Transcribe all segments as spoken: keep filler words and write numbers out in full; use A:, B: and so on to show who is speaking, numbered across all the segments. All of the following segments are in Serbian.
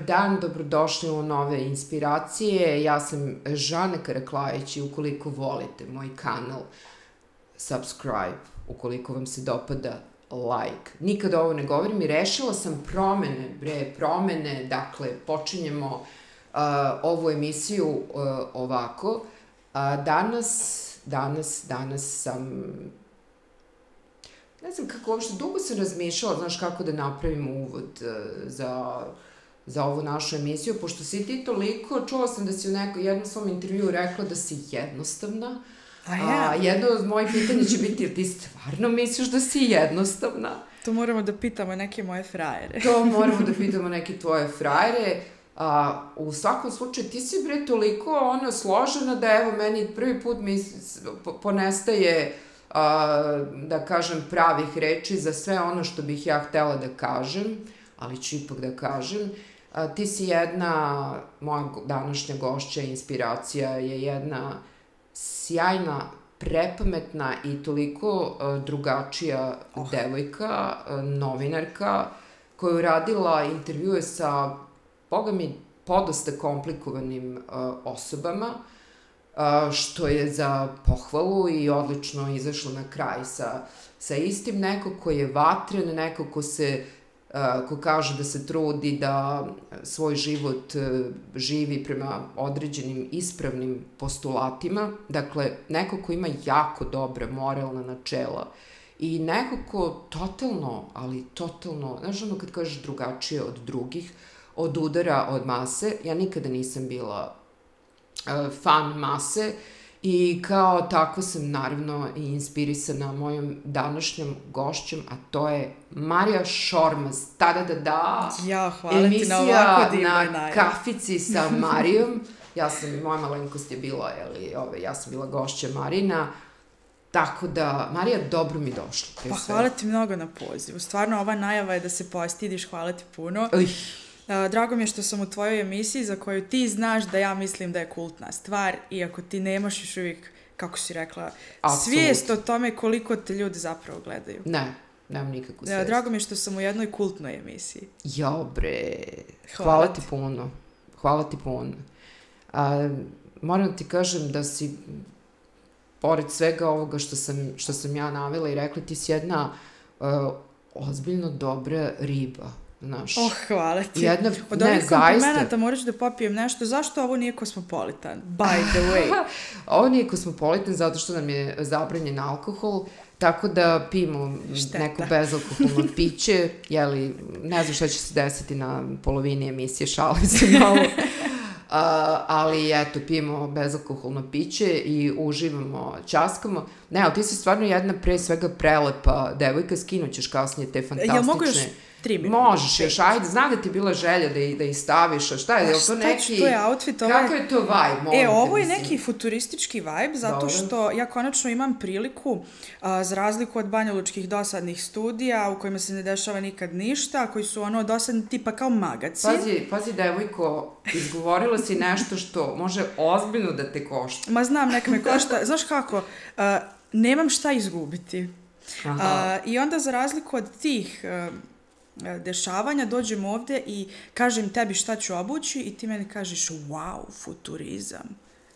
A: dan, dobrodošli u nove inspiracije. Ja sam Žana Karaklajić i ukoliko volite moj kanal, subscribe, ukoliko vam se dopada, like. Nikada ovo ne govorim i rešila sam promene, bre, promene, dakle, počinjemo uh, ovu emisiju uh, ovako. Uh, danas, danas, danas sam... Ne znam kako uopšte, dugo sam razmišljala, znaš, kako da napravim uvod uh, za... za ovu našu emisiju, pošto si ti toliko, čula sam da si u neko, jednom svom intervju rekla da si jednostavna.
B: A ja?
A: A, jedno od mojih pitanja će biti, jer ti stvarno misliš da si jednostavna?
B: To moramo da pitamo neke moje frajere.
A: To moramo da pitamo neke tvoje frajere. A, u svakom slučaju, ti si bre toliko ono složena da evo meni prvi put mi ponestaje a, da kažem pravih reči za sve ono što bih ja htela da kažem, ali ću ipak da kažem. A, ti si jedna, moja današnja gošća, inspiracija je jedna sjajna, prepametna i toliko uh, drugačija oh. devojka, uh, novinarka, koja je uradila intervjue sa, boga mi, podosta komplikovanim uh, osobama, uh, što je za pohvalu i odlično izašla na kraj sa, sa istim, neko ko je vatren, neko ko se Uh, ko kaže da se trudi da svoj život uh, živi prema određenim ispravnim postulatima, dakle, neko ko ima jako dobra moralna načela i neko ko totalno, ali totalno, znaš ono kad kažeš drugačije od drugih, od udara od mase, ja nikada nisam bila uh, fan mase, i kao tako sam naravno i inspirisana mojom današnjom gošćom, a to je Marija Šormaz. Tada da da,
B: ja, hvala ti na ovako divnoj
A: na
B: najavi.
A: kafici sa Marijom. Ja sam, moja malenkost je bila, jeli, ove, ja sam bila gošća Marina. Tako da, Marija, dobro mi došla.
B: Pa hvala ti mnogo na pozivu. Stvarno, ova najava je da se postidiš, hvala ti puno.
A: Uj.
B: Drago mi je što sam u tvojoj emisiji za koju ti znaš da ja mislim da je kultna stvar, iako ti nemaš još uvijek, kako si rekla,
A: Absolut.
B: svijest o tome koliko te ljudi zapravo gledaju.
A: Ne, nemam nikakvu svijest.
B: Drago mi je što sam u jednoj kultnoj emisiji.
A: Jo bre, hvala,
B: hvala
A: ti puno, hvala ti puno. A, moram ti kažem da si, pored svega ovoga što sam, što sam ja navela i rekla, ti si jedna uh, ozbiljno dobra riba. Znaš.
B: Oh, hvala ti.
A: Jedna,
B: Od
A: ne,
B: ovih komplimenata moraš da popijem nešto. Zašto ovo nije Kosmopolitan? By the way.
A: Ovo nije Kosmopolitan zato što nam je zabranjen alkohol, tako da pijemo
B: Šteta.
A: neko bezalkoholno piće, jeli, ne znam šta će se desiti na polovini emisije, šalim se malo. Uh, ali eto, pijemo bezalkoholno piće i uživamo, ćaskamo. Ne, ali ti si stvarno jedna pre svega prelepa devojka, skinućeš kasnije te fantastične...
B: Ja mogu još tri minuta.
A: Možeš još, ajde, znam da ti je bila želja da, i, da ih staviš, a šta je, je li to neki...
B: To je outfit, ovo
A: Kako je to vibe, molim
B: E, ovo
A: te,
B: je
A: mislim.
B: neki futuristički vibe, zato
A: Dobre.
B: što ja konačno imam priliku, a, za razliku od banjalučkih dosadnih studija, u kojima se ne dešava nikad ništa, koji su ono dosadni tipa kao magacin.
A: Pazi, pazi, devojko, izgovorila si nešto što može ozbiljno da te košta.
B: Ma znam, neka me košta. Znaš kako, a, nemam šta izgubiti. A, I onda za razliku od tih... A, dešavanja, dođem ovde i kažem tebi šta ću obući i ti meni kažeš wow, futurizam.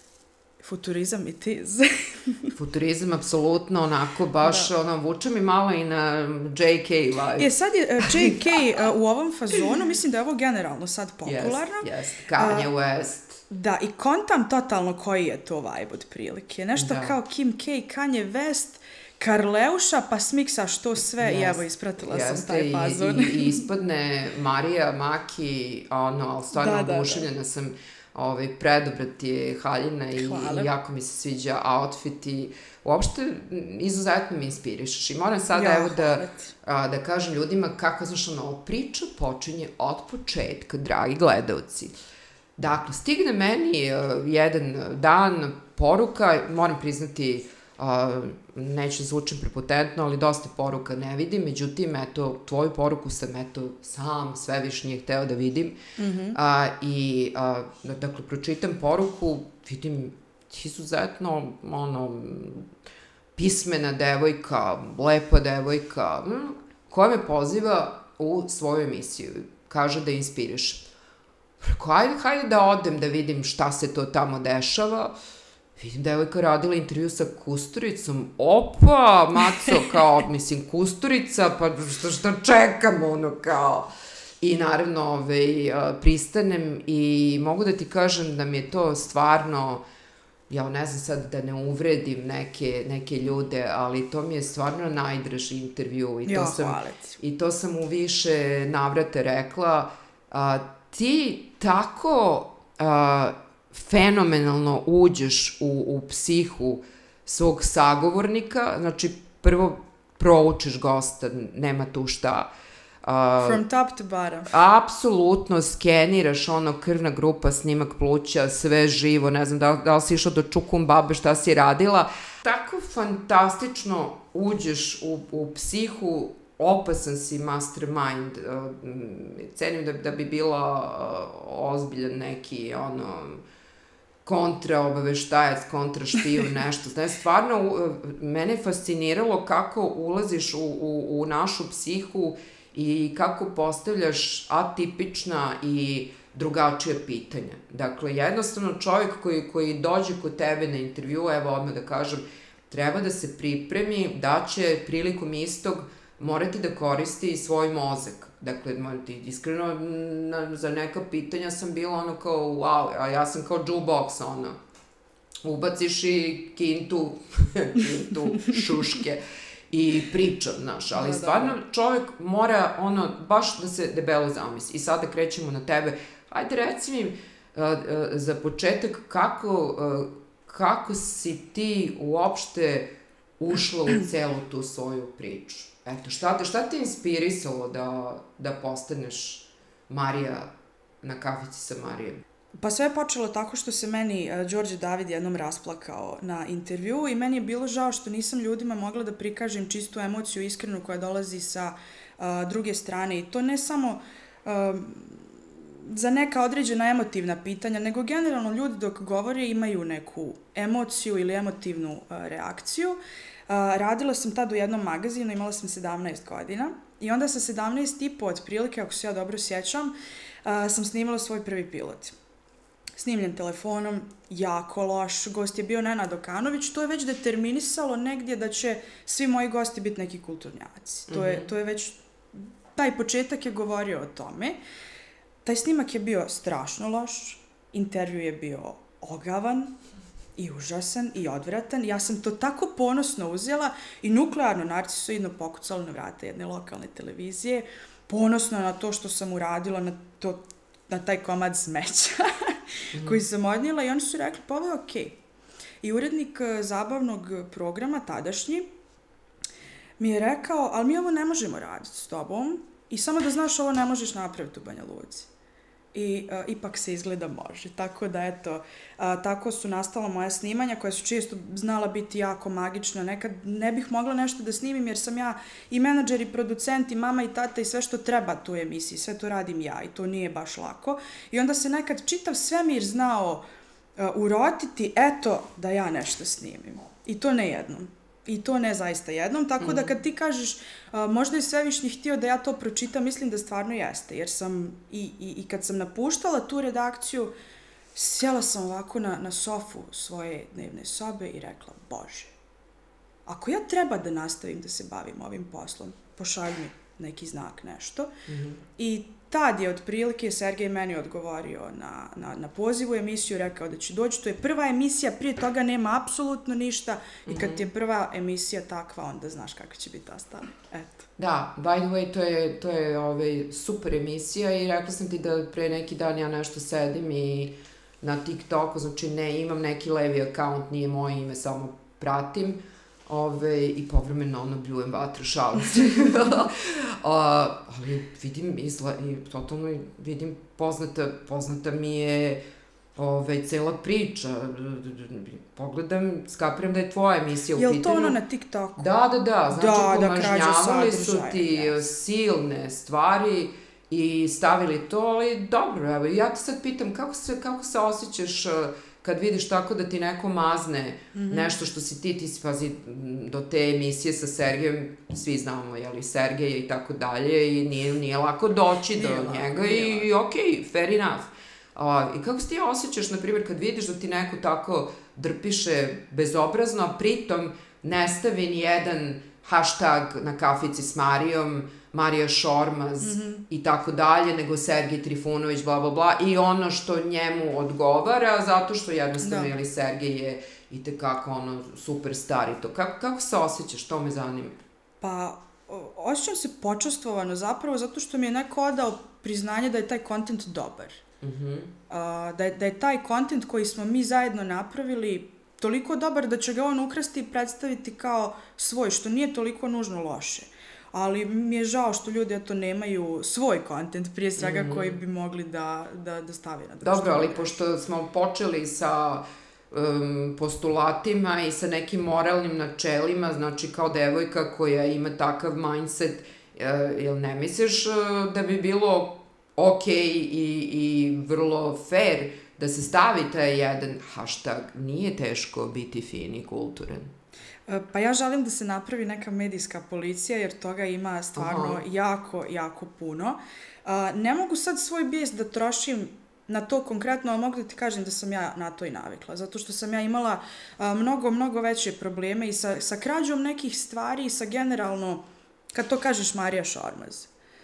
B: Futurizam it is.
A: Futurizam, apsolutno, onako, baš, da. ono, vuče mi malo i na J K vibe.
B: Je, sad je uh, J K uh, u ovom fazonu, mislim da je ovo generalno sad popularno.
A: Yes, yes. Kanye uh, West.
B: Da, i kontam totalno koji je to vibe otprilike. Nešto da. Kao Kim K, Kanye West, Karleuša, pa smiksaš to sve yes, i evo, ispratila yes, sam taj fazon.
A: I, i ispadne Marija, Maki, ono, ali stvarno
B: da, da,
A: obuševljena da. sam, ovaj, predobra ti je haljina i, i jako mi se sviđa outfit i uopšte izuzetno mi inspirišeš. I moram sada ja, evo da, a, da kažem ljudima kako, znaš, ono, priča počinje od početka, dragi gledalci. Dakle, stigne meni uh, jedan dan poruka, moram priznati, Uh, neću zvučim prepotentno, ali dosta poruka ne vidim, međutim, eto, tvoju poruku sam, eto, sam sve više nije hteo da vidim. Mm-hmm. uh, I, uh, dakle, pročitam poruku, vidim izuzetno, ono, pismena devojka, lepa devojka, mm, koja me poziva u svoju emisiju. Kaže da inspiriše. Rekao, hajde, hajde da odem da vidim šta se to tamo dešava. Vidim da je devojka radila intervju sa Kusturicom. Opa, maco, kao, mislim, Kusturica, pa šta, šta čekam, ono, kao. I naravno, ovaj, pristanem i mogu da ti kažem da mi je to stvarno, ja ne znam sad da ne uvredim neke, neke ljude, ali to mi je stvarno najdraži intervju. I to
B: jo,
A: sam,
B: hvala ti.
A: I to sam u više navrate rekla. A, ti tako a, fenomenalno uđeš u, u psihu svog sagovornika, znači prvo proučiš gosta, nema tu šta.
B: Uh, From top to bottom.
A: Apsolutno skeniraš ono krvna grupa, snimak pluća, sve živo, ne znam da, da li si išla do Čukumbabe, šta si radila. Tako fantastično uđeš u, u psihu, opasan si mastermind, uh, cenim da, da bi bila uh, ozbiljan neki ono kontra obaveštajac, kontra špijun, nešto. Znači, stvarno, uh, mene je fasciniralo kako ulaziš u, u, u našu psihu i kako postavljaš atipična i drugačija pitanja. Dakle, jednostavno čovjek koji, koji dođe kod tebe na intervju, evo odmah da kažem, treba da se pripremi da će prilikom istog morati da koristi svoj mozak. Dakle, iskreno, na, za neka pitanja sam bila ono kao, wow, a ja sam kao jukebox, ono, ubaciš i kintu, kintu, šuške i pričam, znaš, ali stvarno čovjek mora, ono, baš da se debelo zamisli. I sada krećemo na tebe, ajde reci mi, uh, uh, za početak, kako, uh, kako si ti uopšte ušla u celu tu svoju priču? Eto, šta, šta te inspirisalo da, da postaneš Marija na kafici sa Marijom?
B: Pa sve je počelo tako što se meni uh, Đorđe David jednom rasplakao na intervju i meni je bilo žao što nisam ljudima mogla da prikažem čistu emociju iskrenu koja dolazi sa uh, druge strane. I to ne samo uh, za neka određena emotivna pitanja, nego generalno ljudi dok govore imaju neku emociju ili emotivnu uh, reakciju. Uh, radila sam tad u jednom magazinu, imala sam sedamnaest godina i onda sa sedamnaest i po otprilike, ako se ja dobro sjećam, uh, sam snimala svoj prvi pilot. Snimljen telefonom, jako loš, gost je bio Nenad Okanović, to je već determinisalo negdje da će svi moji gosti biti neki kulturnjaci. To je, to je već, taj početak je govorio o tome. Taj snimak je bio strašno loš, intervju je bio ogavan i užasan i odvratan. Ja sam to tako ponosno uzela i nuklearno narcisoidno pokucala na vrata jedne lokalne televizije, ponosno na to što sam uradila, na, to, na taj komad smeća mm-hmm. koji sam odnijela i oni su rekli, pa ovo je okej. Okay. I urednik zabavnog programa, tadašnji, mi je rekao, ali mi ovo ne možemo raditi s tobom i samo da znaš, ovo ne možeš napraviti u Banja Luci. I uh, ipak se izgleda može. Tako da, eto, uh, tako su nastala moja snimanja koja su često znala biti jako magična. Nekad ne bih mogla nešto da snimim jer sam ja i menadžer i producent i mama i tata i sve što treba tu emisiji. Sve to radim ja i to nije baš lako. I onda se nekad čitav svemir znao uh, urotiti, eto, da ja nešto snimim. I to ne jednom. I to ne zaista jednom, tako mm-hmm. da kad ti kažeš uh, možda je Svevišnji htio da ja to pročitam, mislim da stvarno jeste, jer sam i, i, i kad sam napuštala tu redakciju, sjela sam ovako na, na sofu svoje dnevne sobe i rekla, Bože, ako ja treba da nastavim da se bavim ovim poslom, pošalj mi neki znak, nešto. Mm-hmm. I tad je otprilike Sergej meni odgovorio na, na, na pozivu emisiju, rekao da će doći, to je prva emisija, prije toga nema apsolutno ništa mm-hmm. i kad ti je prva emisija takva, onda znaš kako će biti ostalo. Eto.
A: Da, by the way, to je, to je ovaj, super emisija i rekla sam ti da pre neki dan ja nešto sedim i na TikToku, znači ne, imam neki levi account, nije moje ime, samo pratim. Ove, i povremeno ono bljujem vatru, šalim se. Ali vidim, izla, i totalno vidim, poznata, poznata mi je ove, cela priča. Pogledam, skapiram da je tvoja emisija u
B: pitanju.
A: Jel to
B: ono na TikToku?
A: Da, da, da. Znači,
B: da,
A: pomažnjavali
B: da,
A: su ti yes. silne stvari i stavili to, ali dobro, evo, ja te sad pitam, kako se, kako se osjećaš kad vidiš tako da ti neko mazne mm-hmm. nešto što si ti, ti pazi, do te emisije sa Sergejem, svi znamo, jeli, Sergeja i tako dalje, i nije, nije lako doći nije do lako, njega i okej, okay, fair enough. A, I kako se ti osjećaš, na primjer, kad vidiš da ti neko tako drpiše bezobrazno, a pritom ne stavi ni jedan hashtag na kafici s Marijom, Marija Šormaz mm-hmm. i tako dalje, nego Sergej Trifunović, bla, bla, bla, i ono što njemu odgovara, zato što jednostavno, jeli, Sergej je i tekako ono superstar i to. Kako, kako se osjećaš? To me zanima.
B: Pa, osjećam se počastvovano zapravo zato što mi je neko odao priznanje da je taj kontent dobar. Mm-hmm. Uh, da, je, da je taj kontent koji smo mi zajedno napravili toliko dobar da će ga on ukrasti i predstaviti kao svoj, što nije toliko nužno loše. Ali mi je žao što ljudi eto nemaju svoj kontent, prije svega mm-hmm. koji bi mogli da, da, da stavi na društvo.
A: Dobro, ali pošto smo počeli sa um, postulatima i sa nekim moralnim načelima, znači kao devojka koja ima takav mindset, uh, jel ne misliš uh, da bi bilo okej i, i vrlo fair da se stavi taj jedan hashtag, nije teško biti fin i kulturan?
B: Pa ja želim da se napravi neka medijska policija, jer toga ima stvarno Aha. jako, jako puno. Ne mogu sad svoj bijes da trošim na to konkretno, ali mogu da ti kažem da sam ja na to i navikla, zato što sam ja imala mnogo, mnogo veće probleme i sa, sa krađom nekih stvari i sa generalno, kad to kažeš Marija Šormaz.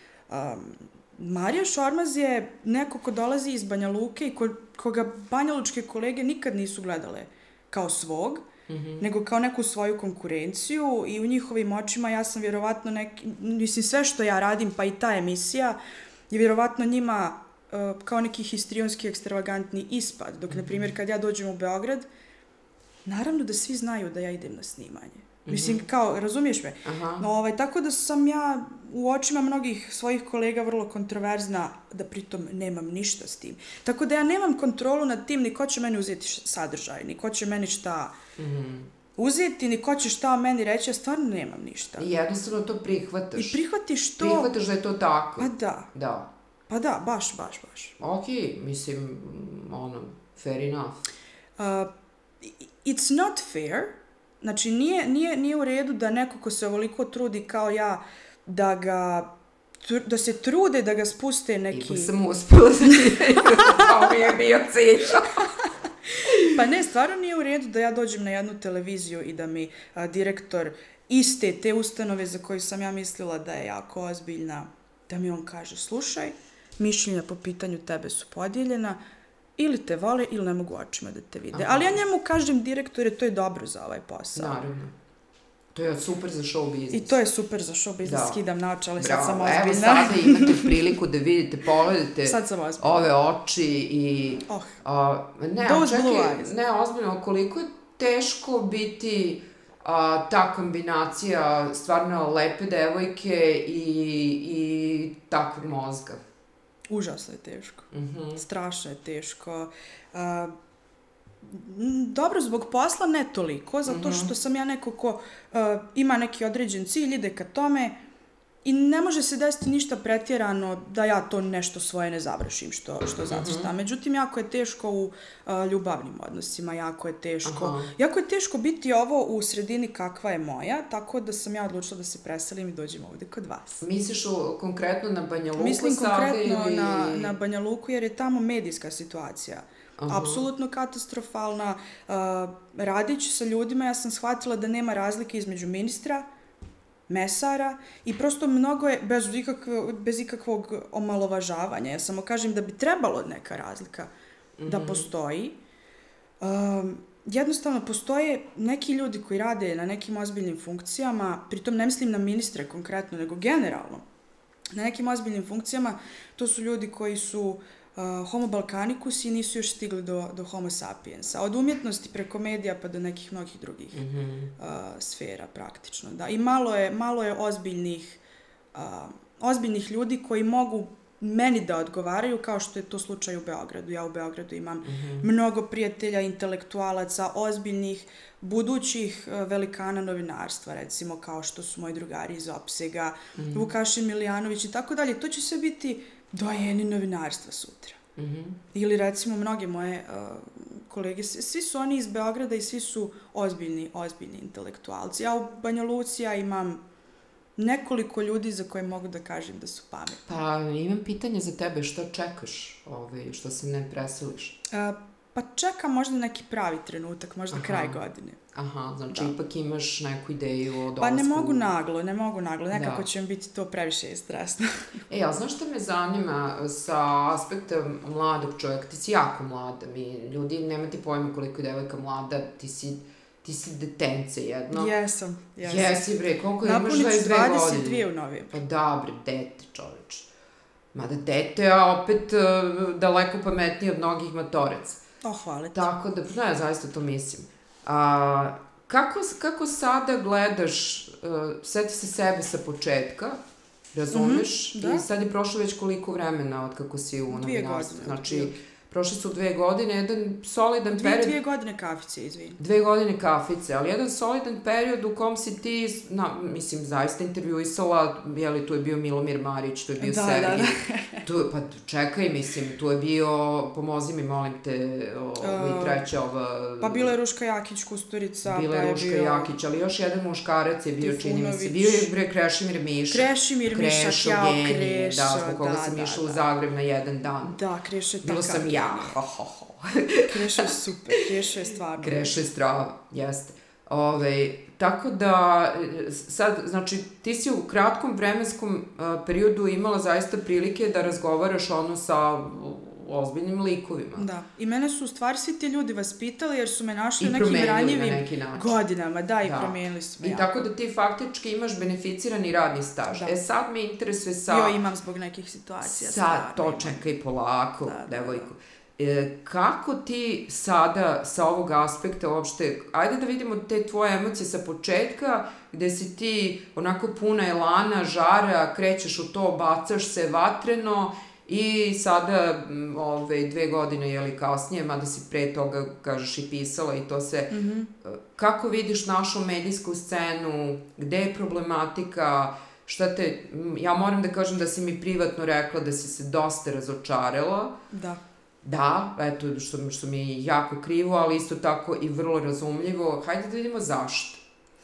B: Um, Marija Šormaz je neko ko dolazi iz Banja Luke i ko, koga banjalučke kolege nikad nisu gledale kao svog, mm-hmm. nego kao neku svoju konkurenciju i u njihovim očima ja sam vjerovatno neki, mislim sve što ja radim, pa i ta emisija, je vjerovatno njima uh, kao neki histrionski ekstravagantni ispad. Dok, mm-hmm. na primjer, kad ja dođem u Beograd, naravno da svi znaju da ja idem na snimanje. Mislim, kao, razumiješ me? No, ovaj, tako da sam ja u očima mnogih svojih kolega vrlo kontroverzna, da pritom nemam ništa s tim. Tako da ja nemam kontrolu nad tim ni ko će meni uzeti sadržaj, ni ko će meni šta mm-hmm. uzeti, ni ko će šta o meni reći, ja stvarno nemam ništa.
A: I jednostavno to prihvataš.
B: I prihvatiš to...
A: Prihvataš da je to tako.
B: Pa da.
A: Da.
B: Pa da, baš, baš, baš.
A: Ok, mislim, ono, fair enough.
B: Uh, it's not fair. Znači, nije, nije, nije u redu da neko ko se ovoliko trudi kao ja, da ga, da se trude da ga spuste neki...
A: Ipak sam uspela za njega, kao mi je bio cilj.
B: Pa ne, stvarno nije u redu da ja dođem na jednu televiziju i da mi a, direktor iste te ustanove za koju sam ja mislila da je jako ozbiljna, da mi on kaže, slušaj, mišljenja po pitanju tebe su podijeljena, ili te vole, ili ne mogu očima da te vide. Aha. Ali ja njemu kažem, direktore, to je dobro za ovaj posao.
A: Naravno. To je super za show biznis.
B: I to je super za show biznis. Da. Skidam naočale, sad sam ozbiljna.
A: Evo sada imate priliku da vidite, pogledajte
B: sad sam ozbiljna.
A: Ove oči i...
B: Oh.
A: A, ne,
B: Those
A: čekaj,
B: blue eyes.
A: Ne, ozbiljno, koliko je teško biti a, ta kombinacija stvarno lepe devojke i, i takvog mozga.
B: Užasno je teško.
A: Mm-hmm.
B: Strašno je teško. Uh, dobro, zbog posla ne toliko, zato što mm-hmm. sam ja neko ko uh, ima neki određen cilj, ide ka tome i ne može se desiti ništa pretjerano da ja to nešto svoje ne završim što, što zacrtam. Mm-hmm. Međutim, jako je teško u uh, ljubavnim odnosima, jako je teško. Aha. Jako je teško biti ovo u sredini kakva je moja, tako da sam ja odlučila da se preselim i dođem ovdje kod vas.
A: Misliš u, konkretno na Banja Luku?
B: Mislim konkretno ili... na, na Banja Luku jer je tamo medijska situacija. Aha. Apsolutno katastrofalna. Uh, radići sa ljudima ja sam shvatila da nema razlike između ministra, mesara i prosto mnogo je bez ikakvog, bez ikakvog omalovažavanja. Ja samo kažem da bi trebalo neka razlika mm-hmm. da postoji. Um, jednostavno postoje neki ljudi koji rade na nekim ozbiljnim funkcijama, pritom ne mislim na ministre konkretno, nego generalno. Na nekim ozbiljnim funkcijama to su ljudi koji su Uh, homo balkanicus i nisu još stigli do, do homo sapiensa. Od umjetnosti preko medija pa do nekih mnogih drugih mm-hmm. uh, sfera praktično. Da. I malo je, malo je ozbiljnih, uh, ozbiljnih ljudi koji mogu meni da odgovaraju kao što je to slučaj u Beogradu. Ja u Beogradu imam mm-hmm. mnogo prijatelja, intelektualaca, ozbiljnih, budućih uh, velikana novinarstva, recimo kao što su moji drugari iz Opsega, mm-hmm. Vukašin Milijanović i tako dalje. To će sve biti dojeni novinarstva sutra. Mm-hmm. Ili recimo mnoge moje uh, kolege, svi su oni iz Beograda i svi su ozbiljni, ozbiljni intelektualci. Ja u Banja Luci ja imam nekoliko ljudi za koje mogu da kažem da su pametni.
A: Pa imam pitanje za tebe, šta čekaš ovaj, što se ne preseliš?
B: Uh, pa čekam možda neki pravi trenutak, možda Aha. kraj godine.
A: Aha, znači da. Ipak imaš neku ideju o dolasku.
B: Pa ne mogu naglo, ne mogu naglo, nekako da. će mi biti to previše stresno.
A: E, a znaš što me zanima sa aspekta mladog čovjeka, ti si jako mlada, mi ljudi, nema ti pojma koliko je devojka mlada, ti si, ti si detence jedno.
B: Jesam, jesam.
A: Jesi bre, koliko imaš
B: dvadeset dve godine? dvadeset dve u novembru.
A: Pa da bre, dete čoveč. Mada dete, a opet uh, daleko pametnije od mnogih matoreca.
B: O, hvala ti.
A: Tako da, ne, ja zaista to mislim. A, kako, kako sada gledaš, uh, seti se sebe sa početka, razumeš? Mm-hmm, da. I sad je prošlo već koliko vremena od kako si u novinarstvu. Znači, dvije. Prošli su dve godine, jedan solidan
B: dvije,
A: period...
B: Dvije godine kafice, izvini.
A: Dve godine kafice, ali jedan solidan period u kom si ti, na, mislim, zaista intervjuisala, jeli, tu je bio Milomir Marić, tu je bio
B: da,
A: Sergij.
B: Da, da.
A: Tu, pa čekaj, mislim, tu je bio, pomozi mi, molim te, ovaj, uh, treća ova...
B: Pa bila je Ruška Jakić, Kusturica,
A: bila je Ruška bio... Jakić, ali još jedan muškarac je bio, Tifunović. Čini mi se, bio je bre Krešimir Miša.
B: Krešimir Miša, jao, Krešo,
A: da, zbog koga
B: da,
A: sam
B: da,
A: išla
B: da.
A: u Zagreb na jedan dan.
B: Da, Krešo je takav.
A: Bilo sam ja, ho, ho, ho.
B: Krešo je super, Krešo je stvarno.
A: Krešo je strava, jeste. Ove, tako da, sad, znači, ti si u kratkom vremenskom uh, periodu imala zaista prilike da razgovaraš ono sa ozbiljnim likovima.
B: Da, i mene su u stvari svi ti ljudi vaspitali jer su me našli u nekim ranjivim na godinama, da, i da. promijenili su me.
A: I jako. Tako da ti faktički imaš beneficirani radni staž. Da. E sad me interesuje sa...
B: Jo, imam zbog nekih situacija.
A: Sad, stvarno, to čekaj polako, da, devojko. Da, da. E, kako ti sada sa ovog aspekta uopšte, ajde da vidimo te tvoje emocije sa početka, gde si ti onako puna elana, žara, krećeš u to, bacaš se vatreno i sada ove, dve godine jeli, kasnije, mada si pre toga, kažeš, i pisala i to se, mm-hmm. kako vidiš našu medijsku scenu, gde je problematika, šta te, ja moram da kažem da si mi privatno rekla da si se dosta razočarala.
B: Da.
A: Da, eto, što, što mi je jako krivo, ali isto tako i vrlo razumljivo. Hajde da vidimo zašto.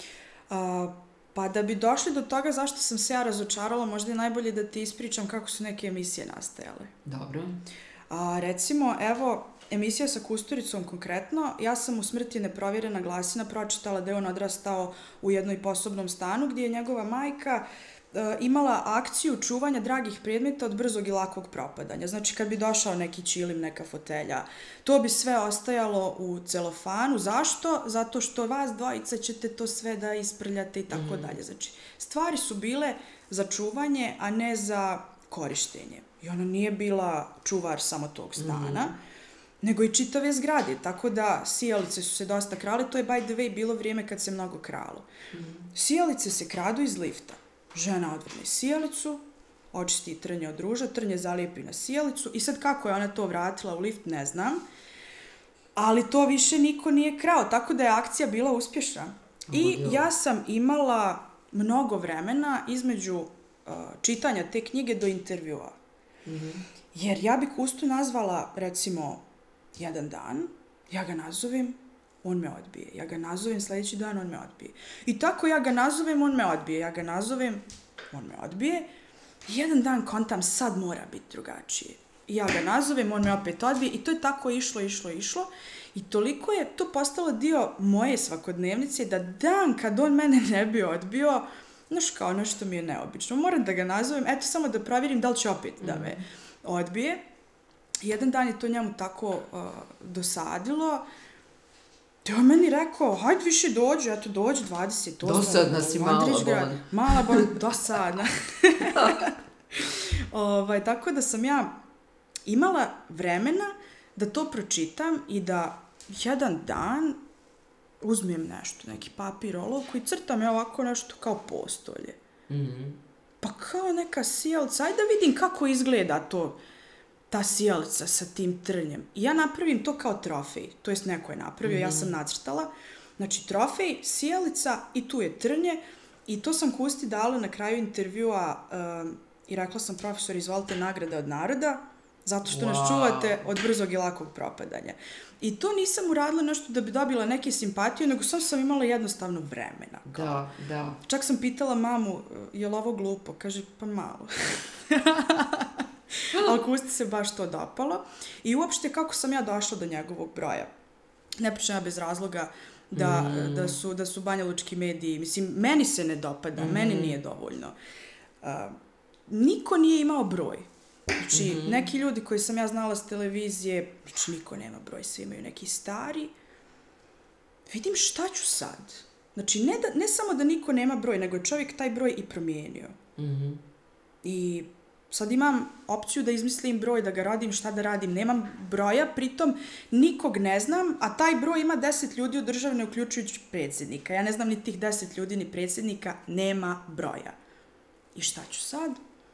B: A, pa da bi došli do toga zašto sam se ja razočarala, možda je najbolje da ti ispričam kako su neke emisije nastajale.
A: Dobro.
B: A, recimo, evo, emisija sa Kusturicom konkretno, ja sam u Smrti neprovjerena glasina pročitala da je on odrastao u jednoj posobnom stanu gdje je njegova majka imala akciju čuvanja dragih predmeta od brzog i lakog propadanja. Znači, kad bi došao neki ćilim, neka fotelja, to bi sve ostajalo u celofanu. Zašto? Zato što vas dvojica ćete to sve da isprljate i tako mm. dalje. Znači, stvari su bile za čuvanje, a ne za korištenje. I ona nije bila čuvar samo tog stana, mm. nego i čitave zgrade. Tako da, sijalice su se dosta krale. To je, by the way, bilo vrijeme kad se mnogo kralo. Mm. Sijalice se kradu iz lifta. Žena odvrne sijalicu, očisti trnje od ruža, trnje zalijepi na sijalicu i sad kako je ona to vratila u lift, ne znam. Ali to više niko nije krao, tako da je akcija bila uspješna. I ja sam imala mnogo vremena između uh, čitanja te knjige do intervjua. Mm-hmm. Jer ja bi Kustu nazvala, recimo, jedan dan, ja ga nazovem, on me odbije. Ja ga nazovem sljedeći dan, on me odbije. I tako ja ga nazovem, on me odbije. Ja ga nazovem, on me odbije. I jedan dan kontam, sad mora biti drugačije. I ja ga nazovem, on me opet odbije. I to je tako išlo, išlo, išlo. I toliko je to postalo dio moje svakodnevnice da dan kad on mene ne bi odbio, znaš kao nešto mi je neobično. Moram da ga nazovem, eto samo da provjerim da li će opet mm. da me odbije. Jedan dan je to njemu tako uh, dosadilo. Te on meni rekao, hajde više dođi, eto dođi dvadeset osam.
A: Dosadna si mala bolan.
B: Mala bolan, dosadna. ovaj, tako da sam ja imala vremena da to pročitam i da jedan dan uzmem nešto, neki papir, olovku i crtam ja ovako nešto kao postolje. Mm-hmm. Pa kao neka sijalica, ajde da vidim kako izgleda to, ta sijalica sa tim trnjem. I ja napravim to kao trofej, to jest neko je napravio, mm-hmm. ja sam nacrtala. Znači trofej, sijalica i tu je trnje i to sam Kusti dala na kraju intervjua um, i rekla sam, profesor, izvolite nagrada od naroda Zato što
A: wow.
B: nas čuvate od brzog i lakog propadanja. I to nisam uradila nešto da bi dobila neke simpatije, nego sam sam imala jednostavno vremena. Kao.
A: Da, da.
B: Čak sam pitala mamu, je li ovo glupo? Kaže, pa malo. Ali Kusti se baš to dopalo. I uopšte kako sam ja došla do njegovog broja. Ne pričam ja bez razloga da, mm. da, su, da su banjalučki mediji, mislim, meni se ne dopada, mm. meni nije dovoljno. Uh, niko nije imao broj. Znači, mm-hmm. neki ljudi koji sam ja znala s televizije, znači niko nema broj, svi imaju neki stari. Vidim šta ću sad. Znači, ne, da, ne samo da niko nema broj, nego je čovjek taj broj i promijenio.
A: Mm-hmm.
B: I sad imam opciju da izmislim broj, da ga radim, šta da radim. Nemam broja, pritom nikog ne znam, a taj broj ima deset ljudi u državi, uključujući predsjednika. Ja ne znam ni tih deset ljudi, ni predsjednika, nema broja. I šta ću sad?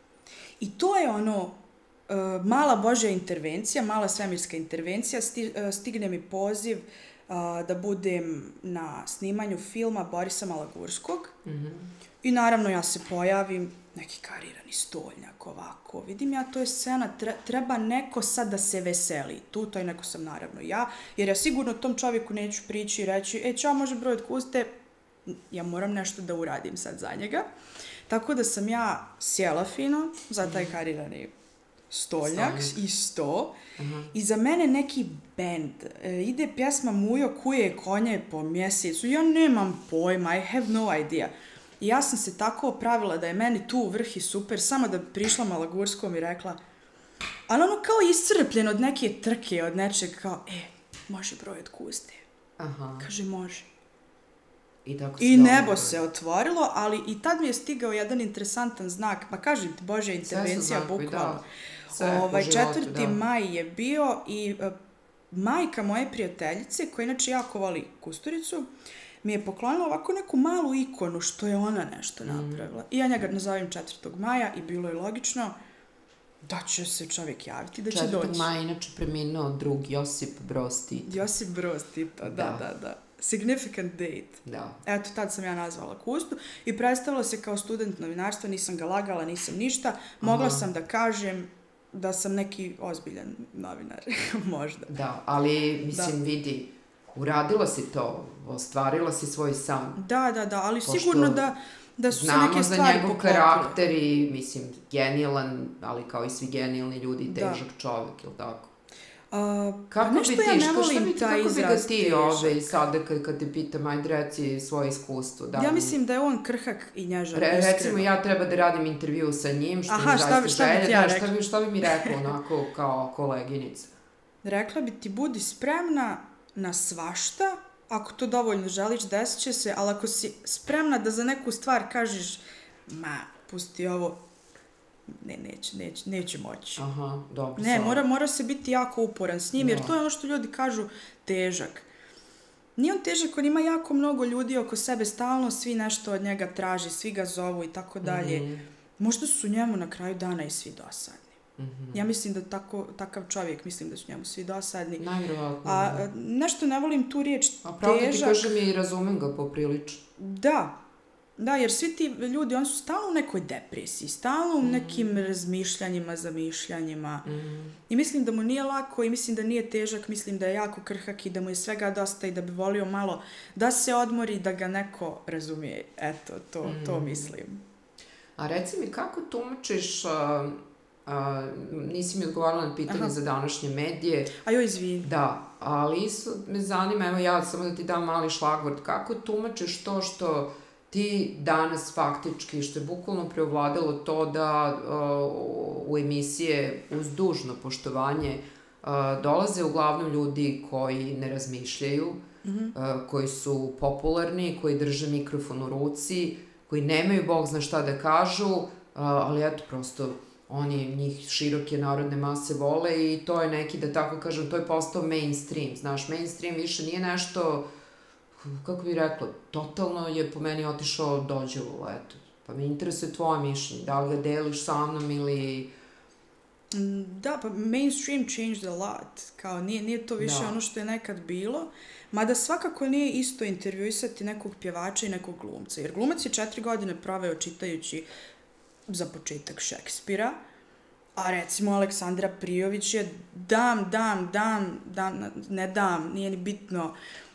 B: I to je ono, uh, mala Božja intervencija, mala svemirska intervencija, sti, uh, stigne mi poziv uh, da budem na snimanju filma Borisa Malagurskog.
A: Mm-hmm.
B: I naravno ja se pojavim, neki karirani stoljnjak, ovako. Vidim ja, to je scena, treba neko sad da se veseli. Tu, to je neko sam naravno ja, jer ja sigurno tom čovjeku neću prići i reći, e, čao, može broj od Kuste, ja moram nešto da uradim sad za njega. Tako da sam ja sjela fino za taj karirani stoljnjak i sto.
A: Uh-huh.
B: I za mene neki bend. E, ide pjesma Mujo kuje konje po mjesecu. Ja nemam pojma, I have no idea. I ja sam se tako opravila da je meni tu vrh i super, samo da bi prišla Malagurskom i rekla, ali ono kao iscrpljen od neke trke, od nečeg kao, e, može broj od Kuste.
A: Aha.
B: Kaže, može.
A: I, tako
B: I nebo se otvorilo, ali i tad mi je stigao jedan interesantan znak, pa kažem ti, Božja intervencija, bukvalno. Ovaj, četvrti maj je bio i uh, majka moje prijateljice, koja inače jako voli Kusturicu, mi je poklonila ovako neku malu ikonu što je ona nešto napravila. Mm. I ja njega nazovem četvrtog maja i bilo je logično da će se čovjek javiti, da će doći.
A: četvrtog maja inače preminuo drug Josip Broz Tito.
B: Josip Broz Tito, da, da, da. da. Significant date.
A: Da.
B: Eto, tad sam ja nazvala Kustu i predstavila se kao student novinarstva, nisam ga lagala, nisam ništa. Mogla Aha. sam da kažem da sam neki ozbiljan novinar, možda.
A: Da, ali, mislim, da. vidi, uradila si to, ostvarila si svoj san.
B: Da, da, da, ali Pošto sigurno da, da su se neke stvari poklopile. Znamo za njegov
A: karakter i, mislim, genijalan, ali kao i svi genijalni ljudi, težak da. čovjek, ili tako?
B: Uh,
A: kako
B: nešto
A: bi ti,
B: ja ne volim taj
A: kako
B: izraz
A: bi ga ti ove, sada kad, kad te pitam, ajde reci svoje iskustvo. Da
B: ja mislim da je on krhak i nježan.
A: Re, recimo ja treba da radim intervju sa njim, što
B: Aha,
A: mi
B: šta,
A: zaista
B: šta
A: želje.
B: bi ti ja
A: da,
B: rekla?
A: Šta bi, šta bi mi rekla onako kao koleginica?
B: Rekla bi ti, budi spremna na svašta, ako to dovoljno želiš, desit će se, ali ako si spremna da za neku stvar kažeš, ma, pusti ovo, ne, neće, neće, neće moći.
A: Aha, dobro.
B: Ne, mora, mora se biti jako uporan s njim, jer to je ono što ljudi kažu težak. Nije on težak, on ima jako mnogo ljudi oko sebe, stalno svi nešto od njega traži, svi ga zovu i tako dalje. Možda su njemu na kraju dana i svi dosadni. Mm-hmm. Ja mislim da tako, takav čovjek, mislim da su njemu svi dosadni.
A: Najvjerovatno.
B: A nešto ne volim tu riječ težak.
A: A pravda ti kažem i razumem ga poprilično.
B: Da. Da, jer svi ti ljudi, oni su stalno u nekoj depresiji, stalno u nekim mm. razmišljanjima, zamišljanjima. Mm. I mislim da mu nije lako i mislim da nije težak, mislim da je jako krhak i da mu je svega dosta i da bi volio malo da se odmori, da ga neko razumije. Eto, to, mm. to mislim.
A: A reci mi, kako tumačiš, uh, uh, nisi mi odgovarala na pitanje Aha. za današnje medije.
B: A joj, izvini.
A: Da, ali isto me zanima, evo ja samo da ti dam mali šlagvort, kako tumačiš to što ti danas faktički, što je bukvalno preovladalo to da uh, u emisije uz dužno poštovanje uh, dolaze uglavnom ljudi koji ne razmišljaju, mm-hmm. uh, koji su popularni, koji drže mikrofon u ruci, koji nemaju bog zna šta da kažu, uh, ali eto prosto oni njih široke narodne mase vole i to je neki, da tako kažem, to je postao mainstream. Znaš, mainstream više nije nešto, kako bih rekla, totalno je po meni otišao dođevo, eto. Pa me interesuje tvoje mišljenje, da li ga deliš sa mnom ili...
B: Da, pa mainstream changed a lot, kao nije, nije to više da. ono što je nekad bilo, mada svakako nije isto intervjuisati nekog pjevača i nekog glumca, jer glumac je četiri godine proveo čitajući za početak Šekspira, A recimo Aleksandra Prijović je dam, dam, dam, dam, ne dam, nije ni bitno.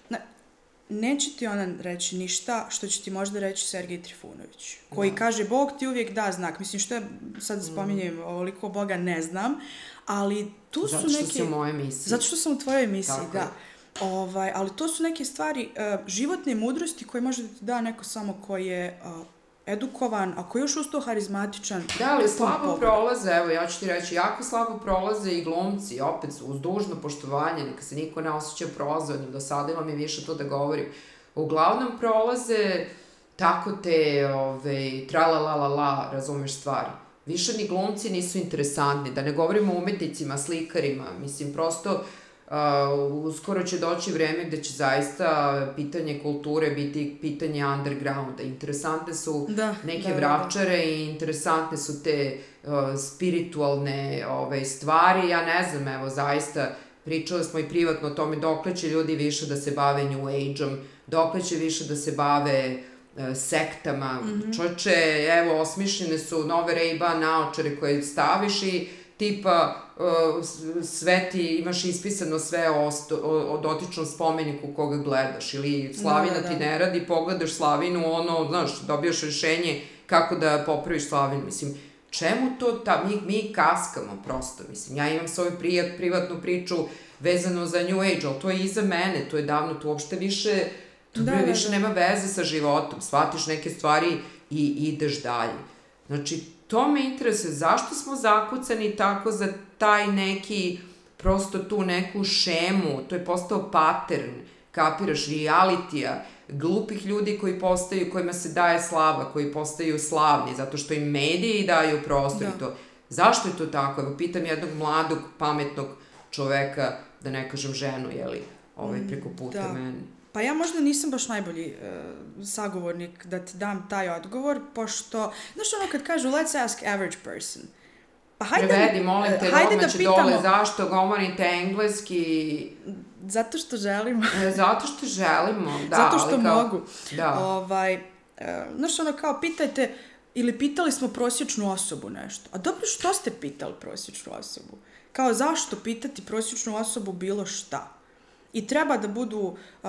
B: Neće ti ona reći ništa što će ti možda reći Sergej Trifunović, koji da. kaže, Bog ti uvijek da znak. Mislim, što je, sad spominjem, ovoliko Boga ne znam, ali tu su neke...
A: Zato što si u mojoj emisiji.
B: Zato što sam u tvojoj emisiji, tako da. Ovaj, ali to su neke stvari, uh, životne mudrosti koje može da ti da neko samo koji je uh, edukovan, a koji je još uz to harizmatičan.
A: Da, ali slabo prolaze, evo ja ću ti reći, jako slabo prolaze i glumci, opet uz dužno poštovanje, neka se niko ne osjeća prozvanim, dosadilo mi više to da govorim. Uglavnom prolaze tako te, ove, tra-la-la-la-la, razumeš stvari. Više ni glumci nisu interesantni, da ne govorimo o umetnicima, slikarima, mislim, prosto Uh, uskoro će doći vreme gde će zaista pitanje kulture biti pitanje undergrounda. Interesantne su da, neke da, vračare da, da. i interesantne su te uh, spiritualne ove, stvari. Ja ne znam, evo, zaista pričali smo i privatno o tome dokle će ljudi više da se bave New Age-om, dokle će više da se bave uh, sektama. Mm-hmm. Čoče, evo, osmišljene su nove Ray-Ban naočare koje staviš i tipa uh, sve ti imaš ispisano sve o, sto, o, o dotičnom spomeniku koga gledaš ili Slavina da, da, da. ti ne radi, pogledaš Slavinu, ono, znaš, dobijaš rešenje kako da popraviš Slavinu, mislim, čemu to, ta, mi, mi kaskamo prosto, mislim, ja imam svoju prijat, privatnu priču vezano za New Age, ali to je iza mene, to je davno, to uopšte više, to da, više da, da. nema veze sa životom, shvatiš neke stvari i ideš dalje. Znači, to me interesuje, zašto smo zakucani tako za taj neki, prosto tu neku šemu, to je postao pattern, kapiraš, realitija, glupih ljudi koji postaju, kojima se daje slava, koji postaju slavni, zato što im mediji daju prostor i to. Zašto je to tako? Evo, pitam jednog mladog, pametnog čoveka, da ne kažem ženu, jeli, ovaj, preko puta da. meni.
B: Pa ja možda nisam baš najbolji uh, sagovornik da ti dam taj odgovor, pošto, znaš ono kad kažu let's ask average person. Pa hajde,
A: prevedi, molim te,
B: hajde
A: da pitamo, dole, zašto govorite engleski?
B: Zato što želimo.
A: E, zato što želimo, da.
B: Zato što
A: ali kao,
B: mogu.
A: Da.
B: Ovaj, uh, znaš ono kao pitajte, ili pitali smo prosječnu osobu nešto. A dobro, što ste pitali prosječnu osobu? Kao zašto pitati prosječnu osobu bilo šta? I treba da budu uh,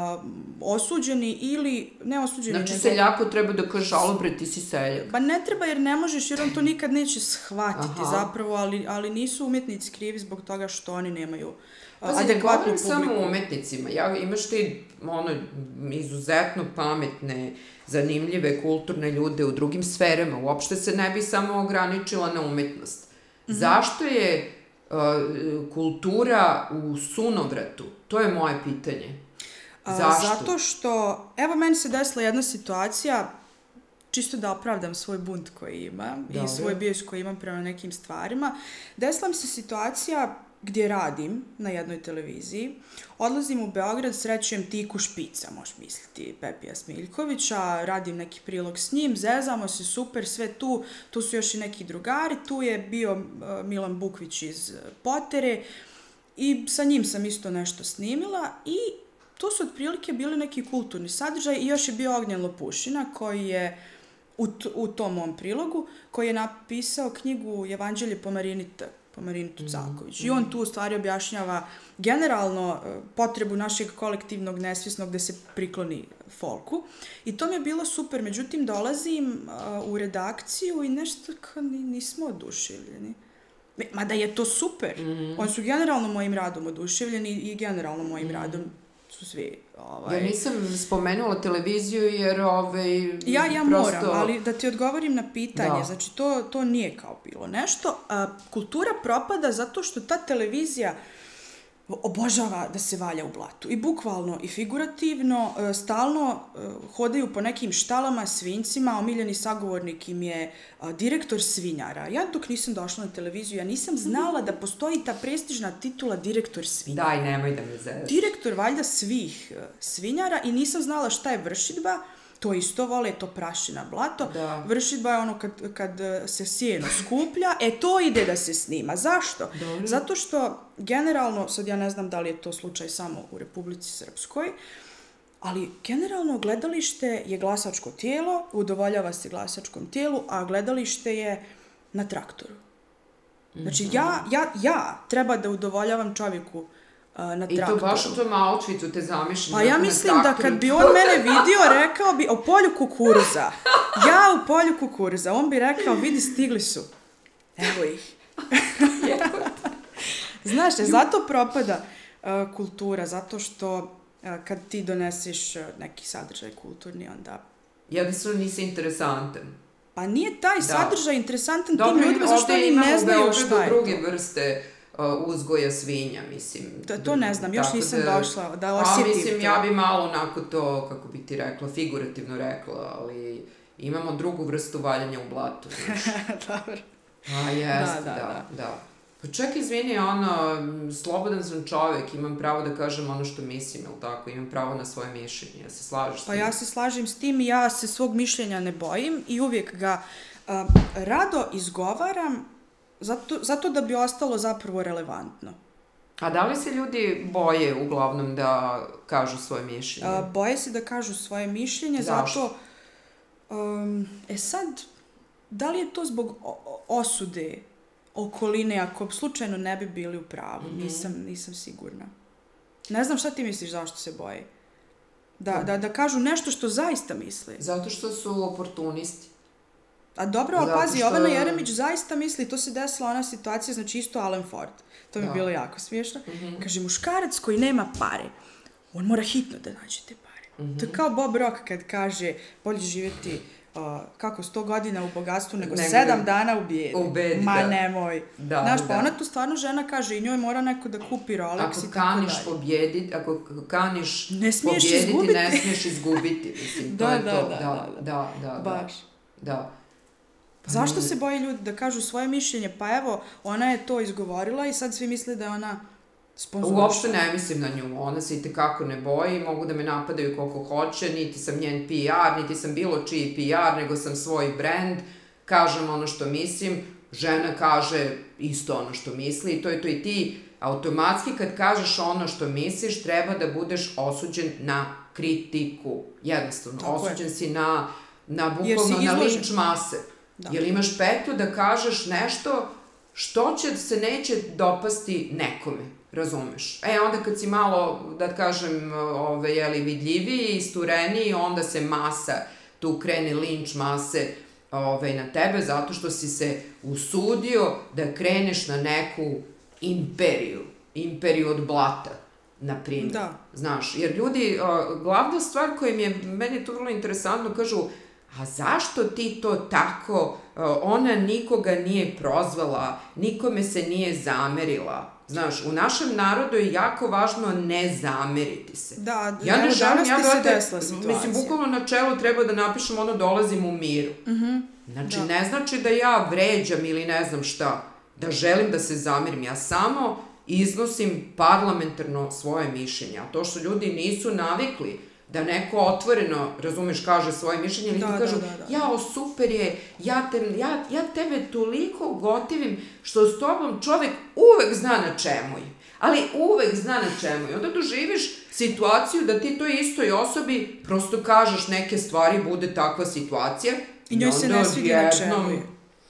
B: osuđeni ili ne osuđeni.
A: Znači,
B: nego...
A: seljako treba da kaže, alo bre, ti si seljak.
B: Ba ne treba jer ne možeš, jer on to nikad neće shvatiti Aha. zapravo, ali, ali nisu umetnici krivi zbog toga što oni nemaju uh, adekvatnu publiku.
A: Pa ne govorim samo umetnicima. Ja, imaš ti ono, izuzetno pametne, zanimljive, kulturne ljude u drugim sferama. Uopšte se ne bi samo ograničila na umetnost. Mm-hmm. Zašto je kultura u sunovratu? To je moje pitanje. Zašto?
B: Zato što, evo meni se desila jedna situacija, čisto da opravdam svoj bunt koji imam Dobre. i svoj bijes koji imam prema nekim stvarima. Desila mi se situacija gdje radim na jednoj televiziji, odlazim u Beograd, srećujem Tiku Špica, možeš misliti, Pepija Smiljkovića, radim neki prilog s njim, zezamo se, super, sve tu, tu su još i neki drugari, tu je bio uh, Milan Bukvić iz Potere i sa njim sam isto nešto snimila i tu su otprilike bili neki kulturni sadržaj i još je bio Ognjen Lopušina koji je u, t- u tom mom prilogu, koji je napisao knjigu Evanđelje po Marini T. po Marini Tucaković. Mm. I on tu u stvari objašnjava generalno potrebu našeg kolektivnog nesvjesnog da se prikloni folku. I to mi je bilo super. Međutim, dolazim uh, u redakciju i nešto kao nismo oduševljeni. Mada je to super. Mm. Oni su generalno mojim radom oduševljeni i generalno mojim mm. radom su svi... Ovaj...
A: Ja nisam spomenula televiziju jer ovaj,
B: ja, ja
A: prosto...
B: moram, ali da ti odgovorim na pitanje, da. Znači to, to nije kao bilo nešto. A, kultura propada zato što ta televizija obožava da se valja u blatu. I bukvalno, i figurativno, stalno hodaju po nekim štalama, svinjcima, omiljeni sagovornik im je direktor svinjara. Ja dok nisam došla na televiziju, ja nisam znala da postoji ta prestižna titula direktor svinjara.
A: Daj, nemoj da me zezaš.
B: Direktor valjda svih svinjara i nisam znala šta je vršidba. To isto vole, to prašina blato. Da. Vršidba je ono kad, kad se sjeno skuplja, e to ide da se snima. Zašto? Dobro. Zato što generalno, sad ja ne znam da li je to slučaj samo u Republici Srpskoj, ali generalno gledalište je glasačko tijelo, udovoljava se glasačkom tijelu, a gledalište je na traktoru. Znači, ja, ja, ja treba da udovoljavam čovjeku uh, na traktoru.
A: I to baš u tom outfitu te zamišljam.
B: Pa ja mislim da kad bi on mene vidio, rekao bi o polju kukuruza. Ja u polju kukuruza. On bi rekao, vidi, stigli su. Evo ih. Znaš, zato propada uh, kultura, zato što uh, kad ti doneseš uh, neki sadržaj kulturni, onda...
A: Jednostavno nisi interesantan.
B: Pa nije taj da. sadržaj interesantan
A: Dobro,
B: tim ljudima, zašto oni ne znaju šta je to.
A: Druge vrste uh, uzgoja svinja, mislim.
B: To, to ne znam, još nisam
A: da,
B: došla da osjetim
A: to. A mislim,
B: to.
A: ja bi malo onako to, kako bi ti rekla, figurativno rekla, ali imamo drugu vrstu valjanja u blatu.
B: Dobro.
A: A jeste, da, da, da. da. Pa čak, izvini, ono, slobodan sam čovek, imam pravo da kažem ono što mislim, ili tako, imam pravo na svoje mišljenje, ja se slažeš s tim.
B: Pa ja se slažem s tim i ja se svog mišljenja ne bojim i uvijek ga uh, rado izgovaram zato, zato da bi ostalo zapravo relevantno.
A: A da li se ljudi boje uglavnom da kažu svoje mišljenje?
B: Uh, boje se da kažu svoje mišljenje,
A: Zašto?
B: zato... Um, e sad, da li je to zbog osude okoline, ako slučajno ne bi bili u pravu, mm-hmm. nisam, nisam sigurna. Ne znam šta ti misliš zašto se boje? Da, da, da kažu nešto što zaista misle.
A: Zato što su oportunisti.
B: A dobro, ali pazi, što... Jovana Jeremić zaista misli, to se desila ona situacija, znači isto Alan Ford. To mi je bilo jako smiješno. Mm-hmm. Kaže, muškarac koji nema pare, on mora hitno da nađe te pare. Mm-hmm. To je kao Bob Rock kad kaže, bolje živjeti Uh, kako sto godina u bogatstvu nego, nego sedam dana u bijedi.
A: U bedi,
B: Ma
A: da.
B: nemoj.
A: Da,
B: Znaš,
A: da.
B: pa ona tu stvarno žena kaže i njoj mora neko da kupi Rolex
A: ako
B: i tako dalje.
A: Kaniš pobjediti, ako kaniš
B: ne smiješ
A: pobjediti,
B: izgubiti.
A: ne smiješ izgubiti. Mislim,
B: da,
A: to je
B: da,
A: to.
B: Da, da, da,
A: da, da,
B: Baš.
A: Da.
B: Pa zašto se boje ljudi da kažu svoje mišljenje? Pa evo, ona je to izgovorila i sad svi misle da je ona sponzoriša.
A: Uopšte ne mislim na nju, ona se i tekako ne boji, mogu da me napadaju koliko hoće, niti sam njen P R, niti sam bilo čiji P R, nego sam svoj brand, kažem ono što mislim, žena kaže isto ono što misli i to je to i ti automatski kad kažeš ono što misliš treba da budeš osuđen na kritiku, jednostavno, tako osuđen je. Si na, na bukvalno na linč mase, da. Jer imaš petu da kažeš nešto što će se neće dopasti nekome. Razumeš? E, onda kad si malo, da kažem, ove, jeli, vidljiviji, istureniji, onda se masa, tu krene linč mase ove, na tebe, zato što si se usudio da kreneš na neku imperiju, imperiju od blata, na primjer.
B: Da.
A: Znaš, jer ljudi, o, glavna stvar koja mi je, meni je to vrlo interesantno, kažu, a zašto ti to tako, ona nikoga nije prozvala, nikome se nije zamerila. Znaš, u našem narodu je jako važno ne zameriti se.
B: Da,
A: ja ne želim, ja
B: se desila situacija.
A: Mislim, bukvalno na čelu treba da napišem ono dolazim u miru.
B: Mm-hmm.
A: Znači,
B: da.
A: Ne znači da ja vređam ili ne znam šta, da želim da se zamerim. Ja samo iznosim parlamentarno svoje mišljenje. A to što ljudi nisu navikli da neko otvoreno, razumeš, kaže svoje mišljenje, ili da, ti kažu, da, da, da. jao, super je, ja, te, ja, ja tebe toliko gotivim, što s tobom čovek uvek zna na čemu je. Ali uvek zna na čemu je. Onda doživiš situaciju da ti toj istoj osobi prosto kažeš neke stvari, bude takva situacija.
B: I njoj se ne svidi na čemu je.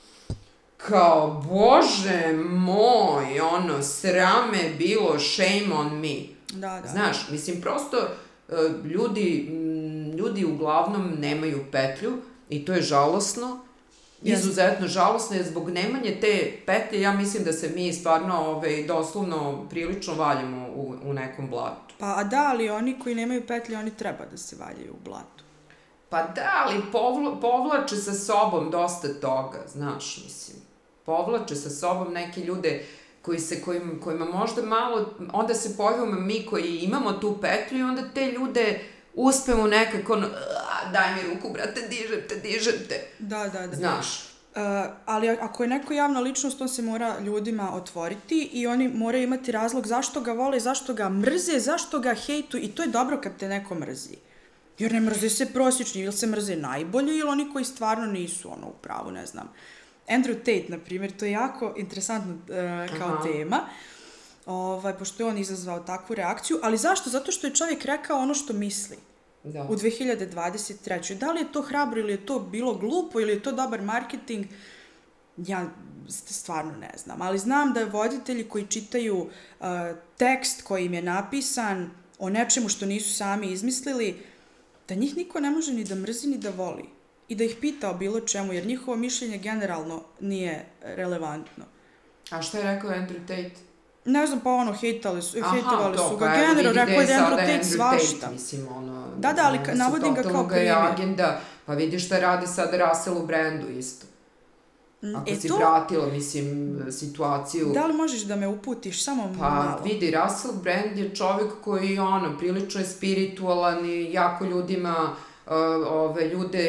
A: Kao, bože moj, ono, srame bilo, shame on me.
B: Da, da.
A: Znaš, mislim, prosto... Ljudi, ljudi uglavnom nemaju petlju i to je žalosno, izuzetno žalosno je zbog nemanje te petlje, ja mislim da se mi stvarno ovaj, doslovno prilično valjamo u, u nekom blatu.
B: Pa a da, ali oni koji nemaju petlje, oni treba da se valjaju u blatu.
A: Pa da, ali povla, povlače sa sobom dosta toga, znaš, mislim, povlače sa sobom neke ljude koji se, kojim, kojima možda malo, onda se pojavimo mi koji imamo tu petlju i onda te ljude uspemo nekako, daj mi ruku, brate, dižem te, dižem te.
B: Da, da, da.
A: Znaš.
B: Uh, ali ako je neko javna ličnost, on se mora ljudima otvoriti i oni moraju imati razlog zašto ga vole, zašto ga mrze, zašto ga hejtu i to je dobro kad te neko mrzi. Jer ne mrze se prosječni, ili se mrze najbolje ili oni koji stvarno nisu ono u pravu, ne znam. Andrew Tate, na primjer, to je jako interesantno uh, kao Aha. tema, ovaj, pošto je on izazvao takvu reakciju, ali zašto? Zato što je čovjek rekao ono što misli da. U dve hiljade dvadeset trećoj. Da li je to hrabro ili je to bilo glupo ili je to dobar marketing? ja stvarno ne znam, ali znam da voditelji koji čitaju uh, tekst koji im je napisan o nečemu što nisu sami izmislili, da njih niko ne može ni da mrzi ni da voli i da ih pita o bilo čemu, jer njihovo mišljenje generalno nije relevantno.
A: A šta je rekao Andrew Tate?
B: Ne znam, pa ono, hejtali su, hejtovali su ga.
A: Pa
B: generalno, rekao je da Andrew Tate
A: Tate
B: svašta.
A: Mislim, ono,
B: da, da, ali ono, navodim ga kao primjer.
A: Agenda, pa vidiš šta radi sad Russellu Brandu isto. Ako e si to... pratila, mislim, situaciju...
B: Da li možeš da me uputiš samo
A: pa,
B: malo?
A: Pa vidi, Russell Brand je čovjek koji, ono, prilično je spiritualan i jako ljudima, uh, ove, ljude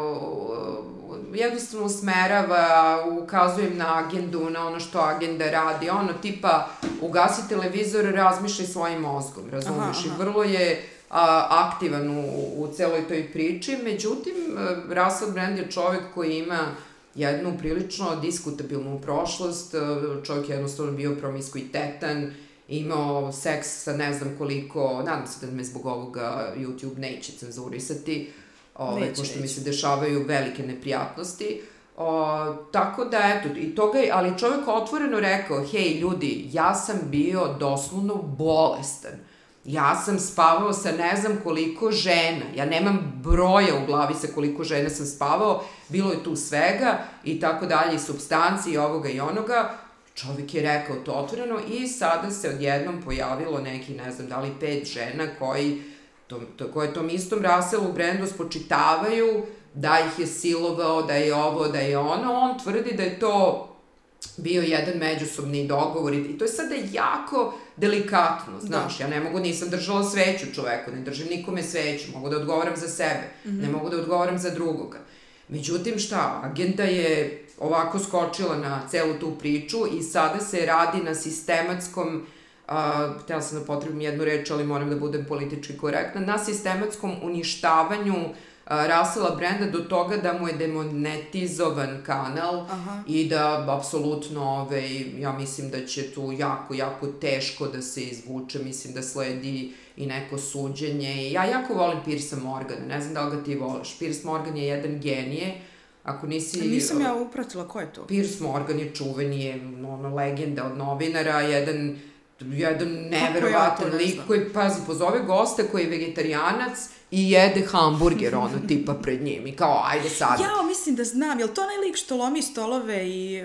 A: uh, jednostavno usmerava, ukazuje im na agendu, na ono što agenda radi, ono, tipa, ugasi televizor, razmišljaj svojim mozgom, razumiješ? I vrlo je a, aktivan u, u celoj toj priči, međutim, Russell Brand je čovjek koji ima jednu prilično diskutabilnu prošlost, čovjek je jednostavno bio promiskuitetan, imao seks sa ne znam koliko, nadam se da me zbog ovoga YouTube neće cenzurisati, ove, neće, pošto neće. mi se dešavaju velike neprijatnosti. O, tako da, eto, i toga je, ali čovjek otvoreno rekao, hej, ljudi, ja sam bio doslovno bolestan. Ja sam spavao sa ne znam koliko žena, ja nemam broja u glavi sa koliko žena sam spavao, bilo je tu svega i tako dalje, i supstanci i ovoga i onoga. Čovjek je rekao to otvoreno i sada se odjednom pojavilo neki, ne znam, da li pet žena koji, to, to, koje tom istom Russellu Brandu spočitavaju da ih je silovao, da je ovo, da je ono. On tvrdi da je to bio jedan međusobni dogovor i to je sada jako delikatno, znaš, da. Ja ne mogu, nisam držala sveću čoveku, ne držim nikome sveću, mogu da odgovaram za sebe, mm-hmm. ne mogu da odgovaram za drugoga. Međutim, šta, agenda je ovako skočila na celu tu priču i sada se radi na sistematskom, uh, htjela sam da potrebim jednu reč, ali moram da budem politički korektna, na sistematskom uništavanju Russella Branda do toga da mu je demonetizovan kanal. Aha. I da, apsolutno, ove, ja mislim da će tu jako, jako teško da se izvuče, mislim da sledi i neko suđenje. Ja jako volim Piersa Morgana, ne znam da li ga ti voliš. Piers Morgan je jedan genije. Ako nisi...
B: Nisam ja upratila, ko je to?
A: Piers Morgan je čuveni, je ono, legenda od novinara, jedan, jedan neverovatan ja lik koji, pazi, pozove gosta koji je vegetarijanac i jede hamburger, ono, tipa pred njim i kao, ajde sad.
B: Ja, mislim da znam, je li to onaj lik što lomi stolove i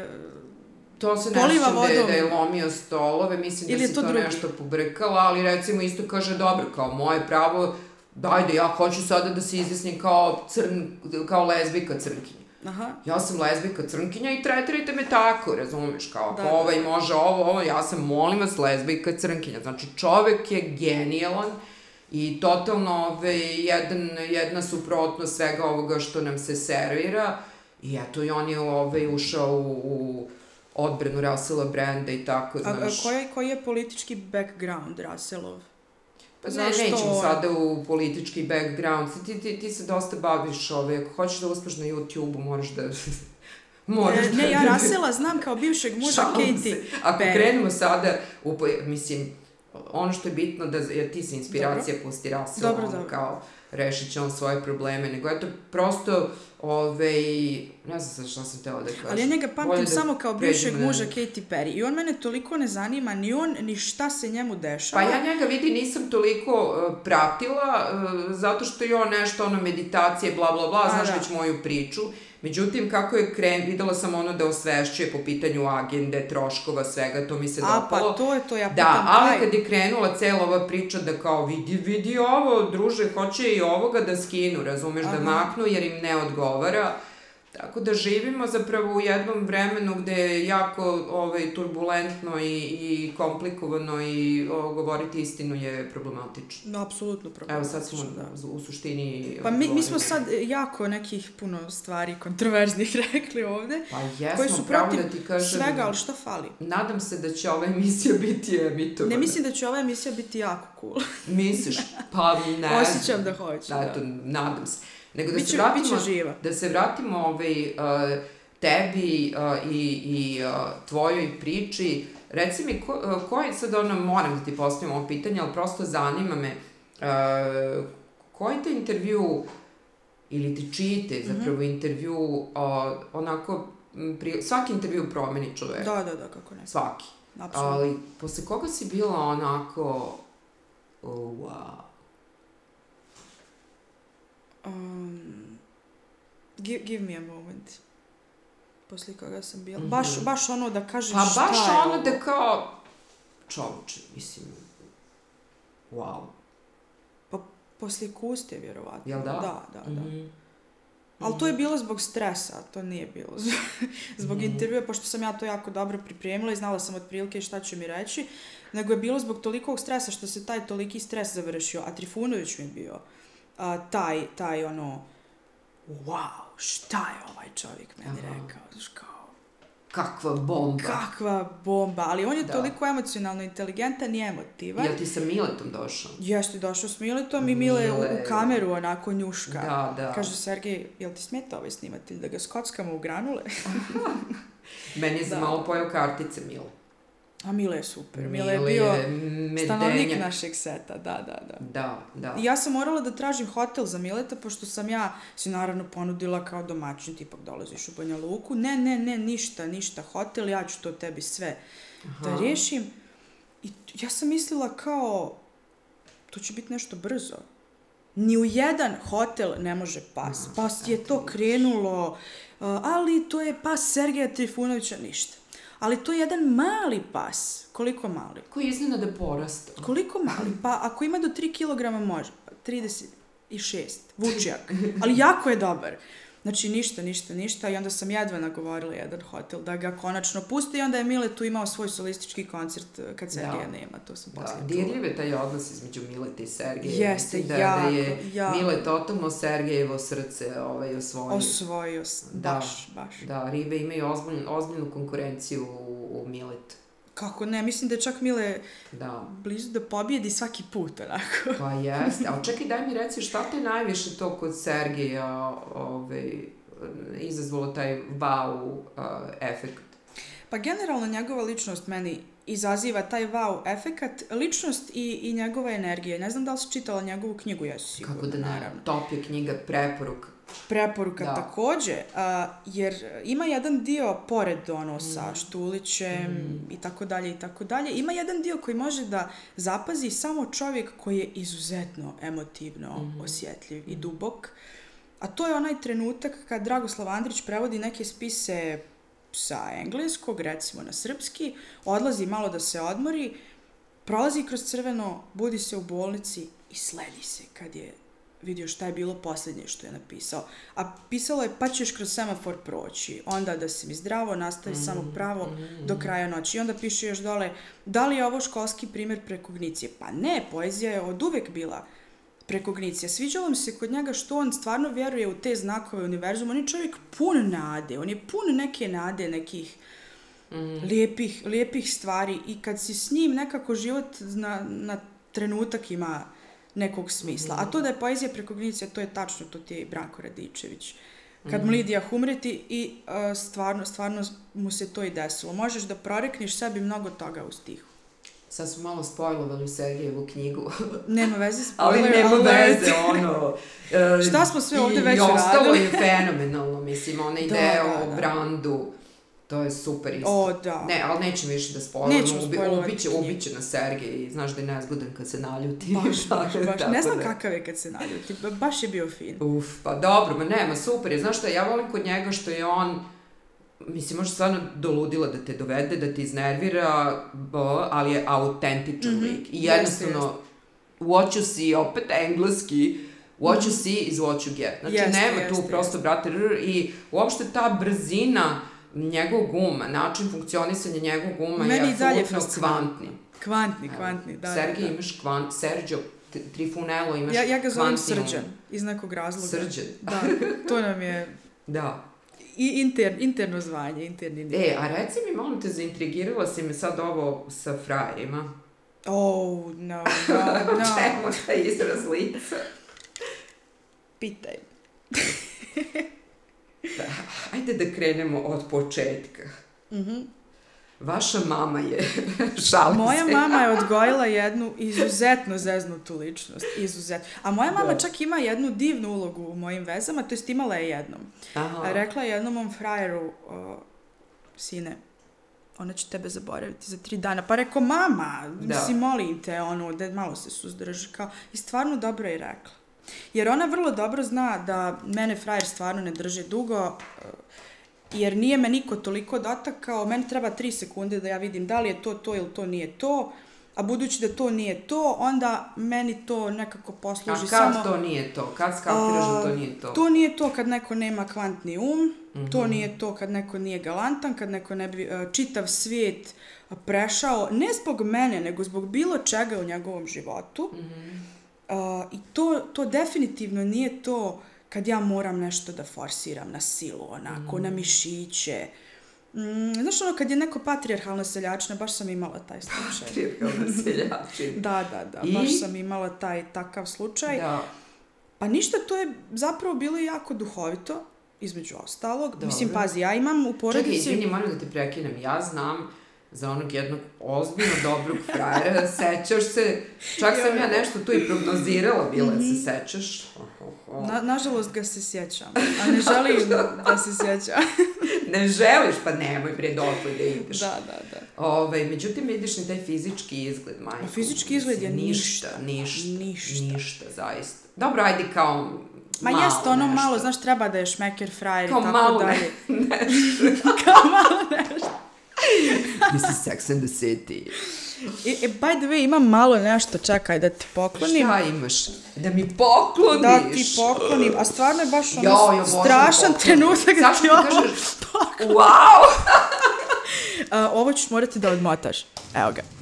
A: to se nešto da je, da je lomio stolove, mislim da si to, to nešto pobrkala, ali recimo isto kaže, dobro, kao moje pravo, dajde, ja hoću sada da se izjasnim kao crn, kao lezbijka crnkinja. Aha. Ja sam lezbijka crnkinja i tretirajte me tako, razumiješ, kao da, ovaj da. Može ovo, ovo, ja sam, molim vas, lezbijka crnkinja. Znači, čovek je genijalan i totalno ove, jedan, jedna suprotnost svega ovoga što nam se servira i eto, i on je ove, ušao u, u odbranu Russella Branda i tako, znaš.
B: A koji, koji je politički background Russellov?
A: Pa ne, nećemo sada u politički background, ti, ti, ti se dosta baviš ove, ako hoćeš da uspeš na YouTube-u, moraš da... moraš
B: ne, da... Ne, ja Russella znam kao bivšeg muža Katy.
A: Ako krenemo sada, u, mislim, ono što je bitno da, jer ti se inspiracija dobro. Pusti Russell, dobro, ono, dobro. Kao rešit će on svoje probleme, nego eto, prosto, ove, ne znam šta sam htjela da kažem.
B: Ali ja njega pamtim da samo kao bivšeg ne... muža Katy Perry i on mene toliko ne zanima, ni on, ni šta se njemu dešava.
A: Pa ja njega, vidi, nisam toliko uh, pratila, uh, zato što je on nešto, ono, meditacije, bla, bla, bla, znaš da. Već moju priču. Međutim, kako je kren, videla sam ono da osvešćuje po pitanju agende, troškova, svega, to mi se
B: A,
A: dopalo.
B: A, pa to je to, ja pitam
A: da, ali kad je krenula cela ova priča da kao vidi, vidi ovo, druže, hoće i ovoga da skinu, razumeš, aha. Da maknu, jer im ne odgovara. Tako da živimo zapravo u jednom vremenu gde je jako ovaj, turbulentno i, i komplikovano i o, govoriti istinu je problematično.
B: No, apsolutno problematično.
A: Evo sad smo da. U suštini...
B: Pa mi, mi smo sad jako nekih puno stvari kontroverznih rekli ovde.
A: Pa jesmo, koji su pravo da ti kažem...
B: svega, ali šta fali?
A: Nadam se da će ova emisija biti emitovana.
B: Ne mislim da će ova emisija biti jako cool.
A: Misliš? Pa ne.
B: Osjećam da hoću, da.
A: Eto, nadam se. Nego da
B: biće,
A: se vratimo,
B: živa.
A: Da se vratimo ovaj, uh, tebi uh, i, i uh, tvojoj priči. Reci mi, ko, uh, koji sad ono, moram da ti postavim ovo pitanje, ali prosto zanima me, uh, koji te intervju, ili ti čijete zapravo mm-hmm. intervju, uh, onako pri, svaki intervju promeni čoveka.
B: Da, da, da, kako ne.
A: Svaki.
B: Apsolutno.
A: Ali, posle koga si bila onako, oh, wow.
B: Um, give, give me a moment. Posle koga sam bila.
A: Mm-hmm.
B: Baš, baš ono da kažeš
A: pa,
B: šta je
A: baš ono
B: ovo.
A: da kao, čovječe, mislim, wow.
B: Pa posle Kuste, vjerovatno.
A: Jel da?
B: Da, da, da.
A: Mm-hmm.
B: Ali to je bilo zbog stresa, to nije bilo zbog
A: mm-hmm.
B: intervjua, pošto sam ja to jako dobro pripremila i znala sam otprilike šta će mi reći, nego je bilo zbog tolikog stresa što se taj toliki stres završio, a Trifunović mi je bio a, taj, taj ono, wow, šta je ovaj čovjek meni Aha. rekao, znaš kao,
A: kakva bomba.
B: Kakva bomba, ali on je
A: da.
B: toliko emocionalno inteligentan i emotivan.
A: Jel ti sa Miletom došao?
B: Jeste, došao s Miletom i Mile, Mile u, u kameru onako njuška.
A: Da, da.
B: Kaže, Sergej, jel ti smeta ovaj snimatelj da ga skockamo u granule?
A: Meni je za malo pojao kartice Mile.
B: A Mile je super. Mile,
A: Mile
B: je bio
A: je
B: stanovnik našeg seta, da, da, da.
A: Da, da.
B: I ja sam morala da tražim hotel za Mileta, pošto sam ja si naravno ponudila kao domaćin, tipak dolaziš u Banja Luku. Ne, ne, ne, ništa, ništa, hotel, ja ću to tebi sve Aha. da riješim. I ja sam mislila kao, to će biti nešto brzo. Ni u jedan hotel ne može pas.
A: No,
B: pas je to krenulo, ali to je pas Sergeja Trifunovića, ništa. Ali to je jedan mali pas. Koliko mali?
A: Koji iznenada porastao.
B: Koliko mali? Pa ako ima do tri kilograma može. trideset šest. Vučijak. Ali jako je dobar. Znači ništa, ništa, ništa. I onda sam jedva nagovorila jedan hotel da ga konačno pusti. I onda je Mile tu imao svoj solistički koncert kad Sergeja nema. To sam poslije
A: da, dirljiv je taj odnos između Mileta i Sergeja.
B: Jeste,
A: da,
B: jako,
A: da je
B: jako.
A: Mile totalno Sergejevo srce ovaj, osvojio.
B: Osvojio,
A: da,
B: baš, baš.
A: Da, ribe imaju ozbiljnu, ozbiljnu konkurenciju u, u Milet.
B: Kako ne, mislim da je čak Mile
A: da.
B: blizu da pobjedi svaki put, onako.
A: Pa jeste, ali čekaj, daj mi reci šta te najviše to kod Sergeja ovaj, izazvalo taj wow uh, efekt?
B: Pa generalno njegova ličnost meni izaziva taj wow efekat, ličnost i, i njegova energija. Ne znam da li si čitala njegovu knjigu, ja si sigurno,
A: kako da ne,
B: naravno.
A: Top je knjiga, preporuka.
B: Preporuka
A: da.
B: takođe, a, jer ima jedan dio pored ono sa mm. Štulićem mm. i tako dalje i tako dalje, ima jedan dio koji može da zapazi samo čovjek koji je izuzetno emotivno mm. osjetljiv mm. i dubok, a to je onaj trenutak kad Dragoslav Andrić prevodi neke spise sa engleskog, recimo na srpski, odlazi malo da se odmori, prolazi kroz crveno, budi se u bolnici i sledi se kad je vidio šta je bilo posljednje što je napisao. A pisalo je pa ćeš kroz semafor proći, onda da si mi zdravo, nastavi mm, samo pravo mm, do kraja noći. I onda piše još dole, da li je ovo školski primjer prekognicije? Pa ne, poezija je od uvek bila prekognicija. Sviđalo mi se kod njega što on stvarno vjeruje u te znakove univerzuma. On je čovjek pun nade, on je pun neke nade, nekih mm. lijepih, lijepih stvari i kad si s njim nekako život na, na trenutak ima nekog smisla. Mm-hmm. A to da je poezija prekognicija, to je tačno, to ti je Branko Radičević. Kad mm-hmm. mu Lidija Humreti i uh, stvarno, stvarno mu se to i desilo. Možeš da prorekneš sebi mnogo toga u stihu.
A: Sad smo malo spojlovali u Sergejevu knjigu.
B: Nema veze, spoiler.
A: Ali nema veze, ono... Uh,
B: šta smo sve ovde već
A: radili? I ostalo je fenomenalno, mislim, ona ideja
B: da, da,
A: o
B: da.
A: brandu. To je super isto.
B: O, da.
A: Ne, ali nećem više da spojlujem.
B: Nećemo spojlovati
A: ubiće, ubiće na Sergej i znaš da je nezgodan kad se naljuti.
B: Baš, baš, baš. Ne znam
A: da.
B: kakav je kad se naljuti. Baš je bio fin.
A: Uf, pa dobro, ma nema, super je. Znaš šta, ja volim kod njega što je on, mislim, može stvarno doludila da te dovede, da te iznervira, ali je autentičan mm-hmm. lik. I jednostavno, yes, yes. what you see, opet engleski, what you see is what you get. Znači, yes, nema yes, tu yes. prosto, brate, rr, i uopšte ta brzina njegovog uma, način funkcionisanja njegovog uma
B: meni
A: je apsolutno kvantni.
B: Kvantni, kvantni, da.
A: Sergej
B: da.
A: imaš kvant, Sergio Trifunello imaš
B: ja, ja ga zovem
A: kvantinum.
B: Srđan, iz nekog razloga.
A: Srđan.
B: Da, to nam je...
A: da.
B: I inter, interno zvanje, interni nivo.
A: E, a reci mi, molim te, zaintrigirala si me sad ovo sa frajerima.
B: Oh, no, no, no.
A: Čemu taj izraz lica?
B: Pitaj.
A: Da, ajde da krenemo od početka.
B: Mhm.
A: vaša mama je šalim
B: Moja
A: se.
B: mama je odgojila jednu izuzetno zeznutu ličnost, izuzetno. A moja mama da. čak ima jednu divnu ulogu u mojim vezama, to jest imala je jednom. Aha. Rekla je jednom mom frajeru, uh, sine, ona će tebe zaboraviti za tri dana. Pa rekao, mama, da. mislim, molim te, ono, da malo se suzdrži, kao, i stvarno dobro je rekla. Jer ona vrlo dobro zna da mene frajer stvarno ne drži dugo, jer nije me niko toliko dotakao, meni treba tri sekunde da ja vidim da li je to to ili to nije to, a budući da to nije to, onda meni to nekako posluži samo...
A: A kad samo, to nije to? Kad skapiraš da to nije to?
B: To nije to kad neko nema kvantni um, mm-hmm. to nije to kad neko nije galantan, kad neko ne bi uh, čitav svijet prešao, ne zbog mene, nego zbog bilo čega u njegovom životu. Mm-hmm. Uh, I to, to definitivno nije to kad ja moram nešto da forsiram na silu, onako, mm. na mišiće. Mm, znaš ono, kad je neko patrijarhalna seljačina, baš sam imala taj slučaj.
A: Patrijarhalna seljačina.
B: da, da, da, I? baš sam imala taj takav slučaj. Da. Pa ništa, to je zapravo bilo jako duhovito, između ostalog. Dobre. Mislim, pazi, ja imam u porodici...
A: Čekaj, izvini, moram da te prekinem. Ja znam za onog jednog ozbiljno dobrog frajera, sećaš se, čak sam ja nešto tu i prognozirala, bila mm-hmm. se sećaš. Oh, oh, oh.
B: Na, nažalost ga se sjećam, a ne želim da se sjećam.
A: Ne želiš, pa nemoj bre dotle da ideš.
B: Da, da, da.
A: Ove, međutim, vidiš ni taj fizički izgled, majko.
B: Fizički izgled je ništa.
A: Ništa,
B: ništa.
A: Ništa, zaista. Dobro, ajde kao
B: Ma
A: malo
B: jest, ono
A: nešto.
B: malo, znaš, treba da je šmeker frajer i
A: kao
B: tako
A: malo
B: dalje.
A: nešto.
B: Kao malo nešto.
A: This is Sex and the City.
B: I, i, by the way, imam malo nešto, čekaj da ti poklonim.
A: Šta imaš? Da mi pokloniš?
B: Da ti poklonim, a stvarno je baš ono jo, jo, strašan trenutak da ti ovo poklonim.
A: Wow!
B: uh, ovo ćeš morati da odmotaš. Evo ga.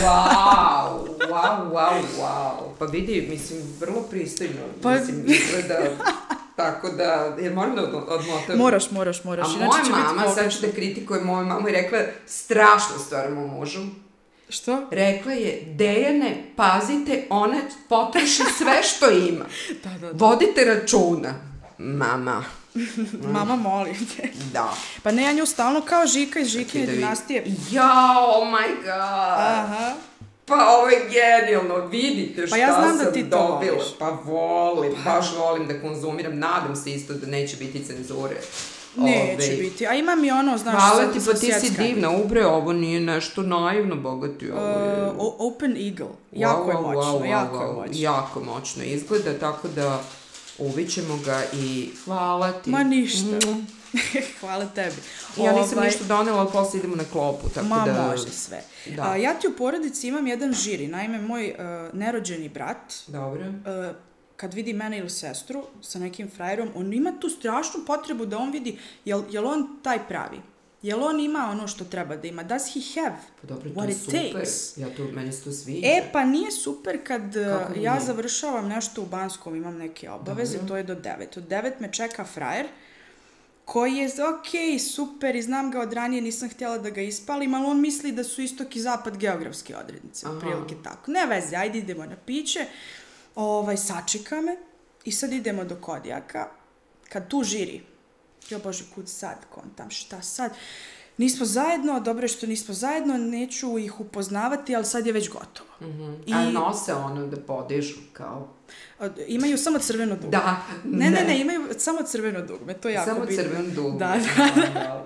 A: Wow, wow, wow, wow. Pa vidi, mislim, vrlo pristojno. Pa... Mislim, izgleda... Tako da, jer moram da odmotam.
B: Moraš, moraš, moraš.
A: A moja mama, sad ću da kritikuje moju mamu i rekla strašnu stvar mom mužu.
B: Što?
A: Rekla je, Dejane, pazite, ona potroši sve što ima.
B: Da, da, da.
A: Vodite računa. Mama.
B: Mama, molim te.
A: Da.
B: Pa ne, ja nju stalno kao Žika iz Žikine dinastije.
A: Jao, oh my god.
B: Aha.
A: Pa ovo je genijalno, vidite šta
B: pa ja znam
A: sam
B: da ti
A: dobila.
B: Voliš.
A: Pa volim, pa. baš volim da konzumiram, nadam se isto da neće biti cenzure.
B: Neće Ove. biti, a imam i ono, znaš...
A: Hvala ti, pa ti si divna, ubre, ovo nije nešto naivno, bogati, ovo je...
B: Uh, Open Eagle, jako wow, je moćno, wow, jako wow, je moćno.
A: Jako moćno izgleda, tako da uvićemo ga i hvala ti.
B: Ma ništa. Mm. Hvala tebi.
A: Ja nisam ovaj... ništa donela, ali posle idemo na klopu, tako
B: Ma,
A: da...
B: Ma, može sve. Da. A, ja ti u porodici imam jedan žiri, naime, moj uh, nerođeni brat...
A: Dobro.
B: Uh, kad vidi mene ili sestru sa nekim frajerom, on ima tu strašnu potrebu da on vidi, jel, jel on taj pravi? Jel on ima ono što treba da ima? Does he have
A: pa dobro,
B: what it
A: super.
B: takes?
A: Ja to, meni se to sviđa.
B: E, pa nije super kad Kako ja nije? završavam nešto u Banskom, imam neke obaveze, dobro. To je do devet. Od devet me čeka frajer, koji je, ok, super, i znam ga od ranije, nisam htjela da ga ispalim, ali on misli da su istok i zapad geografske odrednice, prilike tako. Ne veze, ajde idemo na piće. Ovaj, sačeka me i sad idemo do Kodijaka, kad tu žiri, jo bože, kud sad, kontam, šta sad, nismo zajedno, dobro je što nismo zajedno, neću ih upoznavati, ali sad je već gotovo.
A: Mm-hmm. I... A nose ono da podižu, kao?
B: Imaju samo crveno dugme.
A: Da,
B: ne. Ne, ne, ne, imaju samo crveno dugme, to je jako
A: samo
B: bitno.
A: Samo crveno dugme.
B: Da, da, da.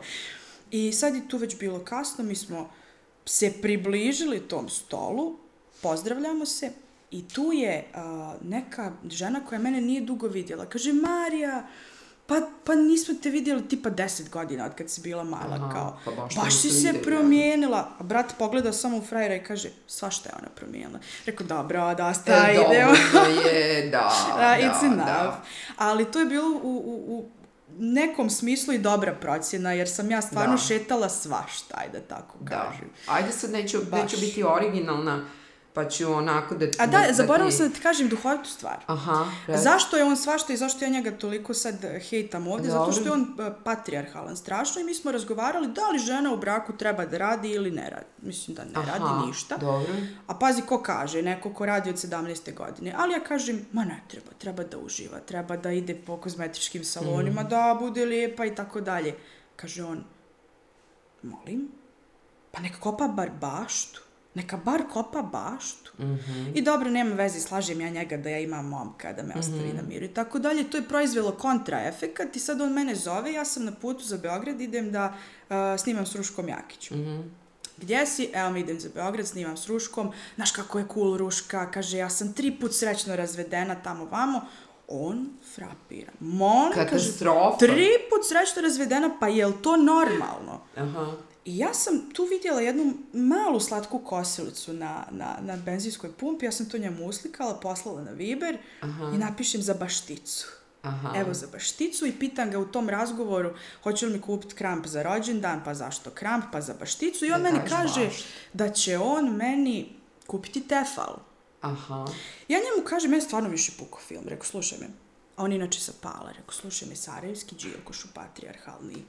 B: I sad je tu već bilo kasno, mi smo se približili tom stolu, pozdravljamo se, i tu je uh, neka žena koja mene nije dugo vidjela. Kaže, Marija, pa, pa nismo te vidjeli tipa deset godina od kad si bila mala. Aha, kao,
A: pa baš,
B: baš si se promijenila. A brat pogleda samo u frajera i kaže, svašta je ona promijenila. Rekao, dobro, da, sta,
A: e,
B: idemo.
A: Dobro je, da, da,
B: It's enough.
A: Da.
B: Ali to je bilo u, u, u nekom smislu i dobra procjena, jer sam ja stvarno da. šetala svašta, ajde tako kažem.
A: Da. Ajde sad, neću, neću biti originalna, pa ću onako da...
B: A da, da zaboravila sam da ti kažem duhovitu stvar.
A: Aha, red.
B: Zašto je on svašta i zašto ja njega toliko sad hejtam ovdje? Zato što je on patrijarhalan strašno i mi smo razgovarali da li žena u braku treba da radi ili ne radi. Mislim da ne Aha, radi ništa.
A: Dobro.
B: A pazi ko kaže, neko ko radi od sedamnaeste godine. Ali ja kažem, ma ne treba, treba da uživa, treba da ide po kozmetičkim salonima, mm. da bude lijepa i tako dalje. Kaže on, molim? pa neka kopa bar baštu. Neka bar kopa baštu.
A: Mm-hmm.
B: I dobro, nema veze, slažem ja njega da ja imam momka, da me ostavi mm-hmm. na miru i tako dalje. To je proizvelo kontraefekat i sad on mene zove, ja sam na putu za Beograd, idem da uh, snimam s Ruškom Jakićem. Mm-hmm. Gdje si? Evo mi idem za Beograd, snimam s Ruškom. Znaš kako je cool Ruška, kaže, ja sam tri put srećno razvedena tamo vamo. On frapira. Mon,
A: katastrofa.
B: Kaže, tri put srećno razvedena, pa je li to normalno?
A: Aha.
B: I ja sam tu vidjela jednu malu slatku kosilicu na, na, na benzinskoj pumpi, ja sam to njemu uslikala, poslala na Viber. Aha. I napišem za bašticu. Aha. Evo za bašticu i pitam ga u tom razgovoru hoće li mi kupiti kramp za rođendan, pa zašto kramp, pa za bašticu. I on da meni kaže baš. Da će on meni kupiti tefal.
A: Aha.
B: Ja njemu kažem, meni stvarno više puko film. Rekao, slušaj me. A on inače sa Pala. Rekao, slušaj me, Sarajevski džilkošu patrijarhalni.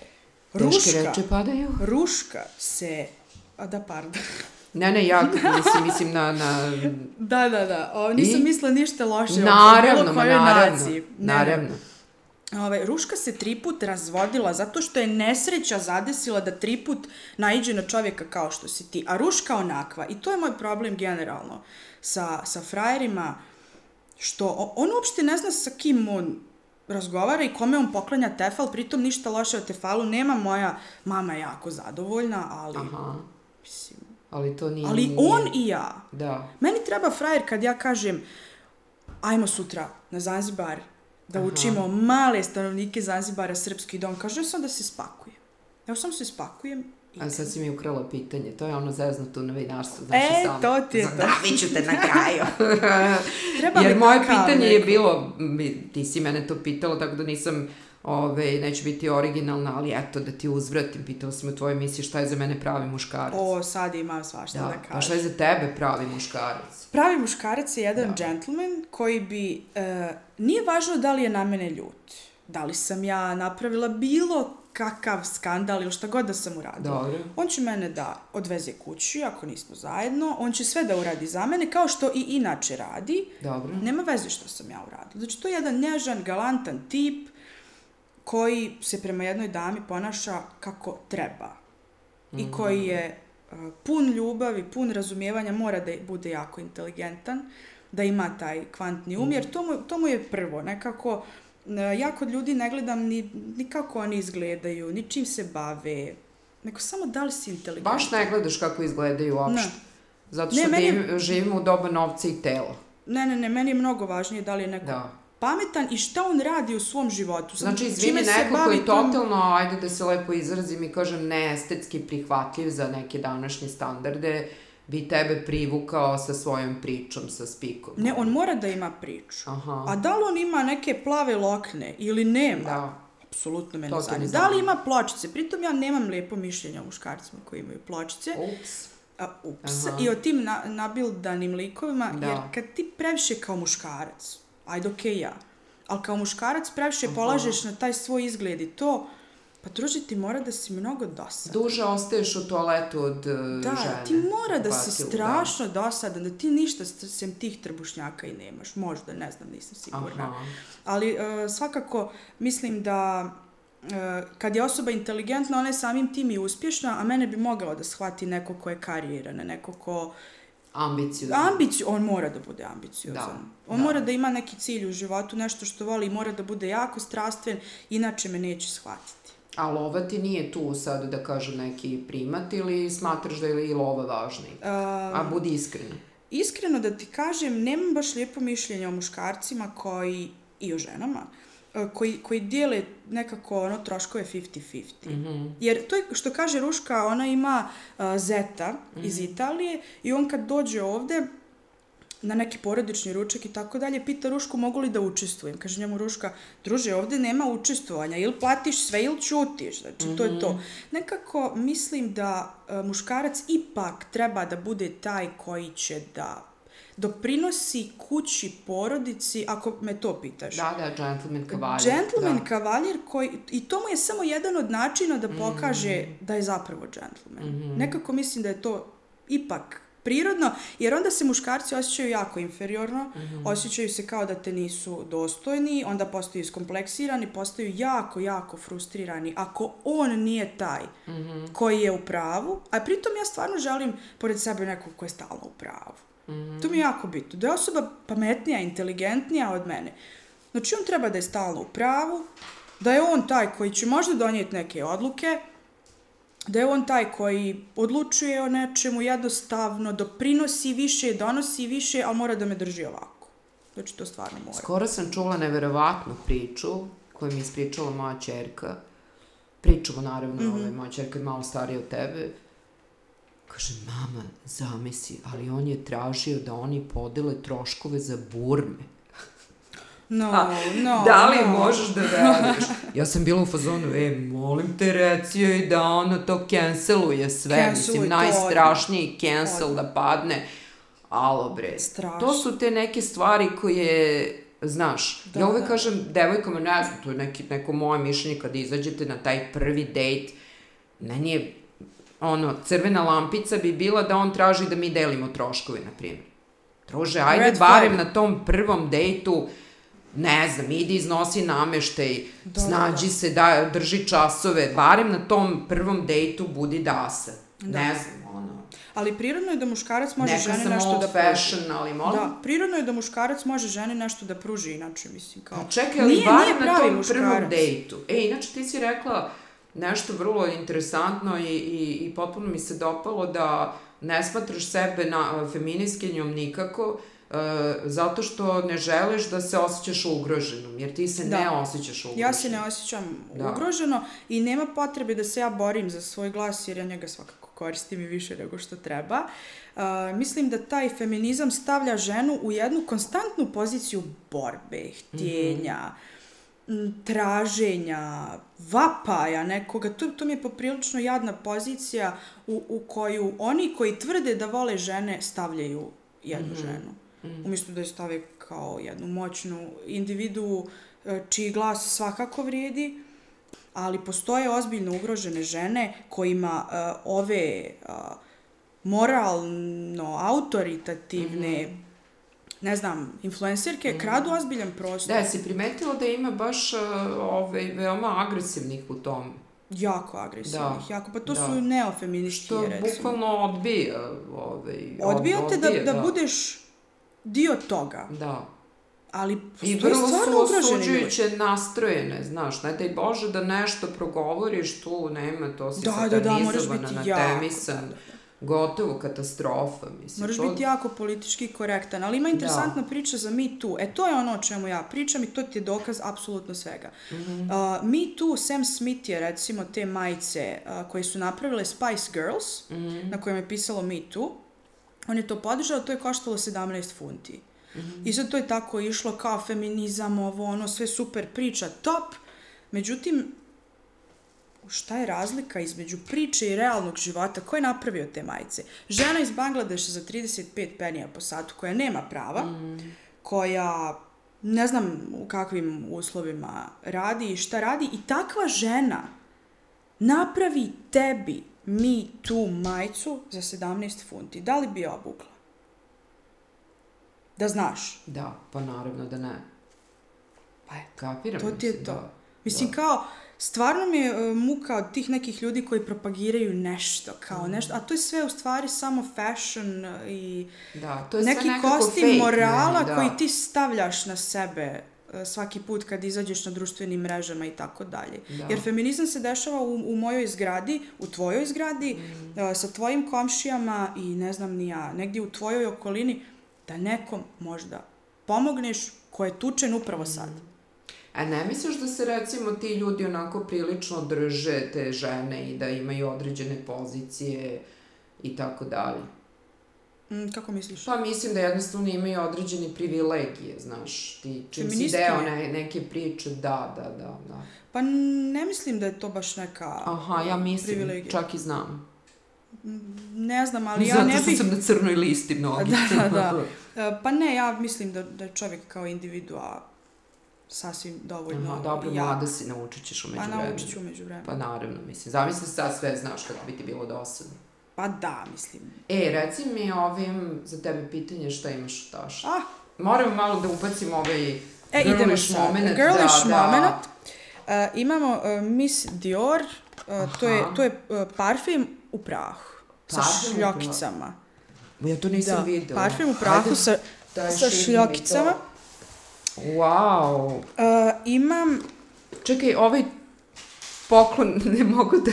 A: Teške reče padaju.
B: Ruška se... A da, pardon.
A: Ne, ne, ja mislim, mislim na... na...
B: Da, da, da. O, nisam I... mislila ništa loše.
A: Naravno, ma naravno. Naravno.
B: Ove, Ruška se tri put razvodila zato što je nesreća zadesila da tri put naiđe na čovjeka kao što si ti. A Ruška onakva. I to je moj problem generalno sa, sa frajerima, što on uopšte ne zna sa kim on razgovara i kome on poklanja tefal, pritom ništa loše o tefalu nema, moja mama je jako zadovoljna, ali...
A: Aha.
B: Mislim,
A: ali to nije...
B: Ali
A: nije.
B: on i ja.
A: Da.
B: Meni treba frajer kad ja kažem ajmo sutra na Zanzibar da Aha. učimo male stanovnike Zanzibara srpski dom. Kaže, sam da se spakujem. Evo sam se spakujem.
A: I a sad si mi ukrala pitanje. To je ono zeznuto novinarstvo. Znači,
B: e,
A: sam,
B: to ti je to.
A: Zadavit ću te na kraju. Jer moje pitanje neko. je bilo, ti si mene to pitala, tako da nisam, ove, neću biti originalna, ali eto, da ti uzvratim. Pitala sam u tvojoj emisiji šta je za mene pravi muškarac.
B: O, sad imam svašta da, da kažem.
A: Pa šta je za tebe pravi muškarac?
B: Pravi muškarac je jedan da. džentlmen koji bi, e, nije važno da li je na mene ljut. Da li sam ja napravila bilo kakav skandal ili šta god da sam uradila.
A: Dobro.
B: On će mene da odveze kući, ako nismo zajedno. On će sve da uradi za mene, kao što i inače radi.
A: Dobro.
B: Nema veze što sam ja uradila. Znači, to je jedan nježan, galantan tip koji se prema jednoj dami ponaša kako treba. Mm. I koji je uh, pun ljubavi, pun razumijevanja, mora da bude jako inteligentan, da ima taj kvantni um, jer to mu, to mu je prvo. Nekako, ja kod ljudi ne gledam ni, ni kako oni izgledaju, ni čim se bave, nego samo da li si inteligentan.
A: Baš ne gledaš kako izgledaju uopšte. Ne. Zato što ne, meni... je, živimo u doba novca i tela.
B: Ne, ne, ne, meni je mnogo važnije da li je neko da. pametan i šta on radi u svom životu.
A: Znači, izvini, neko koji je totalno, ajde da se lepo izrazim i kažem, neestetski prihvatljiv za neke današnje standarde, bi tebe privukao sa svojom pričom, sa spikom.
B: Ne, on mora da ima priču. Aha. A da li on ima neke plave lokne ili nema? Da. Apsolutno me ne zanima. Da li ima pločice? Pritom ja nemam lijepo mišljenje o muškarcima koji imaju pločice.
A: Ups.
B: A, ups. Aha. I o tim na, nabildanim likovima, da. Jer kad ti previše kao muškarac, ajde okej okay, ja, ali kao muškarac previše Aha. polažeš na taj svoj izgled i to, pa druži, ti mora da si mnogo dosadan.
A: Duže ostaješ u toaletu od uh,
B: da,
A: žene.
B: Da, ti mora da si strašno da. dosadan, da ti ništa sem tih trbušnjaka i nemaš. Možda, ne znam, nisam sigurna. Aha. Ali uh, svakako mislim da uh, kad je osoba inteligentna, ona je samim tim i uspješna, a mene bi mogao da shvati neko ko je karijeran, neko ko...
A: Ambiciozan.
B: Ambiciju, on mora da bude ambiciozan. Da, on da. mora da ima neki cilj u životu, nešto što voli i mora da bude jako strastven, inače me neće shvatiti.
A: A lova ti nije tu sad, da kažem, neki primat ili smatraš da je i lova važniji? Um, A budi iskreno.
B: Iskreno da ti kažem, nemam baš lijepo mišljenje o muškarcima koji, i o ženama, koji, koji dijele nekako ono troškove fifty fifty. Mm-hmm. Jer to je, što kaže Ruška, ona ima uh, zeta mm-hmm. iz Italije i on kad dođe ovde na neki porodični ručak i tako dalje, pita Rušku mogu li da učestvujem. Kaže njemu Ruška, druže, ovde nema učestvovanja, ili platiš sve ili ćutiš. Znači, mm-hmm. to je to. Nekako mislim da uh, muškarac ipak treba da bude taj koji će da doprinosi kući, porodici, ako me to pitaš.
A: Da, da, gentleman kavaljer.
B: Gentleman da. kavaljer koji, i to mu je samo jedan od načina da pokaže mm-hmm. da je zapravo gentleman. Mm-hmm. Nekako mislim da je to ipak prirodno, jer onda se muškarci osjećaju jako inferiorno,
A: mm-hmm.
B: osjećaju se kao da te nisu dostojni, onda postaju iskompleksirani, postaju jako, jako frustrirani ako on nije taj
A: mm-hmm.
B: koji je u pravu, a pritom ja stvarno želim pored sebe nekog ko je stalno u pravu. Mm-hmm. To mi je jako bitno. Da je osoba pametnija, inteligentnija od mene. Znači, on treba da je stalno u pravu, da je on taj koji će možda donijeti neke odluke, da je on taj koji odlučuje o nečemu jednostavno, doprinosi više, donosi više, ali mora da me drži ovako. Znači, to stvarno mora.
A: Skoro sam čula neverovatnu priču koju mi je ispričala moja ćerka. Pričamo, naravno, mm-hmm. ovaj, moja ćerka je malo starija od tebe. Kaže, mama, zamisli, ali on je tražio da oni podele troškove za burme.
B: No,
A: A,
B: no,
A: da li
B: no.
A: možeš da veruješ? Ja sam bila u fazonu, e, molim te, reci joj da ono to canceluje sve,
B: Canceluj
A: mislim, najstrašniji cancel odmah. Da padne. Alo, bre,
B: Strašno.
A: To su te neke stvari koje, znaš,
B: da,
A: ja uvek
B: da.
A: kažem, devojkama, ne znam, to je neki, neko moje mišljenje, kada izađete na taj prvi dejt, meni je, ono, crvena lampica bi bila da on traži da mi delimo troškove, na primjer. Druže, ajde
B: Red
A: barem
B: flag.
A: Na tom prvom dejtu, ne znam, idi iznosi nameštaj,
B: da,
A: snađi
B: da.
A: se, da, drži časove, barem na tom prvom dejtu budi dasa.
B: Da.
A: Ne znam, ono...
B: Ali prirodno je da muškarac može
A: Neka
B: ženi
A: sam
B: nešto
A: old
B: da
A: fashion,
B: pruži.
A: ali molim.
B: Da, prirodno je da muškarac može ženi nešto da pruži, inače, mislim, kao...
A: Pa čekaj, ali
B: nije,
A: barem
B: nije
A: na tom
B: muškarac.
A: prvom dejtu. E, inače ti si rekla nešto vrlo interesantno i, i, i potpuno mi se dopalo da ne smatraš sebe na, feministkinjom nikako, Uh, zato što ne želiš da se osjećaš ugroženom, jer ti se
B: da.
A: ne osjećaš ugroženom.
B: Ja se ne osjećam da. ugroženo i nema potrebe da se ja borim za svoj glas, jer ja njega svakako koristim i više nego što treba. Uh, mislim da taj feminizam stavlja ženu u jednu konstantnu poziciju borbe, htjenja, mm-hmm. traženja, vapaja nekoga. To, to mi je poprilično jadna pozicija u, u koju oni koji tvrde da vole žene stavljaju jednu mm-hmm. ženu. Mm. Umjesto da je stave kao jednu moćnu individu čiji glas svakako vrijedi, ali postoje ozbiljno ugrožene žene kojima uh, ove uh, moralno autoritativne mm-hmm. ne znam, influencerke mm-hmm. kradu ozbiljan prostor.
A: Da, si primetila da ima baš uh, ove, veoma agresivnih u tom?
B: Jako agresivnih,
A: da.
B: jako. Pa to
A: da.
B: su neofeministije, recimo.
A: Što bukvalno odbija. Ovaj,
B: odbija te da,
A: odbija,
B: da,
A: da
B: budeš dio toga.
A: Da.
B: Ali
A: i vrlo su osuđujuće nastrojene, znaš, ne daj Bože da nešto progovoriš tu, nema, to si
B: da,
A: satanizovana,
B: da, da,
A: natemisan,
B: da, da.
A: gotovo katastrofa, mislim.
B: Moraš
A: to...
B: biti jako politički korektan, ali ima interesantna da. priča za Me Too. E, to je ono o čemu ja pričam i to ti je dokaz apsolutno svega. Mm-hmm. Uh, Me Too, Sam Smith je recimo te majice uh, koje su napravile Spice Girls, mm-hmm. na kojem je pisalo Me Too, on je to podržao, to je koštalo sedamnaest funti. Mm-hmm. I sad to je tako išlo kao feminizam, ovo, ono, sve super priča, top. Međutim, šta je razlika između priče i realnog života? Ko je napravio te majice? Žena iz Bangladeša za trideset pet penija po satu, koja nema prava, mm. koja ne znam u kakvim uslovima radi i šta radi, i takva žena napravi tebi Me Too majicu za sedamnaest funti. Da li bi je obukla? Da znaš.
A: Da, pa naravno da ne. Pa je, kapiram.
B: To ti je to.
A: Da,
B: mislim,
A: da.
B: kao, stvarno mi je uh, muka od tih nekih ljudi koji propagiraju nešto, kao mm. nešto, a to je sve u stvari samo fashion i
A: da, to je
B: neki
A: sve
B: kostim
A: fake,
B: morala
A: ne,
B: koji ti stavljaš na sebe uh, svaki put kad izađeš na društvenim mrežama i tako dalje. Jer feminizam se dešava u, u mojoj zgradi, u tvojoj zgradi, mm. uh, sa tvojim komšijama i ne znam ni ja, negdje u tvojoj okolini, da nekom možda pomogneš ko je tučen upravo sad.
A: A ne misliš da se recimo ti ljudi onako prilično drže te žene i da imaju određene pozicije i tako dalje?
B: Mm, kako misliš?
A: Pa mislim da jednostavno imaju određene privilegije, znaš, ti čim si deo ne, neke priče, da, da, da, da.
B: Pa ne mislim da je to baš neka
A: Aha, ja mislim,
B: privilegija.
A: Čak i znam.
B: Ne znam, ali ja
A: Zato
B: ne bih...
A: Zato što sam na crnoj listi mnogi.
B: Da, da, da. Pa ne, ja mislim da, da je čovjek kao individua sasvim dovoljno...
A: Aha, dobro,
B: ja.
A: mlada si, naučit ćeš umeđu vremenu.
B: Pa naučit ću umeđu vremenu.
A: Pa naravno, mislim. Zamisli sad sve znaš kako bi ti bilo dosadno.
B: Pa da, mislim.
A: E, reci mi ovim, za tebe pitanje šta imaš u taši.
B: Ah.
A: Moramo malo da ubacimo ovaj
B: e,
A: girlish moment.
B: Girlish
A: da,
B: moment. Da. Uh, imamo uh, Miss Dior, uh, to je, to je uh, parfim u prahu. Sa šljokicama.
A: Ja to nisam
B: da,
A: videla.
B: Parfim u prahu Ajde, sa, sa šljokicama.
A: Wow. Uh,
B: imam...
A: Čekaj, ovaj poklon ne mogu da...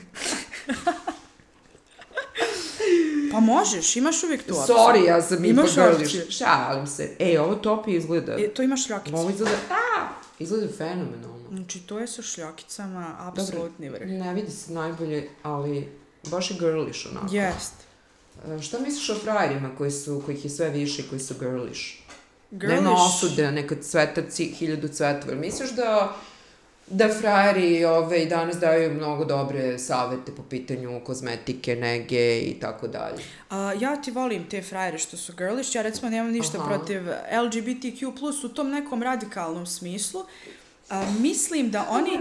B: Pa možeš, imaš uvijek tu opciju.
A: Sorry, ja sam ipak girlish. Šalim se. Ej, ovo topi izgleda...
B: E, to ima šljokice.
A: Ovo izgleda... A, izgleda fenomenalno.
B: Znači, to je sa šljokicama, apsolutni vrh.
A: Ne vidi se najbolje, ali baš je girlish onako.
B: Jest.
A: Šta misliš o frajerima koji su, kojih je sve više i koji su girlish?
B: Girlish?
A: Nema osude, nekad cvetaci, hiljadu cvetova. Misliš da... da frajeri ove, danas daju mnogo dobre savete po pitanju kozmetike, nege i tako dalje.
B: Ja ti volim te frajere što su girlish, ja recimo nemam ništa Aha. protiv L G B T Q plus u tom nekom radikalnom smislu. A, mislim da oni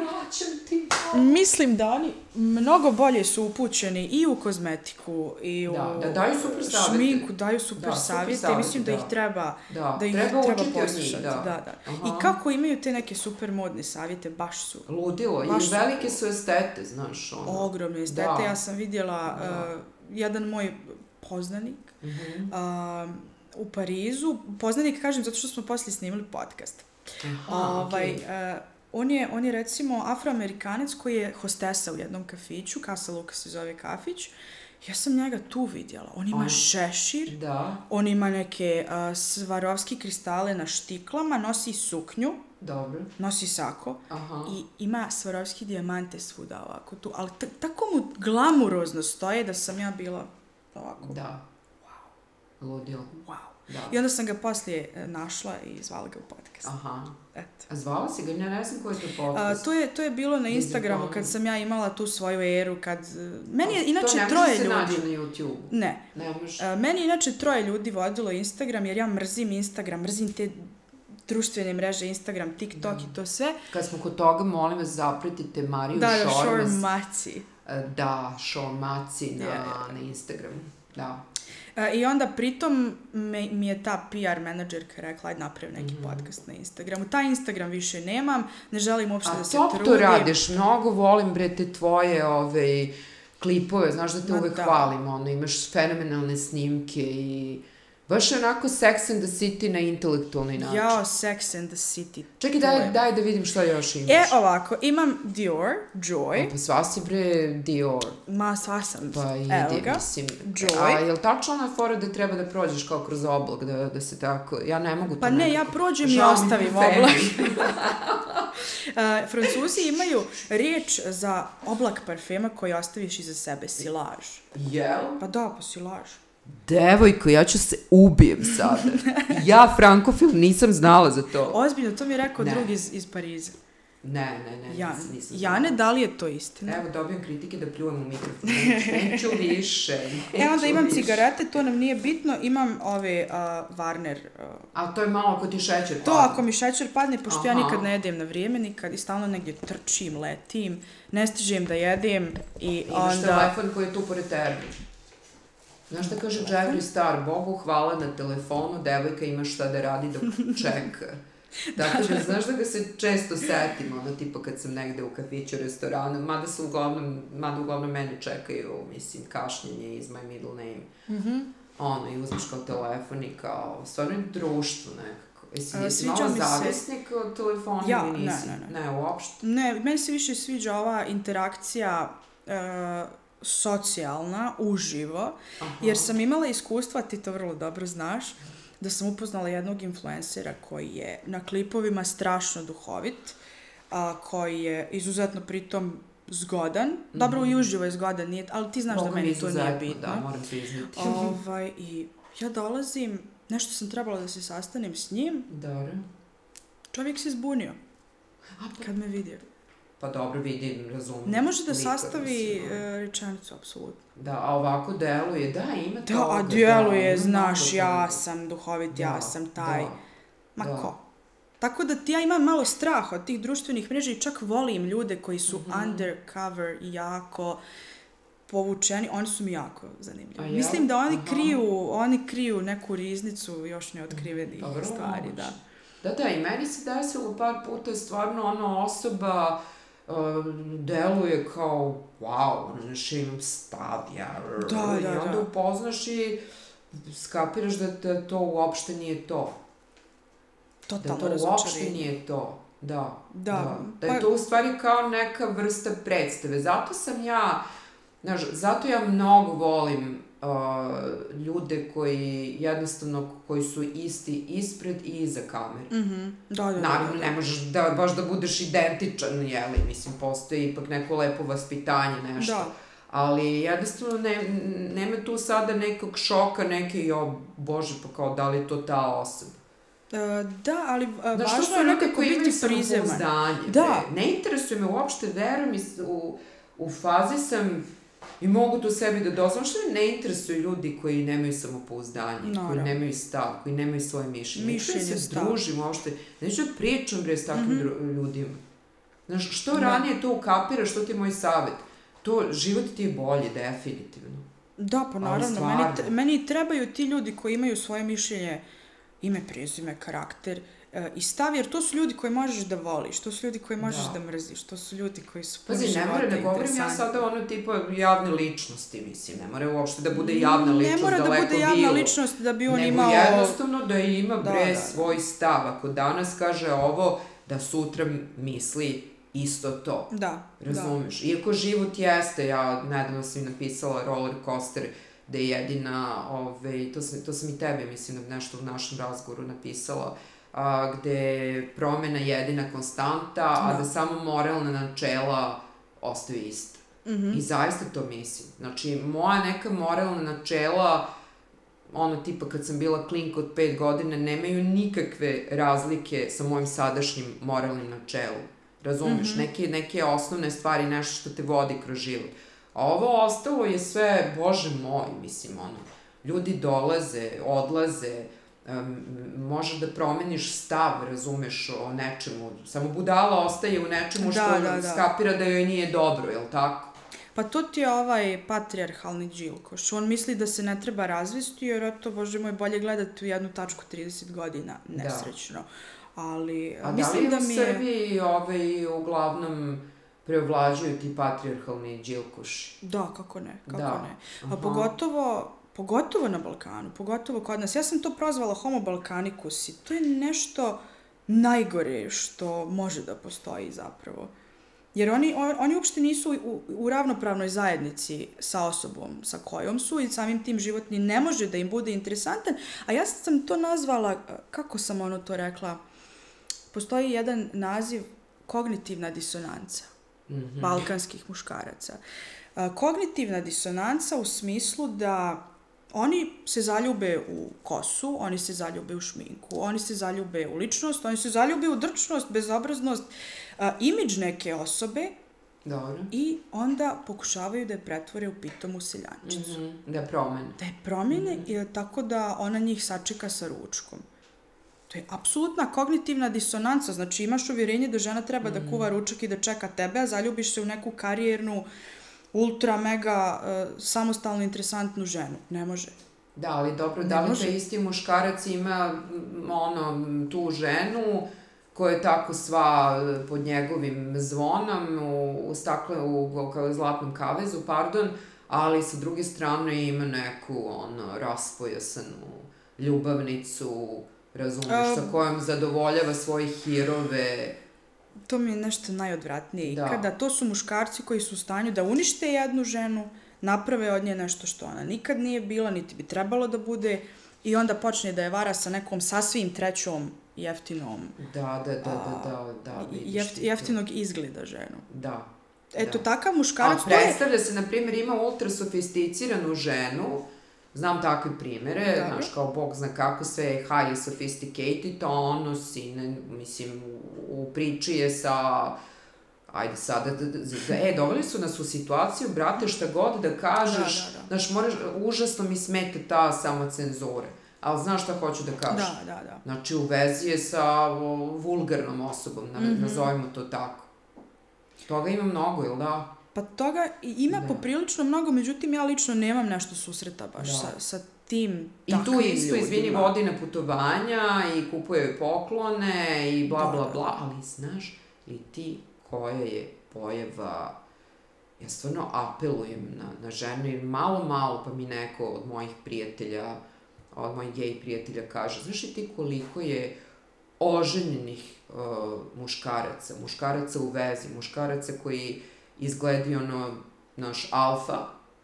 B: mislim da oni mnogo bolje su upućeni i u kozmetiku i u
A: da, da daju super savjete.
B: Šminku, daju super da, savjete super i mislim da, da ih treba
A: da,
B: da ih
A: treba,
B: treba poslušati. Da. Da, da.
A: Aha.
B: I kako imaju te neke super modne savjete, baš su
A: ludilo, baš i velike su estete, znaš ono.
B: Ogromne estete, da. Ja sam vidjela uh, jedan moj poznanik uh-huh. uh, u Parizu, poznanik kažem zato što smo poslije snimali podcast.
A: Aha,
B: ovaj,
A: okay.
B: uh, on, je, on je recimo afroamerikanac koji je hostesa u jednom kafiću, Casa Luka se zove kafić. Ja sam njega tu vidjela. On ima on, šešir,
A: da.
B: On ima neke uh, svarovski kristale na štiklama, nosi suknju,
A: dobro.
B: Nosi sako
A: Aha.
B: I ima svarovski dijamante svuda ovako tu. Ali t- tako mu glamurozno stoje da sam ja bila ovako.
A: Da.
B: Wow.
A: Ludilo.
B: Wow.
A: Da.
B: I onda sam ga poslije našla i zvala ga u podcast.
A: Aha.
B: Eto.
A: A zvala si ga? Ja ne znam koji je to podcast.
B: A, to, je, to je bilo na Instagramu kad sam ja imala tu svoju eru. Kad, meni je inače troje ljudi...
A: To ne može se naći na YouTube?
B: Ne.
A: Ne može.
B: A, meni je inače troje ljudi vodilo Instagram jer ja mrzim Instagram, mrzim te društvene mreže, Instagram, TikTok da. I to sve.
A: Kad smo kod toga, molim vas, zapratite Mariju
B: da,
A: Šormas.
B: Da, Šormaci.
A: Da, Šormaci na,
B: yeah.
A: na Instagramu. Da.
B: Uh, I onda pritom me, mi je ta P R menadžerka rekla, ajde napravi neki mm-hmm. podcast na Instagramu. Taj Instagram više nemam, ne želim uopšte
A: A
B: da se trudim.
A: A to to radiš, mnogo volim bre te tvoje ove, klipove, znaš da te Ma uvek da. Hvalim, ono, imaš fenomenalne snimke i... Baš je onako Sex and the City na intelektualni način.
B: Jao, Sex and the City.
A: Čekaj, daj, daj da vidim što još imaš.
B: E, ovako, imam Dior, Joy.
A: O, pa sva si bre Dior.
B: Ma, sva sam.
A: Pa idi,
B: Evo
A: mislim.
B: Joy.
A: A je li tačno ona fora da treba da prođeš kao kroz oblak, da, da se tako... Ja ne mogu to
B: Pa ne, nekako. Ja prođem Žao i ostavim oblak. uh, Francuzi imaju riječ za oblak parfema koji ostaviš iza sebe, silaž.
A: Jel?
B: Pa da, pa silaž.
A: Devojko, ja ću se ubijem sada. Ja, frankofil, nisam znala za to.
B: Ozbiljno, to mi je rekao drug iz, iz Pariza.
A: Ne, ne, ne,
B: Jan,
A: nisam, nisam
B: Jane, da li je to istina?
A: Evo, dobijem kritike da pljujem u mikrofon. Neću više.
B: Neću e, onda imam više. Cigarete, to nam nije bitno. Imam ove uh, Warner... Uh,
A: A to je malo ako ti šećer padne?
B: To ako mi šećer padne, pošto Aha. ja nikad ne jedem na vrijeme, nikad i stalno negdje trčim, letim, ne stižem da jedem i
A: Imaš
B: onda...
A: Imaš telefon koji je tu pored tebe. Znaš šta kaže Jeffree Star, Bogu hvala na telefonu, devojka ima šta da radi dok čeka. Tako da, znaš da ga se često setim, ono, tipa kad sam negde u kafiću, restoranu, mada su uglavnom, mada uglavnom mene čekaju, mislim, kašnjenje iz my middle name.
B: Mm-hmm.
A: Ono, i uzmeš kao telefon i kao, stvarno je društvo nekako. Jesi, jesi malo zavisnik se... od telefona
B: ja,
A: ili nisi?
B: Ne, ne, ne.
A: Ne, uopšte?
B: Ne, meni se više sviđa ova interakcija... Uh, socijalna, uživo, Aha. jer sam imala iskustva, ti to vrlo dobro znaš, da sam upoznala jednog influencera koji je na klipovima strašno duhovit, a, koji je izuzetno pritom zgodan, mm-hmm. dobro i uživo je zgodan, nije, ali ti znaš Mogu da meni to nije bitno.
A: Da, moram se izniti.
B: Ovaj, I ja dolazim, nešto sam trebala da se sastanem s njim,
A: dobro.
B: Čovjek se zbunio
A: A, pa...
B: kad me vidio.
A: Pa dobro, vidim, razumim.
B: Ne može da sastavi uh, rečenicu, apsolutno.
A: Da, a ovako deluje, da, ima
B: da,
A: toga.
B: A deluje, da, znaš, ja sam duhovit, da, ja sam taj.
A: Da,
B: Ma
A: da.
B: ko? Tako da ti ja imam malo strah od tih društvenih mreža i čak volim ljude koji su mm-hmm. undercover i jako povučeni, oni su mi jako zanimljivi.
A: A
B: Mislim da oni
A: Aha.
B: kriju, oni kriju neku riznicu još neotkrivenih
A: Dobro,
B: stvari,
A: moguće.
B: da.
A: Da, da, i meni se desilo par puta stvarno ona osoba uh, deluje kao, wow, ono, znaš, imam stav, ja,
B: Da,
A: i
B: da,
A: onda
B: da.
A: upoznaš i skapiraš da, da to uopšte nije to. Da
B: Totalno
A: to uopšte
B: razočarenje.
A: nije to. Da,
B: Da,
A: da. Da je
B: pa-
A: to u stvari kao neka vrsta predstave. Zato sam ja, znaš, zato ja mnogo volim uh, ljude koji jednostavno, koji su isti ispred i iza kamere.
B: Mhm, da, da, da.
A: Naravno,
B: da.
A: ne možeš da, baš da budeš identičan, jeli, mislim, postoji ipak neko lepo vaspitanje, nešto.
B: Da.
A: Ali jednostavno ne, nema tu sada nekog šoka, neke, jo, bože, pa kao, da li je to ta osoba?
B: E, da, ali a,
A: Znaš, to
B: važno
A: su
B: je
A: ljudi
B: nekako
A: koji imaju
B: biti prizeman.
A: samopouzdanje.
B: Da.
A: bre. Ne interesuje me uopšte, verujem, u, u fazi sam i mogu to sebi da dozvam, što me ne interesuju ljudi koji nemaju samopouzdanje,
B: Naravno.
A: koji nemaju stav, koji nemaju svoje mišljenje.
B: Mišljenje,
A: Neću da se
B: stav.
A: družim uopšte, neću da pričam bre s takvim
B: Mhm.
A: ljudima. Znaš, što
B: Da.
A: ranije to ukapiraš, što ti je moj savjet. To, život ti je bolji, definitivno.
B: Da, pa
A: Ali
B: naravno, meni,
A: stvarno.
B: te- meni trebaju ti ljudi koji imaju svoje mišljenje, ime, prezime, karakter e, i stav, jer to su ljudi koji možeš da voliš, to su ljudi koji možeš
A: Da.
B: da, mrziš, to su ljudi koji su puni
A: Pazi, ne
B: života,
A: mora, ne govorim ja
B: interesantni.
A: sada ono tipa javne ličnosti, mislim, ne mora uopšte da bude javna ličnost,
B: Ne mora da
A: daleko
B: bude javna
A: bilo.
B: ličnost da bi on
A: Nego
B: imao...
A: jednostavno da ima,
B: Da,
A: bre,
B: da, da.
A: svoj stav. Ako danas kaže ovo, da sutra misli isto to.
B: Da,
A: Razumeš? Iako život jeste, ja nedavno sam i napisala roller coaster, da je jedina, ove, to, sam, to sam i tebe, mislim, nešto u našem razgovoru napisala, a, gde je promena jedina konstanta, a
B: Da.
A: da samo moralna načela ostaju ista.
B: da. Mhm.
A: I zaista to mislim. Znači, moja neka moralna načela, ono tipa kad sam bila klinka od pet godina, nemaju nikakve razlike sa mojim sadašnjim moralnim načelom. Razumeš?
B: Mhm.
A: Neke, neke osnovne stvari, nešto što te vodi kroz život. A ovo ostalo je sve, bože moj, mislim, ono, ljudi dolaze, odlaze, um, možeš da promeniš stav, razumeš, o nečemu. Samo budala ostaje u nečemu što
B: Da, da, da.
A: skapira da joj nije dobro, jel tako?
B: Pa to ti je ovaj patrijarhalni Đilkoš. On misli da se ne treba razvesti, jer eto, bože moj, bolje gledati u jednu tačku trideset godina, nesrećno. Ali,
A: A
B: mislim
A: da
B: da
A: li u
B: mi je...
A: Srbiji ovaj, uglavnom preovlađuju ti patrijarhalni džilkoši?
B: Da, kako ne, kako
A: Da.
B: ne.
A: Aha.
B: A pogotovo, pogotovo na Balkanu, pogotovo kod nas. Ja sam to prozvala homo balkanikus i to je nešto najgore što može da postoji zapravo. Jer oni, on- oni uopšte nisu u, u ravnopravnoj zajednici sa osobom sa kojom su i samim tim život ni ne može da im bude interesantan. A ja sam to nazvala, kako sam ono to rekla, postoji jedan naziv kognitivna disonanca
A: Mhm.
B: balkanskih muškaraca. A, Kognitivna disonanca u smislu da oni se zaljube u kosu, oni se zaljube u šminku, oni se zaljube u ličnost, oni se zaljube u drčnost, bezobraznost, a, imidž neke osobe
A: Dobro.
B: i onda pokušavaju da je pretvore u pitomu seljančicu.
A: Mhm. Da promene.
B: Da je promjene i tako da ona njih sačeka sa ručkom. To je apsolutna kognitivna disonanca, znači imaš uvjerenje da žena treba da kuva ručak i da čeka tebe, a zaljubiš se u neku karijernu, ultra, mega, uh, samostalno interesantnu ženu. Ne može.
A: Da, ali dobro,
B: Ne
A: da li
B: može.
A: taj isti muškarac ima m, ono, m, tu ženu koja je tako sva e, pod njegovim zvonom u, u, stakle, u, u kao zlatnom kavezu, pardon, ali sa druge strane ima neku ono, raspojasanu ljubavnicu, razumeš,
B: A-
A: sa kojom zadovoljava svoje hirove.
B: To mi je nešto najodvratnije
A: Da.
B: ikada. To su muškarci koji su u stanju da unište jednu ženu, naprave od nje nešto što ona nikad nije bila, niti bi trebalo da bude, i onda počne da je vara sa nekom sasvim trećom jeftinom,
A: Da, da, da, da, da, da, vidiš
B: jeft,
A: ti to.
B: jeftinog izgleda ženu.
A: Da.
B: Eto,
A: da.
B: takav
A: A
B: muškarac, to je...
A: predstavlja se, na primjer, ima ultra sofisticiranu ženu, znam takve primere,
B: Dobro.
A: znaš, kao bog zna kako sve je highly sophisticated, a ono si, ne, mislim, u, u priči je sa, ajde sada, da, da, da, e, doveli su nas u situaciju, brate, šta god da kažeš,
B: Da, da, da.
A: znaš, moraš, užasno mi smeta ta samocenzura, ali znaš šta hoću da kažem?
B: Da, da, da.
A: Znači, u vezi je sa o, vulgarnom osobom, na,
B: Mhm.
A: nazovimo to tako. Toga ima mnogo, jel da?
B: Pa toga ima da. Poprilično mnogo, međutim ja lično nemam nešto susreta baš da. sa, sa tim takvim ljudima.
A: I tu isto, izvini, vodi na putovanja i kupuje poklone i bla, bla, bla, ali znaš li ti koja je pojava, ja stvarno apelujem na, na žene, malo, malo, pa mi neko od mojih prijatelja, od mojih gej prijatelja kaže, znaš li ti koliko je oženjenih uh, muškaraca, muškaraca u vezi, muškaraca koji izgledaju ono, naš alfa,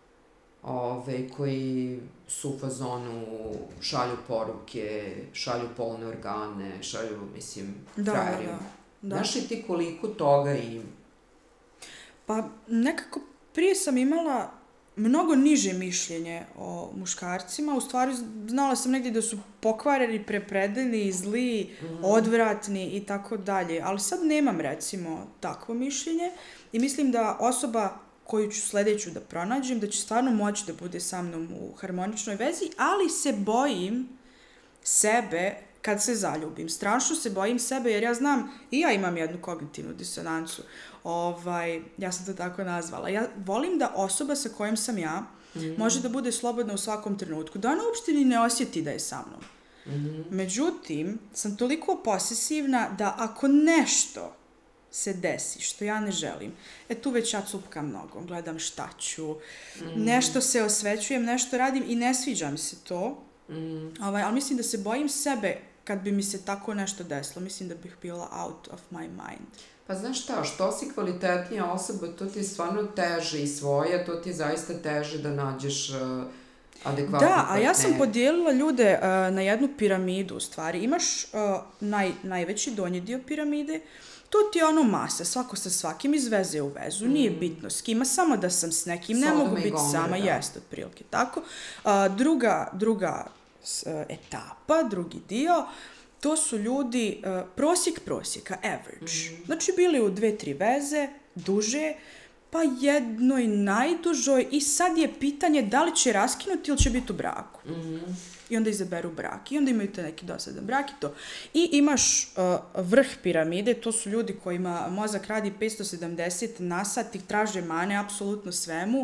A: ove, koji su u fazonu, šalju poruke, šalju polne organe, šalju, mislim,
B: da,
A: frajerima.
B: Da, da.
A: Znaš li ti koliko toga ima?
B: Pa nekako prije sam imala mnogo niže mišljenje o muškarcima. U stvari znala sam negdje da su pokvareni, prepredeni, zli, mm-hmm. odvratni i tako dalje. Ali sad nemam recimo takvo mišljenje i mislim da osoba koju ću sljedeću da pronađem, da će stvarno moći da bude sa mnom u harmoničnoj vezi, ali se bojim sebe kad se zaljubim. Strašno se bojim sebe jer ja znam, i ja imam jednu kognitivnu disonancu, ovaj, ja sam to tako nazvala. Ja volim da osoba sa kojom sam ja mm-hmm. može da bude slobodna u svakom trenutku, da ona uopšte ni ne osjeti da je sa mnom. Mm-hmm. Međutim, sam toliko posesivna da ako nešto se desi, što ja ne želim, e tu već ja cupkam nogom, gledam šta ću, mm-hmm. nešto se osvećujem, nešto radim i ne sviđa mi se to, mm-hmm. ovaj, ali mislim da se bojim sebe kad bi mi se tako nešto desilo, mislim da bih bila out of my mind.
A: Pa znaš šta, što si kvalitetnija osoba, to ti je stvarno teže i svoje, to ti je zaista teže da nađeš uh, adekvatnu partnera.
B: Da, a ja sam podijelila ljude uh, na jednu piramidu, u stvari. Imaš uh, naj, najveći donji dio piramide, to ti je ono masa, svako sa svakim iz veze u vezu, mm. nije bitno s kima, samo da sam s nekim, ne mogu biti sama, jest otprilike tako. Uh, druga, druga uh, etapa, drugi dio, to su ljudi, uh, prosjek prosjeka, average. Mm-hmm. Znači bili u dve, tri veze, duže, pa jednoj najdužoj i sad je pitanje da li će raskinuti ili će biti u braku. Mm-hmm. I onda izaberu brak. I onda imaju te neki dosadan brak i to. I imaš uh, vrh piramide, to su ljudi kojima mozak radi petsto sedamdeset na sat, ih traže mane apsolutno svemu,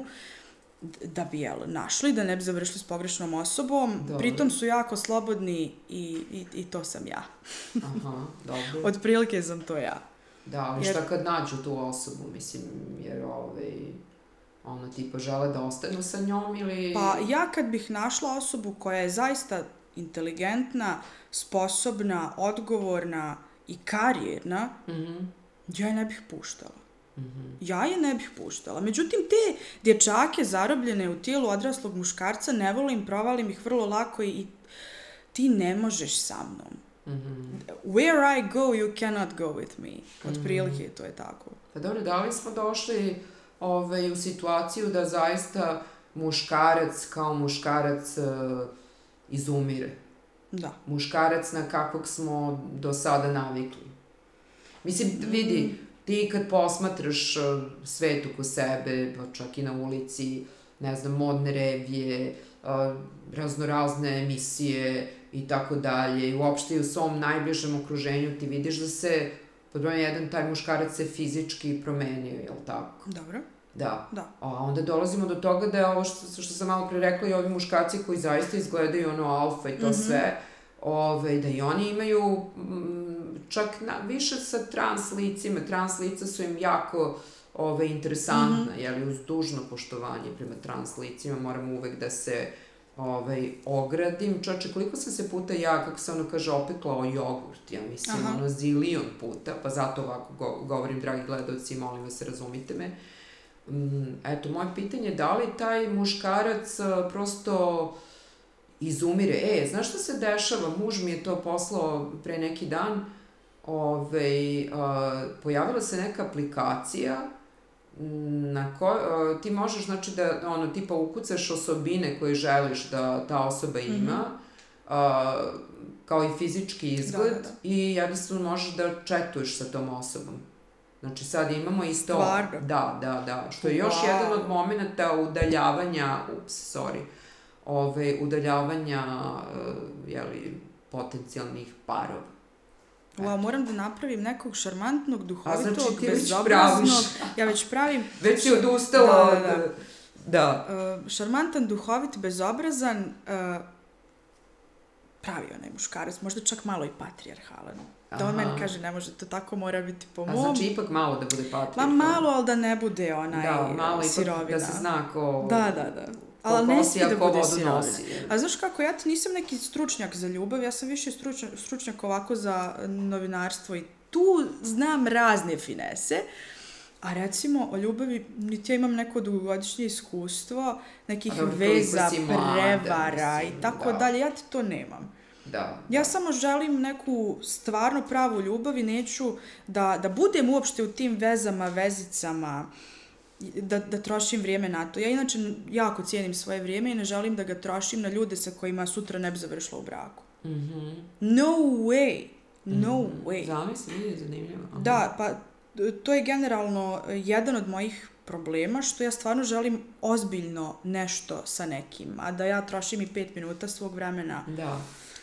B: da bi jel, našli, da ne bi završili s pogrešnom osobom. Dobro. Pritom su jako slobodni i, i, i to sam ja.
A: Aha, dobro.
B: Od prilike sam to ja.
A: Da, ali jer... šta kad nađu tu osobu, mislim, jer ovaj, ono tipa žele da ostanu sa njom ili...
B: Pa ja kad bih našla osobu koja je zaista inteligentna, sposobna, odgovorna i karijerna, mm-hmm. ja je ne bih puštala. Mm-hmm. Ja je ne bih puštala. Međutim, te dječake zarobljene u tijelu odraslog muškarca ne volim, provalim ih vrlo lako i, i ti ne možeš sa mnom. Mm-hmm. Where I go, you cannot go with me. Od prilike mm-hmm. to je tako.
A: Pa dobro, da li smo došli ovaj, u situaciju da zaista muškarac kao muškarac uh, izumire?
B: Da.
A: Muškarac na kakvog smo do sada navikli. Mislim, vidi, mm-hmm. ti kad posmatraš uh, svet oko sebe, pa čak i na ulici, ne znam, modne revije, uh, raznorazne emisije i tako dalje, i uopšte i u svom najbližem okruženju ti vidiš da se, pod brojem jedan, taj muškarac se fizički promenio, je li tako?
B: Dobro.
A: Da.
B: Da.
A: A onda dolazimo do toga da je ovo što, što sam malo pre rekla i ovi muškarci koji zaista izgledaju ono alfa i to mm-hmm. sve, ove, da i oni imaju m, čak na, više sa trans licima, trans lica su im jako ove, interesantna, mm-hmm. jeli, uz dužno poštovanje prema trans licima moramo uvek da se ovaj, ogradim. Čoče, koliko sam se puta ja, kako se ono kaže, opekla o jogurt, ja mislim, Aha. ono zilion puta, pa zato ovako go, govorim, dragi gledalci, molim vas, razumite me. Um, eto, moje pitanje je da li taj muškarac uh, prosto izumire. E, znaš što se dešava? Muž mi je to poslao pre neki dan, ovaj, uh, pojavila se neka aplikacija na kojoj uh, ti možeš, znači, da ono, tipa ukucaš osobine koje želiš da ta osoba ima, mm-hmm. uh, kao i fizički izgled, da, da, da. I jednostavno možeš da četuješ sa tom osobom. Znači sad imamo isto...
B: Stvarno?
A: Da, da, da. Što je još wow. jedan od momenta udaljavanja, ups, sorry, ove, udaljavanja, uh, jeli, potencijalnih parova.
B: Wow, moram da napravim nekog šarmantnog, duhovitog,
A: znači
B: bezobraznog. Ja već pravim...
A: Već si odustala.
B: Da, da, da.
A: Da.
B: Uh, šarmantan, duhovit, bezobrazan, uh, pravi onaj muškarac, možda čak malo i patrijarhalan. Da on meni kaže, ne može, to tako mora biti po mom.
A: A znači ipak malo da bude patrijarhalan.
B: Ma malo, ali da ne bude onaj
A: da, malo
B: sirovina.
A: Da, se zna ko...
B: Da, da, da. Ali ne smije da bude sirovina. A znaš kako, ja nisam neki stručnjak za ljubav, ja sam više stručnjak, stručnjak ovako za novinarstvo i tu znam razne finese. A recimo, o ljubavi, niti ja imam neko dugogodišnje iskustvo, nekih veza, prevara i tako dalje, ja ti to nemam.
A: Da.
B: Ja samo želim neku stvarno pravu ljubav i neću da, da budem uopšte u tim vezama, vezicama, da, da trošim vrijeme na to. Ja inače jako cijenim svoje vrijeme i ne želim da ga trošim na ljude sa kojima sutra ne bi završila u braku.
A: Mm-hmm.
B: No way! No mm-hmm. way!
A: Zamisli, nije zanimljivo. Aha.
B: Da, pa to je generalno jedan od mojih problema, što ja stvarno želim ozbiljno nešto sa nekim, a da ja trošim i pet minuta svog vremena
A: da.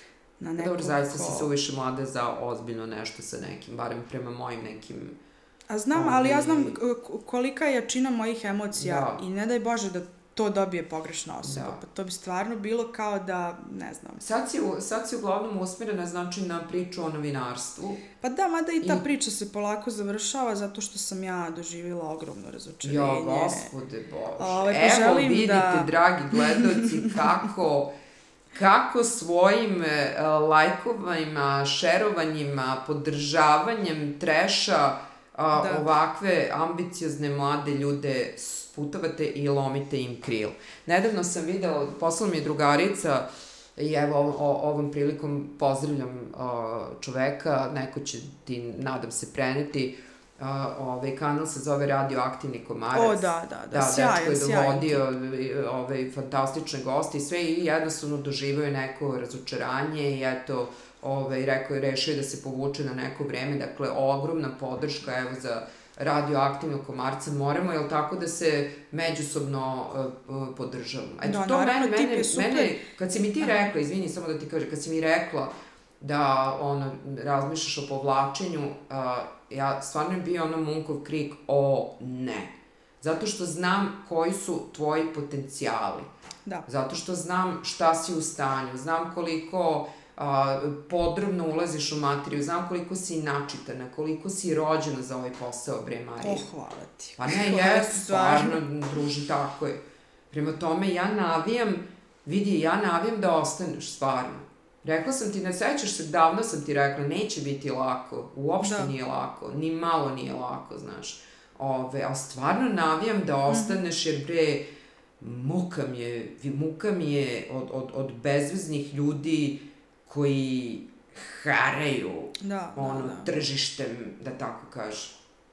B: Na nekog...
A: Dobro, zaista si suviše mlade za ozbiljno nešto sa nekim, barem prema mojim nekim...
B: A znam, ali ja znam kolika je jačina mojih emocija da. I ne daj Bože da to dobije pogrešna osoba. Da. Pa to bi stvarno bilo kao da, ne znam...
A: Sad si, sad si uglavnom usmjerena, znači, na priču o novinarstvu.
B: Pa da, mada i ta I... priča se polako završava zato što sam ja doživjela ogromno razočarenje.
A: Jo, gospode Bože.
B: Ove, pa
A: evo, vidite,
B: da...
A: dragi gledaoci, kako... kako svojim uh, lajkovima, šerovanjima, podržavanjem treša uh, ovakve ambiciozne mlade ljude sputavate i lomite im kril. Nedavno sam videla, poslala mi je drugarica i evo o, o, ovom prilikom pozdravljam uh, čoveka, neko će ti, nadam se, preneti. Uh, ovaj kanal se zove Radioaktivni komarac.
B: O, da, da, da, sjajan,
A: sjajan. Dečko je dovodio ovaj, fantastične goste i sve i jednostavno doživio je neko razočaranje i eto, ovaj, rekao je, rešio da se povuče na neko vreme, dakle, ogromna podrška, evo, za Radioaktivnog komarca, moramo, jel tako, da se međusobno uh, podržavamo. Eto,
B: da,
A: to
B: naravno,
A: mene, mene,
B: super.
A: mene, kad si mi ti rekla, izvini, samo da ti kažem, kad si mi rekla da, ono, razmišljaš o povlačenju, uh, ja stvarno je bio ono Munkov krik, o ne. Zato što znam koji su tvoji potencijali.
B: Da.
A: Zato što znam šta si u stanju, znam koliko a, podrobno ulaziš u materiju, znam koliko si načitana, koliko si rođena za ovaj posao, bre, Marija.
B: Oh, hvala ti.
A: Pa ne, ja stvarno, druži, tako je. Prema tome, ja navijam, vidi, ja navijam da ostaneš, stvarno. Rekla sam ti, ne sećaš se, davno sam ti rekla, neće biti lako, uopšte da. Nije lako, ni malo nije lako, znaš. Ove, ali stvarno navijam da ostaneš, jer bre, muka mi je, muka mi je od, od, od bezveznih ljudi koji haraju
B: da,
A: ono,
B: da, da.
A: tržištem, da tako kažem.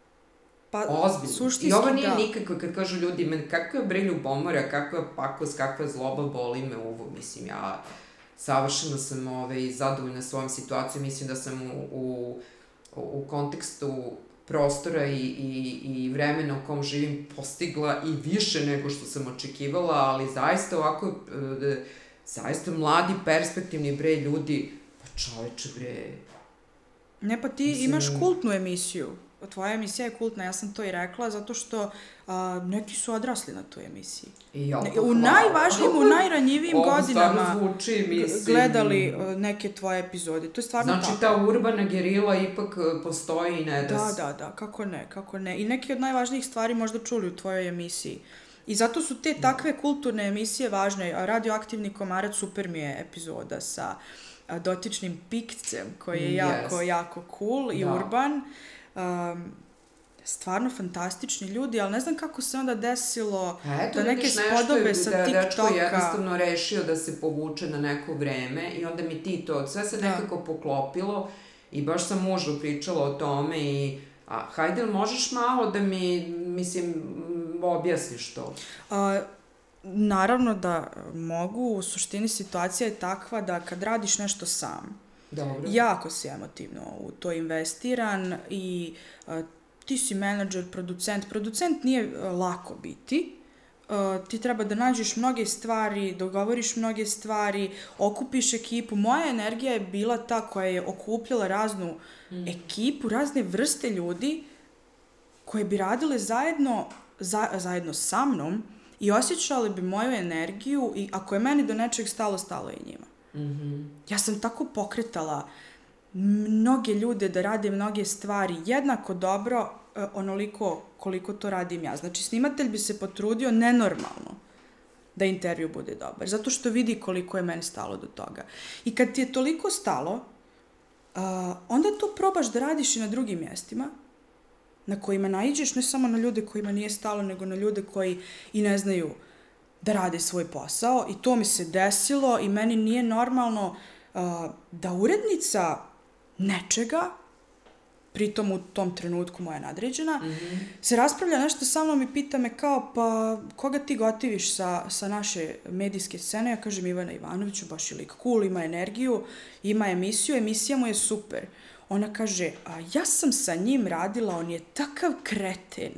B: Pa,
A: ozbiljno.
B: Suštinski,
A: I ovo nije
B: da.
A: nikako, kad kažu ljudi, men, kakva je bre ljubomora, kakva pakost, kakva zloba, boli me uvo, mislim, ja... Savršeno sam ove, zadovoljna svojom situacijom, mislim da sam u, u, u kontekstu prostora i, i, i vremena u kom živim postigla i više nego što sam očekivala, ali zaista ovako, e, zaista mladi, perspektivni bre ljudi, pa čoveče bre...
B: Ne, pa ti mislim... imaš kultnu emisiju. Tvoja emisija je kultna, ja sam to i rekla, zato što a, neki su odrasli na toj emisiji.
A: Ja,
B: ne, u najvažnijim, u najranjivijim
A: ovo
B: godinama
A: zvuči, mislim...
B: gledali a, neke tvoje epizode. To je stvarno
A: znači,
B: tako.
A: Znači, ta urbana gerila ipak postoji i ne da
B: Da, da, da, kako ne, kako ne. I neki od najvažnijih stvari možda čuli u tvojoj emisiji. I zato su te takve kulturne emisije važne. Radioaktivni komarac, super mi je epizoda sa a, dotičnim Pikcem, koji je jako, yes. jako cool i da. Urban. Um, stvarno fantastični ljudi, ali ne znam kako se onda desilo
A: eto,
B: da neke spodobe sa
A: da,
B: TikToka...
A: Dečko je jednostavno rešio da se povuče na neko vreme i onda mi ti to, sve se da. Nekako poklopilo i baš sam mužu pričala o tome i a, hajde, možeš malo da mi, mislim, objasniš to?
B: A, naravno da mogu, u suštini situacija je takva da kad radiš nešto sam,
A: dobro.
B: Jako si emotivno u to investiran i uh, ti si menadžer, producent. Producent nije uh, lako biti, uh, ti treba da nađeš mnoge stvari, dogovoriš mnoge stvari, okupiš ekipu. Moja energija je bila ta koja je okupljala raznu mm. ekipu, razne vrste ljudi koje bi radile zajedno, za, zajedno sa mnom i osjećale bi moju energiju i ako je meni do nečeg stalo, stalo je njima.
A: Mm-hmm.
B: Ja sam tako pokretala mnoge ljude da rade mnoge stvari jednako dobro onoliko koliko to radim ja. Znači, snimatelj bi se potrudio nenormalno da intervju bude dobar, zato što vidi koliko je meni stalo do toga. I kad ti je toliko stalo, uh, onda to probaš da radiš i na drugim mjestima, na kojima naiđeš ne samo na ljude kojima nije stalo, nego na ljude koji i ne znaju da rade svoj posao. I to mi se desilo i meni nije normalno uh, da urednica nečega, pritom u tom trenutku moja nadređena,
A: mm-hmm.
B: se raspravlja nešto sa mnom i pita me kao, pa koga ti gotiviš sa, sa naše medijske scene? Ja kažem Ivana Ivanoviću, baš je lik cool, ima energiju, ima emisiju, emisija mu je super. Ona kaže, a ja sam sa njim radila, on je takav kreten.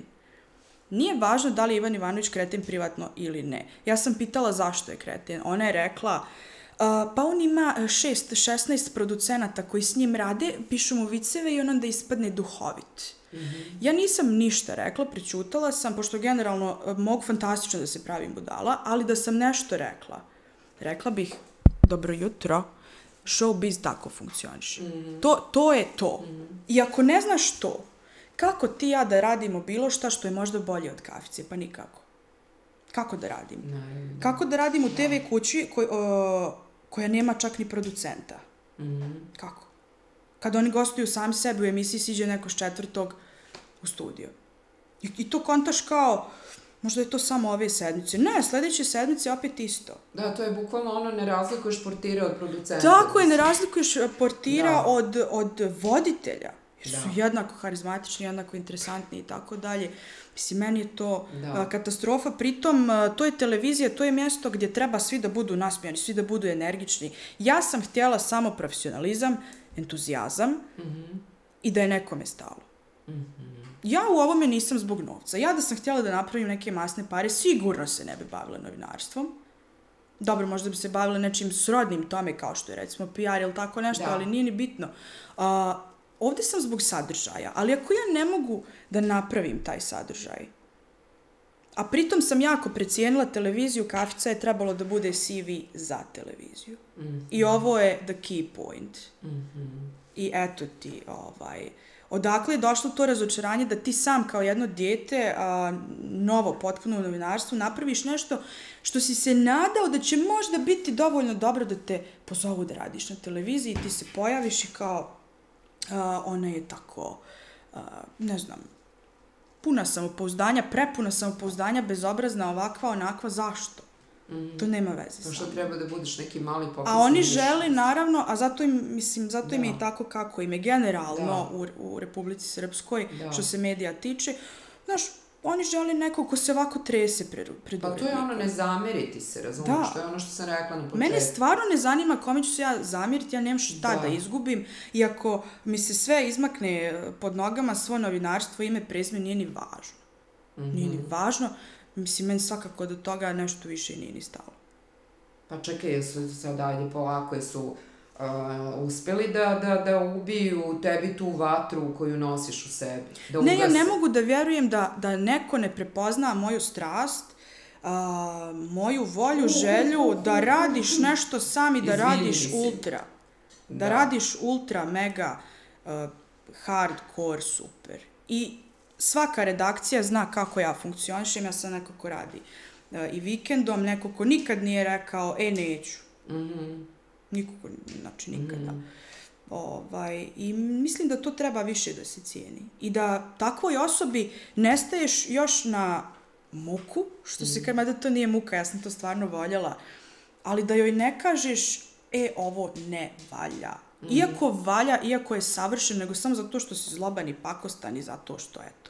B: Nije važno da li je Ivan Ivanović kreten privatno ili ne. Ja sam pitala zašto je kreten. Ona je rekla, Uh, pa on ima šest, šesnaest producenata koji s njim rade, pišu mu viceve i on onda ispadne duhovit.
A: Mm-hmm.
B: Ja nisam ništa rekla, pričutala sam, pošto generalno uh, mogu fantastično da se pravim budala, ali da sam nešto rekla. Rekla bih, dobro jutro, showbiz tako funkcioniše.
A: Mm-hmm.
B: To, to je to.
A: Mm-hmm.
B: I ako ne znaš to, kako ti ja da radimo bilo šta što je možda bolje od kafice? Pa nikako. Kako da radim?
A: Ne,
B: Kako da radim u te ve kući koj, uh, koja nema čak ni producenta?
A: Mm-hmm.
B: Kako? Kad oni gostuju sami sebi u emisiji, siđe neko s četvrtog u studio. I, i to kontaš kao, možda je to samo ove sedmice. Ne, sledeće sedmice opet isto.
A: Da, to je bukvalno ono, ne razlikuješ portira od producenta.
B: Tako je, ne razlikuješ portira
A: da.
B: od, od voditelja. Jer su
A: da.
B: jednako harizmatični, jednako interesantni i tako dalje. Mislim, meni je to
A: da.
B: katastrofa. Pritom, to je televizija, to je mjesto gdje treba svi da budu nasmijani, svi da budu energični. Ja sam htjela samo profesionalizam, entuzijazam
A: mm-hmm.
B: i da je nekome stalo.
A: Mm-hmm.
B: Ja u ovome nisam zbog novca. Ja da sam htjela da napravim neke masne pare, sigurno se ne bi bavila novinarstvom. Dobro, možda bi se bavila nečim srodnim tome, kao što je recimo P R ili tako nešto, da. ali nije ni bitno. Uh, Ovdje sam zbog sadržaja, ali ako ja ne mogu da napravim taj sadržaj, a pritom sam jako precijenila televiziju, kafica je trebalo da bude C V za televiziju.
A: Mm-hmm.
B: I ovo je the key point.
A: Mm-hmm.
B: I eto ti, ovaj, odakle je došlo to razočaranje da ti sam kao jedno dijete, a, novo, potpuno u novinarstvu, napraviš nešto što si se nadao da će možda biti dovoljno dobro da te pozovu da radiš na televiziji i ti se pojaviš i kao, Uh, ona je tako, uh, ne znam, puna samopouzdanja, prepuna samopouzdanja, bezobrazna, ovakva, onakva, zašto? Mm-hmm. To nema veze.
A: To što treba da budeš neki mali popis.
B: A oni žele, naravno, a zato im, mislim, zato da. im je i tako kako im je generalno u, u Republici Srpskoj, da. što se medija tiče. Znaš, oni žele nekog ko se ovako trese pred, pred
A: Pa to je ono ne zameriti se, razumiješ? Da. To je ono što sam rekla na početku.
B: Mene stvarno ne zanima kome ću se ja zameriti, ja nemam šta da. da izgubim. Iako mi se sve izmakne pod nogama, svo novinarstvo, ime, prezime, nije ni važno. Mm-hmm. Nije ni važno. Mislim, meni svakako do toga nešto više nije ni stalo.
A: Pa čekaj, jesu sad dalje polako, jesu Uh, uspeli da, da, da ubiju tebi tu vatru koju nosiš u sebi. Da
B: ne, ja ne mogu da vjerujem da, da neko ne prepozna moju strast, uh, moju volju, želju, da radiš nešto sam i da Izvini, radiš mislim. ultra. Da, da radiš ultra, mega, uh, hardcore, super. I svaka redakcija zna kako ja funkcionišem, ja sam neko ko radi uh, i vikendom, neko ko nikad nije rekao, e, neću.
A: Mhm.
B: Nikako, znači nikada.
A: Mm.
B: Ovaj, i mislim da to treba više da se cijeni. I da takvoj osobi nestaješ još na muku, što se mm. kaže, da to nije muka, ja sam to stvarno voljela, ali da joj ne kažeš, e, ovo ne valja. Mm. Iako valja, iako je savršen, nego samo zato što si zloban i pakostan i zato što, eto,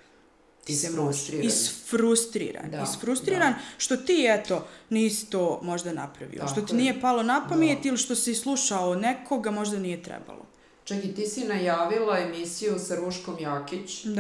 A: Isfrustriran.
B: Isfrustriran. Da, Isfrustriran, da. Što ti, eto, nisi to možda napravio. Tako što ti je. Nije palo na pamet da. Ili što si slušao nekoga, možda nije trebalo.
A: Čekaj, ti si najavila emisiju sa Ruškom Jakić.
B: Da.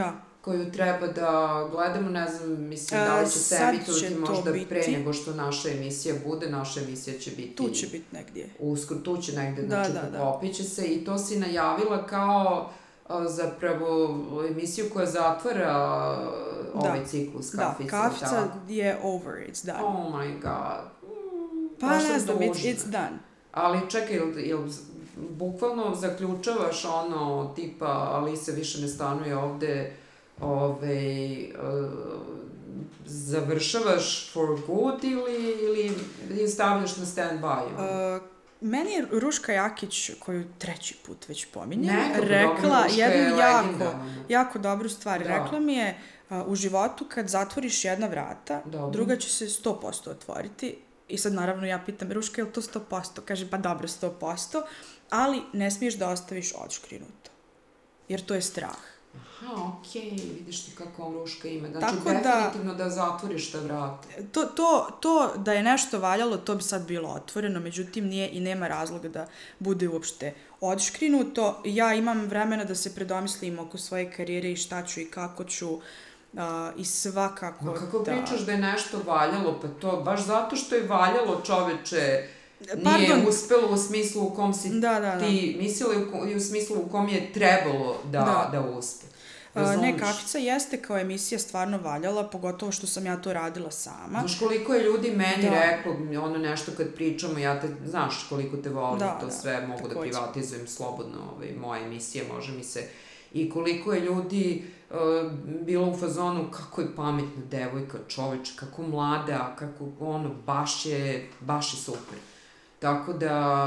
A: koju treba da gledamo, ne znam, mislim, da li će se emitovati možda biti pre nego što naša emisija bude, naša emisija će biti...
B: Tu će biti negdje.
A: Uskoro, tu će negdje, znači, da, da, popit će se i to si najavila kao zapravo emisiju koja zatvara ovaj da. ciklus Kafica.
B: Da, Kafica je over, it's done.
A: Oh my god.
B: Pa ne znam, it's, it's done.
A: Ali čekaj, jel, jel bukvalno zaključavaš ono tipa Alisa više ne stanuje ovde, ove, uh, završavaš for good ili, ili stavljaš na stand-by?
B: Uh, meni je Ruška Jakić, koju treći put već pominjem, Nekako, rekla jednu jako, jako dobru stvar. Da. Rekla mi je, uh, u životu kad zatvoriš jedna vrata, dobro. druga će se sto posto otvoriti. I sad naravno ja pitam, Ruška, je li to sto posto? Kaže, pa dobro, sto posto, ali ne smiješ da ostaviš odškrinuto. Jer to je strah.
A: Aha, okej, okay. Vidiš ti kako on Ruška ima. Znači, tako definitivno da, da zatvoriš ta vrata.
B: To, to, to da je nešto valjalo, to bi sad bilo otvoreno, međutim nije i nema razloga da bude uopšte odškrinuto. Ja imam vremena da se predomislim oko svoje karijere i šta ću i kako ću. Uh, i svakako
A: no, kako da... pričaš da je nešto valjalo, pa to baš zato što je valjalo, čoveče, Pardon. nije uspelo u smislu u kom si da, da, da. ti mislila i u smislu u kom je trebalo da, da. da uspe.
B: Uh, ne, Kafica jeste kao emisija stvarno valjala, pogotovo što sam ja to radila sama.
A: Znaš koliko je ljudi meni da. reklo, ono nešto kad pričamo, ja te, znaš koliko te volim, da, to da, sve mogu takođe. da privatizujem slobodno, ovaj, moja emisija, može mi se... I koliko je ljudi uh, bilo u fazonu kako je pametna devojka, čoveč, kako mlada, kako ono, baš je, baš je super. Tako da,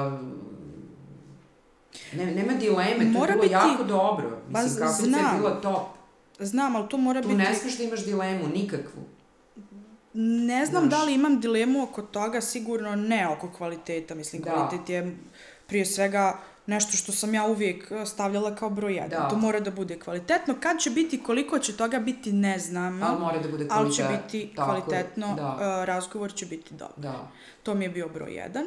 A: ne, nema dileme, to mora je bilo biti... jako dobro. Mislim,
B: ba,
A: Kafica je bila top.
B: Znam, ali to mora
A: tu
B: biti...
A: Tu ne smiješ da imaš dilemu, nikakvu.
B: Ne znam Znaš. da li imam dilemu oko toga, sigurno ne oko kvaliteta. Mislim, da. kvalitet je prije svega... nešto što sam ja uvijek stavljala kao broj jedan. Da. To mora da bude kvalitetno. Kad će biti, koliko će toga biti, ne znam.
A: Ali mora da bude kvalitet.
B: Ali će biti Tako, kvalitetno, da. razgovor će biti dobro.
A: Da.
B: To mi je bio broj jedan.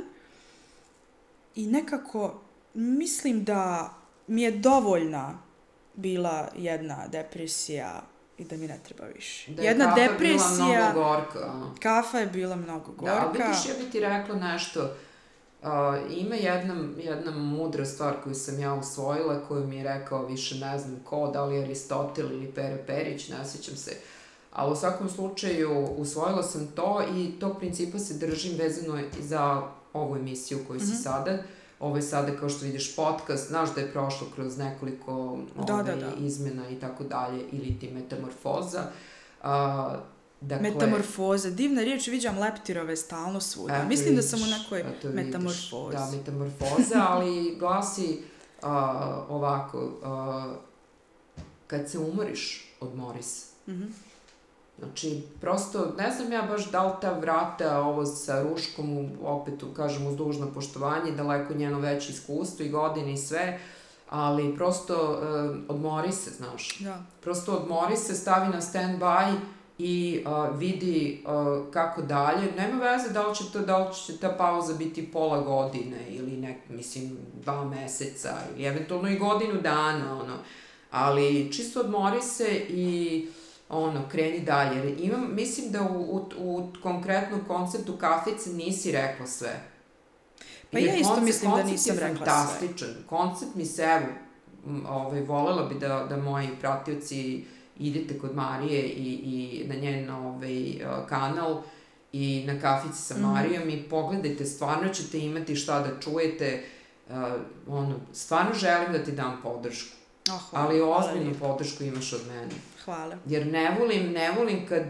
B: I nekako mislim da mi je dovoljna bila jedna depresija i da mi ne treba više.
A: Da je
B: jedna
A: kafa
B: depresija,
A: bila mnogo gorka.
B: Kafa je bila mnogo gorka.
A: Da, vidiš, ja bi ti rekla nešto... Uh, ima jedna, jedna mudra stvar koju sam ja usvojila, koju mi je rekao više ne znam ko, da li Aristotel ili Pere Perić, ne sjećam se. Ali u svakom slučaju usvojila sam to i tog principa se držim vezano za ovu emisiju koju mm-hmm. si sada. Ovo je sada, kao što vidiš, podcast, znaš da je prošlo kroz nekoliko
B: da,
A: ove,
B: da, da.
A: izmena i tako dalje, ili ti metamorfoza. Uh,
B: Dakle, metamorfoza, divna riječ, viđam leptirove stalno svuda. Eto, Mislim vidiš, da sam u nekoj metamorfozi.
A: Da, metamorfoza, ali glasi uh, ovako, uh, kad se umoriš, odmori se.
B: Mm-hmm.
A: Znači, prosto, ne znam ja baš da li ta vrata, ovo sa Ruškom, opet, kažem, uz dužno poštovanje, daleko njeno veće iskustvo i godine i sve, ali prosto uh, odmori se, znaš.
B: Da.
A: Prosto odmori se, stavi na stand-by, i uh, vidi uh, kako dalje. Nema veze da li će, to, da li će ta pauza biti pola godine ili nek, mislim, dva meseca ili eventualno i godinu dana, ono. Ali čisto odmori se i ono, kreni dalje. Jer imam, mislim da u, u, u konkretnom konceptu Kafice nisi rekla sve.
B: Pa ja isto koncept, mislim da nisam rekla sve.
A: Koncept je fantastičan. Koncept mi se, evo, ovaj, volela bi da, da moji pratioci idete kod Marije i, i na njen ovaj, kanal i na Kafici sa Marijom mm. i pogledajte, stvarno ćete imati šta da čujete. Uh, ono, stvarno želim da ti dam podršku.
B: Oh, hvala,
A: ali ozbiljnu podršku imaš od mene.
B: Hvala.
A: Jer ne volim, ne volim kad,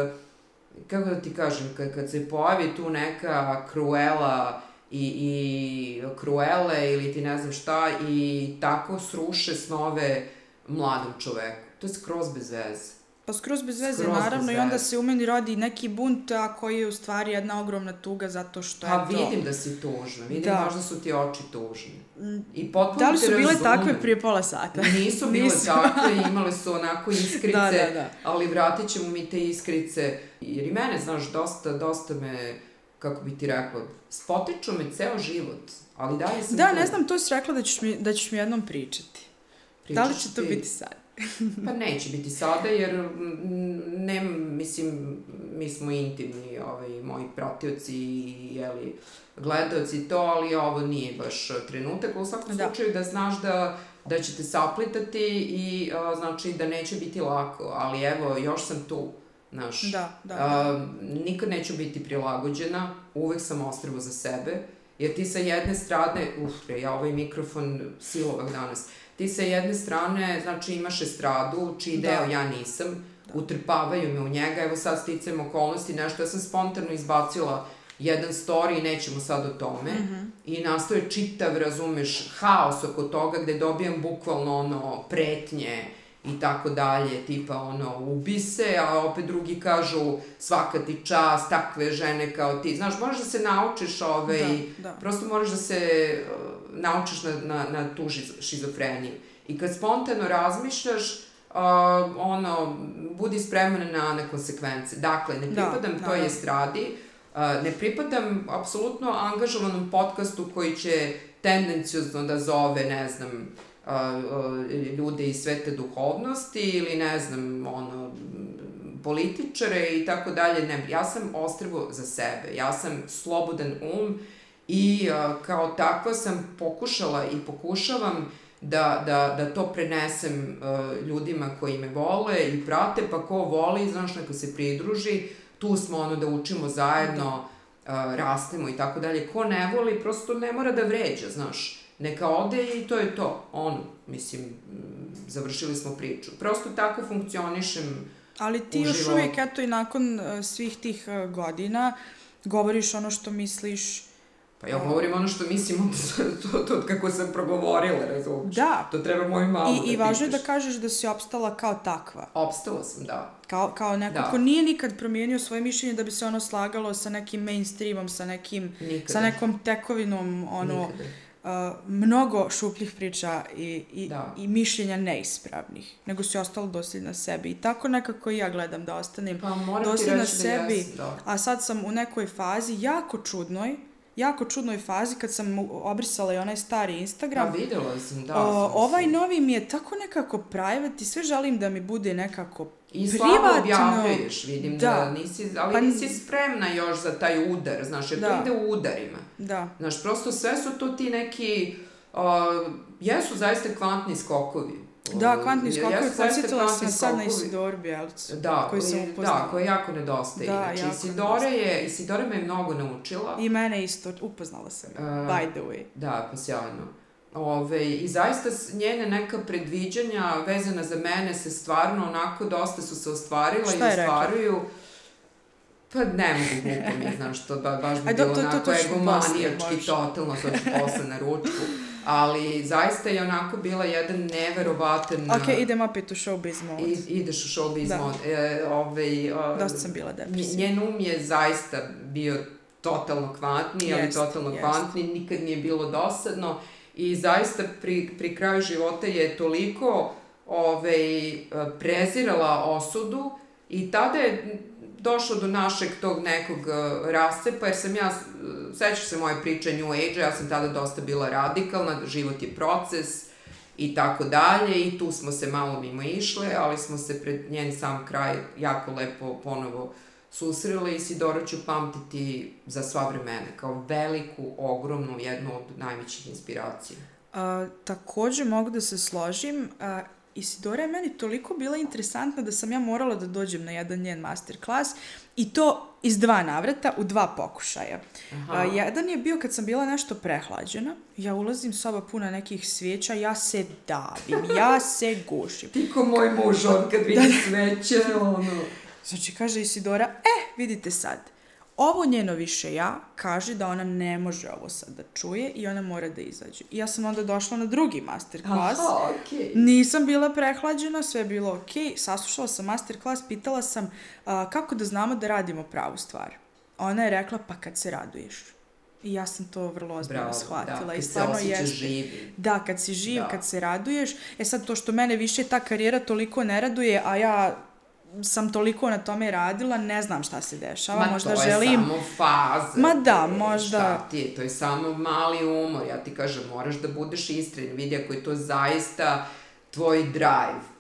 A: kako da ti kažem, kad, kad se pojavi tu neka Cruella i, i Cruelle ili ti ne znam šta i tako sruše snove mladom čoveku. To je skroz bez veze.
B: Pa skroz bez veze, skroz naravno, bez i onda se u meni rodi neki bunt, a koji je u stvari jedna ogromna tuga zato što je
A: pa,
B: to...
A: Pa vidim da si tužna, vidim da. Možda su ti oči tužni. I
B: da li su bile razumim. Takve prije pola sata?
A: Nisu bile Nisu. Takve, imale su onako iskrice, da, da, da. Ali vratit ćemo mi te iskrice. Jer i mene, znaš, dosta, dosta me, kako bi ti rekla, spotiču me ceo život, ali dalje sam...
B: Da, tu. Ne znam, to si rekla da ćeš mi, da ćeš mi jednom pričati. Pričaš da li će to
A: ti?
B: Biti sad?
A: Pa neće biti sada, jer ne, mislim, mi smo intimni, ovaj, moji pratioci i, jeli, gledaoci to, ali ovo nije baš trenutak. U svakom da. slučaju da znaš da, da ćete saplitati i a, znači da neće biti lako, ali evo, još sam tu, znaš.
B: Da, da, da.
A: A, nikad neću biti prilagođena, uvek sam ostrvo za sebe, jer ti sa jedne strane, uf, ja ovaj mikrofon silovak danas, ti sa jedne strane, znači imaš estradu, čiji da. deo ja nisam, da. utrpavaju me u njega, evo sad sticajem okolnosti, nešto, ja sam spontano izbacila jedan story i nećemo sad o tome, mm-hmm. i nastoje čitav, razumeš, haos oko toga gde dobijam bukvalno ono pretnje i tako dalje, tipa ono, ubi se, a opet drugi kažu svaka ti čast, takve žene kao ti. Znaš, moraš da se naučiš, ovaj, da, da. prosto moraš da se uh, naučiš na, na, na tu šizofreniju. I kad spontano razmišljaš, uh, ono, budi spreman na, na konsekvence. Dakle, ne pripadam da, toj da. estradi, uh, ne pripadam apsolutno angažovanom podcastu koji će tendenciozno da zove, ne znam, Uh, uh, ljude iz svete duhovnosti ili ne znam, ono, političare i tako dalje. Ne, ja sam ostrvo za sebe, ja sam slobodan um i uh, kao takva sam pokušala i pokušavam da, da, da to prenesem uh, ljudima koji me vole i prate, pa ko voli, znaš, neko se pridruži, tu smo ono da učimo zajedno, uh, rastemo i tako dalje. Ko ne voli, prosto ne mora da vređa, znaš. Neka ode i to je to. Ono, mislim, završili smo priču. Prosto tako funkcionišem.
B: Ali ti još život. uvijek, eto i nakon uh, svih tih uh, godina, govoriš ono što misliš.
A: Pa ja govorim ono što mislim od, od, od kako sam progovorila, razumiješ.
B: Da.
A: To treba moju mamu
B: I,
A: da
B: I važno je da kažeš da si opstala kao takva.
A: Opstala sam, da.
B: Kao, kao neko da. ko nije nikad promijenio svoje mišljenje da bi se ono slagalo sa nekim mainstreamom, sa nekim, Nikada. sa nekom tekovinom, ono... Nikada. Uh, mnogo šupljih priča i, i, i mišljenja neispravnih, nego si ostala dosljedna sebi. I tako nekako i ja gledam da ostanem
A: pa,
B: dosljedna sebi, da jesam, da. A sad sam u nekoj fazi, jako čudnoj, jako čudnoj fazi, kad sam obrisala i onaj stari Instagram.
A: Pa videla sam, da.
B: O, sam ovaj sam. novi mi je tako nekako private i sve želim da mi bude nekako
A: I slabo objavljuješ, vidim da, da nisi, ali pa, nisi spremna još za taj udar, znaš, jer da. to ide u udarima.
B: Da.
A: Znaš, prosto sve su to ti neki, uh, jesu zaista kvantni skokovi.
B: Da, kvantni skokovi, podsjetila sam sad na Isidoru Bjelicu,
A: da,
B: koji sam upoznala.
A: Da, koja jako nedostaje.
B: Da,
A: znači,
B: jako
A: Isidora je, Isidora me je mnogo naučila.
B: I mene isto, upoznala sam, uh, by the way.
A: Da, pa sjajno. Ove, I zaista njene neka predviđanja vezana za mene se stvarno onako dosta su se ostvarila i ostvaruju. Pa ne mogu glupo mi, znaš, to ba, baš bi bilo to, to, onako egomanijački, totalno, to ću posle na ručku. Ali zaista je onako bila jedan neverovatan...
B: Ok, idem opet u showbiz mode.
A: I, ideš u showbiz mode. E, ove, o,
B: dosta sam bila depresivna.
A: Njen um je zaista bio totalno kvantni, ali jest, totalno jest. kvantni, nikad nije bilo dosadno. I zaista pri, pri kraju života je toliko ovaj, prezirala osudu i tada je došlo do našeg tog nekog rascepa, jer sam ja, sećaš se moje priče New Age, ja sam tada dosta bila radikalna, život je proces i tako dalje i tu smo se malo mimo išle, ali smo se pred njen sam kraj jako lepo ponovo susreli i Isidoru ću pamtiti za sva vremena, kao veliku, ogromnu, jednu od najvećih inspiracija.
B: A, također mogu da se složim, a, Isidora je meni toliko bila interesantna da sam ja morala da dođem na jedan njen masterclass i to iz dva navrata, u dva pokušaja. A, jedan je bio kad sam bila nešto prehlađena, ja ulazim, soba puna nekih svijeća, ja se davim, ja se gušim.
A: Ti ko moj muž, on kad vidi sveće, ono...
B: Znači, kaže Isidora, e, vidite sad, ovo njeno više ja kaže da ona ne može ovo sad da čuje i ona mora da izađe. I ja sam onda došla na drugi masterclass.
A: Aha, okej. Okay.
B: Nisam bila prehlađena, sve je bilo okej. Okay. Saslušala sam masterclass, pitala sam a, kako da znamo da radimo pravu stvar. Ona je rekla, pa kad se raduješ. I ja sam to vrlo ozbiljno shvatila.
A: Da, kad
B: I stvarno
A: se osjećaš živi.
B: Da, kad si živ, da. Kad se raduješ. E sad, to što mene više ta karijera toliko ne raduje, a ja... sam toliko na tome radila, ne znam šta se dešava,
A: Ma
B: možda
A: želim...
B: Ma to je
A: želim... samo faza.
B: Ma da, možda...
A: Šta ti je, to je samo mali umor, ja ti kažem, moraš da budeš iskren, vidi ako je to zaista tvoj drive.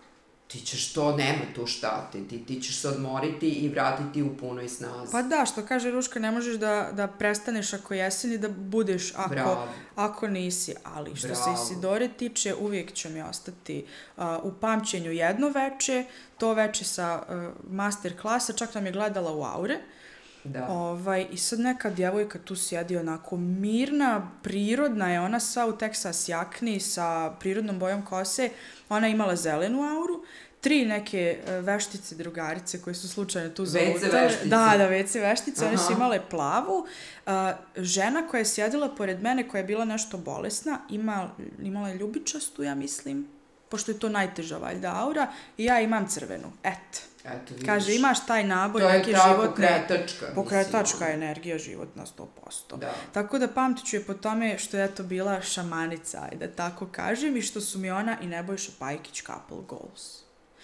A: ti ćeš to, nema tu šta, ti, ti, ti ćeš se odmoriti i vratiti u punoj snazi.
B: Pa da, što kaže Ruška, ne možeš da, da prestaneš ako jesi ni da budeš ako, ako nisi, ali što Bravo. se Isidore tiče, uvijek će mi ostati uh, u pamćenju jedno veče, to veče sa uh, master klasa, čak nam je gledala u Aure.
A: Da.
B: Ovaj, i sad neka djevojka tu sjedi onako mirna, prirodna je, ona sva u Texas jakni sa prirodnom bojom kose, ona je imala zelenu auru, tri neke veštice drugarice koje su slučajno tu
A: zalutale. Vece veštice.
B: Da, da, vece veštice, one su imale plavu. Uh, žena koja je sjedila pored mene, koja je bila nešto bolesna, ima, imala je ljubičastu, ja mislim, pošto je to najteža valjda aura, i ja imam crvenu, eto.
A: Eto,
B: kaže, imaš taj naboj neke životne... To je ta pokretačka. Pokretačka energija životna sto posto.
A: Da.
B: Tako da pamtit ću je po tome što je to bila šamanica, ajde tako kažem, i što su mi ona i Nebojša Pajkić couple goals.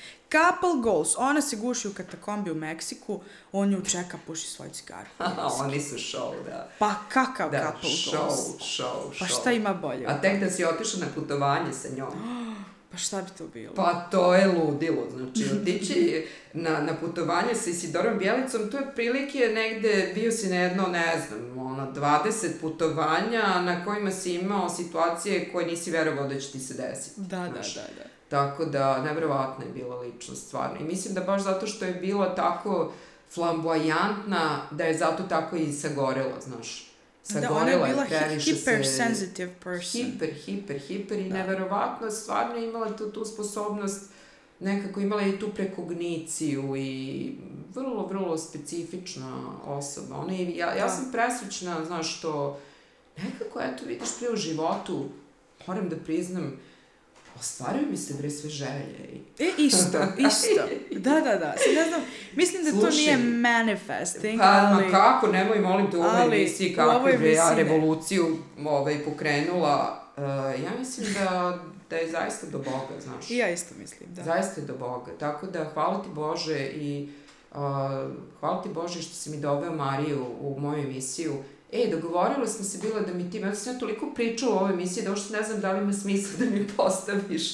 B: Couple goals. Ona se guši u katakombi u Meksiku, on ju čeka, puši svoj cigaru.
A: Oni su show, da.
B: Pa kakav
A: da,
B: couple
A: show,
B: goals?
A: show, show.
B: Pa šta ima bolje?
A: A tek da si otišao na putovanje sa njom.
B: Pa šta bi to bilo?
A: Pa to je ludilo, znači otići na, na putovanje sa Isidorom Bjelicom, to je prilike negde, bio si na jedno, ne znam, ono, dvadeset putovanja na kojima si imao situacije koje nisi verovao da će ti se desiti.
B: Da, znaš. da, da, da.
A: Tako da, nevjerovatna je bila ličnost, stvarno. I mislim da baš zato što je bila tako flamboyantna, da je zato tako i sagorela, znaš. Sagorela je, previše se...
B: Da, ona je bila hypersensitive person.
A: Hiper, hiper, hiper i da. Neverovatno, stvarno je imala tu, tu sposobnost, nekako imala i tu prekogniciju i vrlo, vrlo specifična osoba. Ona je, ja, ja sam presrećna, znaš, što nekako, eto, vidiš prije u životu, moram da priznam, ostvaruju mi se bre sve želje.
B: E, isto, isto. Da, da, da. Sad ne znam, mislim da Slušaj, to nije manifesting,
A: pa,
B: ali...
A: Pa kako, nemoj molim te u ovoj emisiji kako je ja revoluciju ovaj, pokrenula. Uh, ja mislim da, da je zaista do Boga, znaš.
B: I ja isto mislim, da.
A: Zaista je do Boga. Tako da, hvala ti Bože i uh, hvala ti Bože što si mi doveo Mariju u moju emisiju. E, dogovorila smo se bila da mi ti, ja sam ja toliko pričala o ovoj emisiji da uopšte ne znam da li ima smisla da mi postaviš.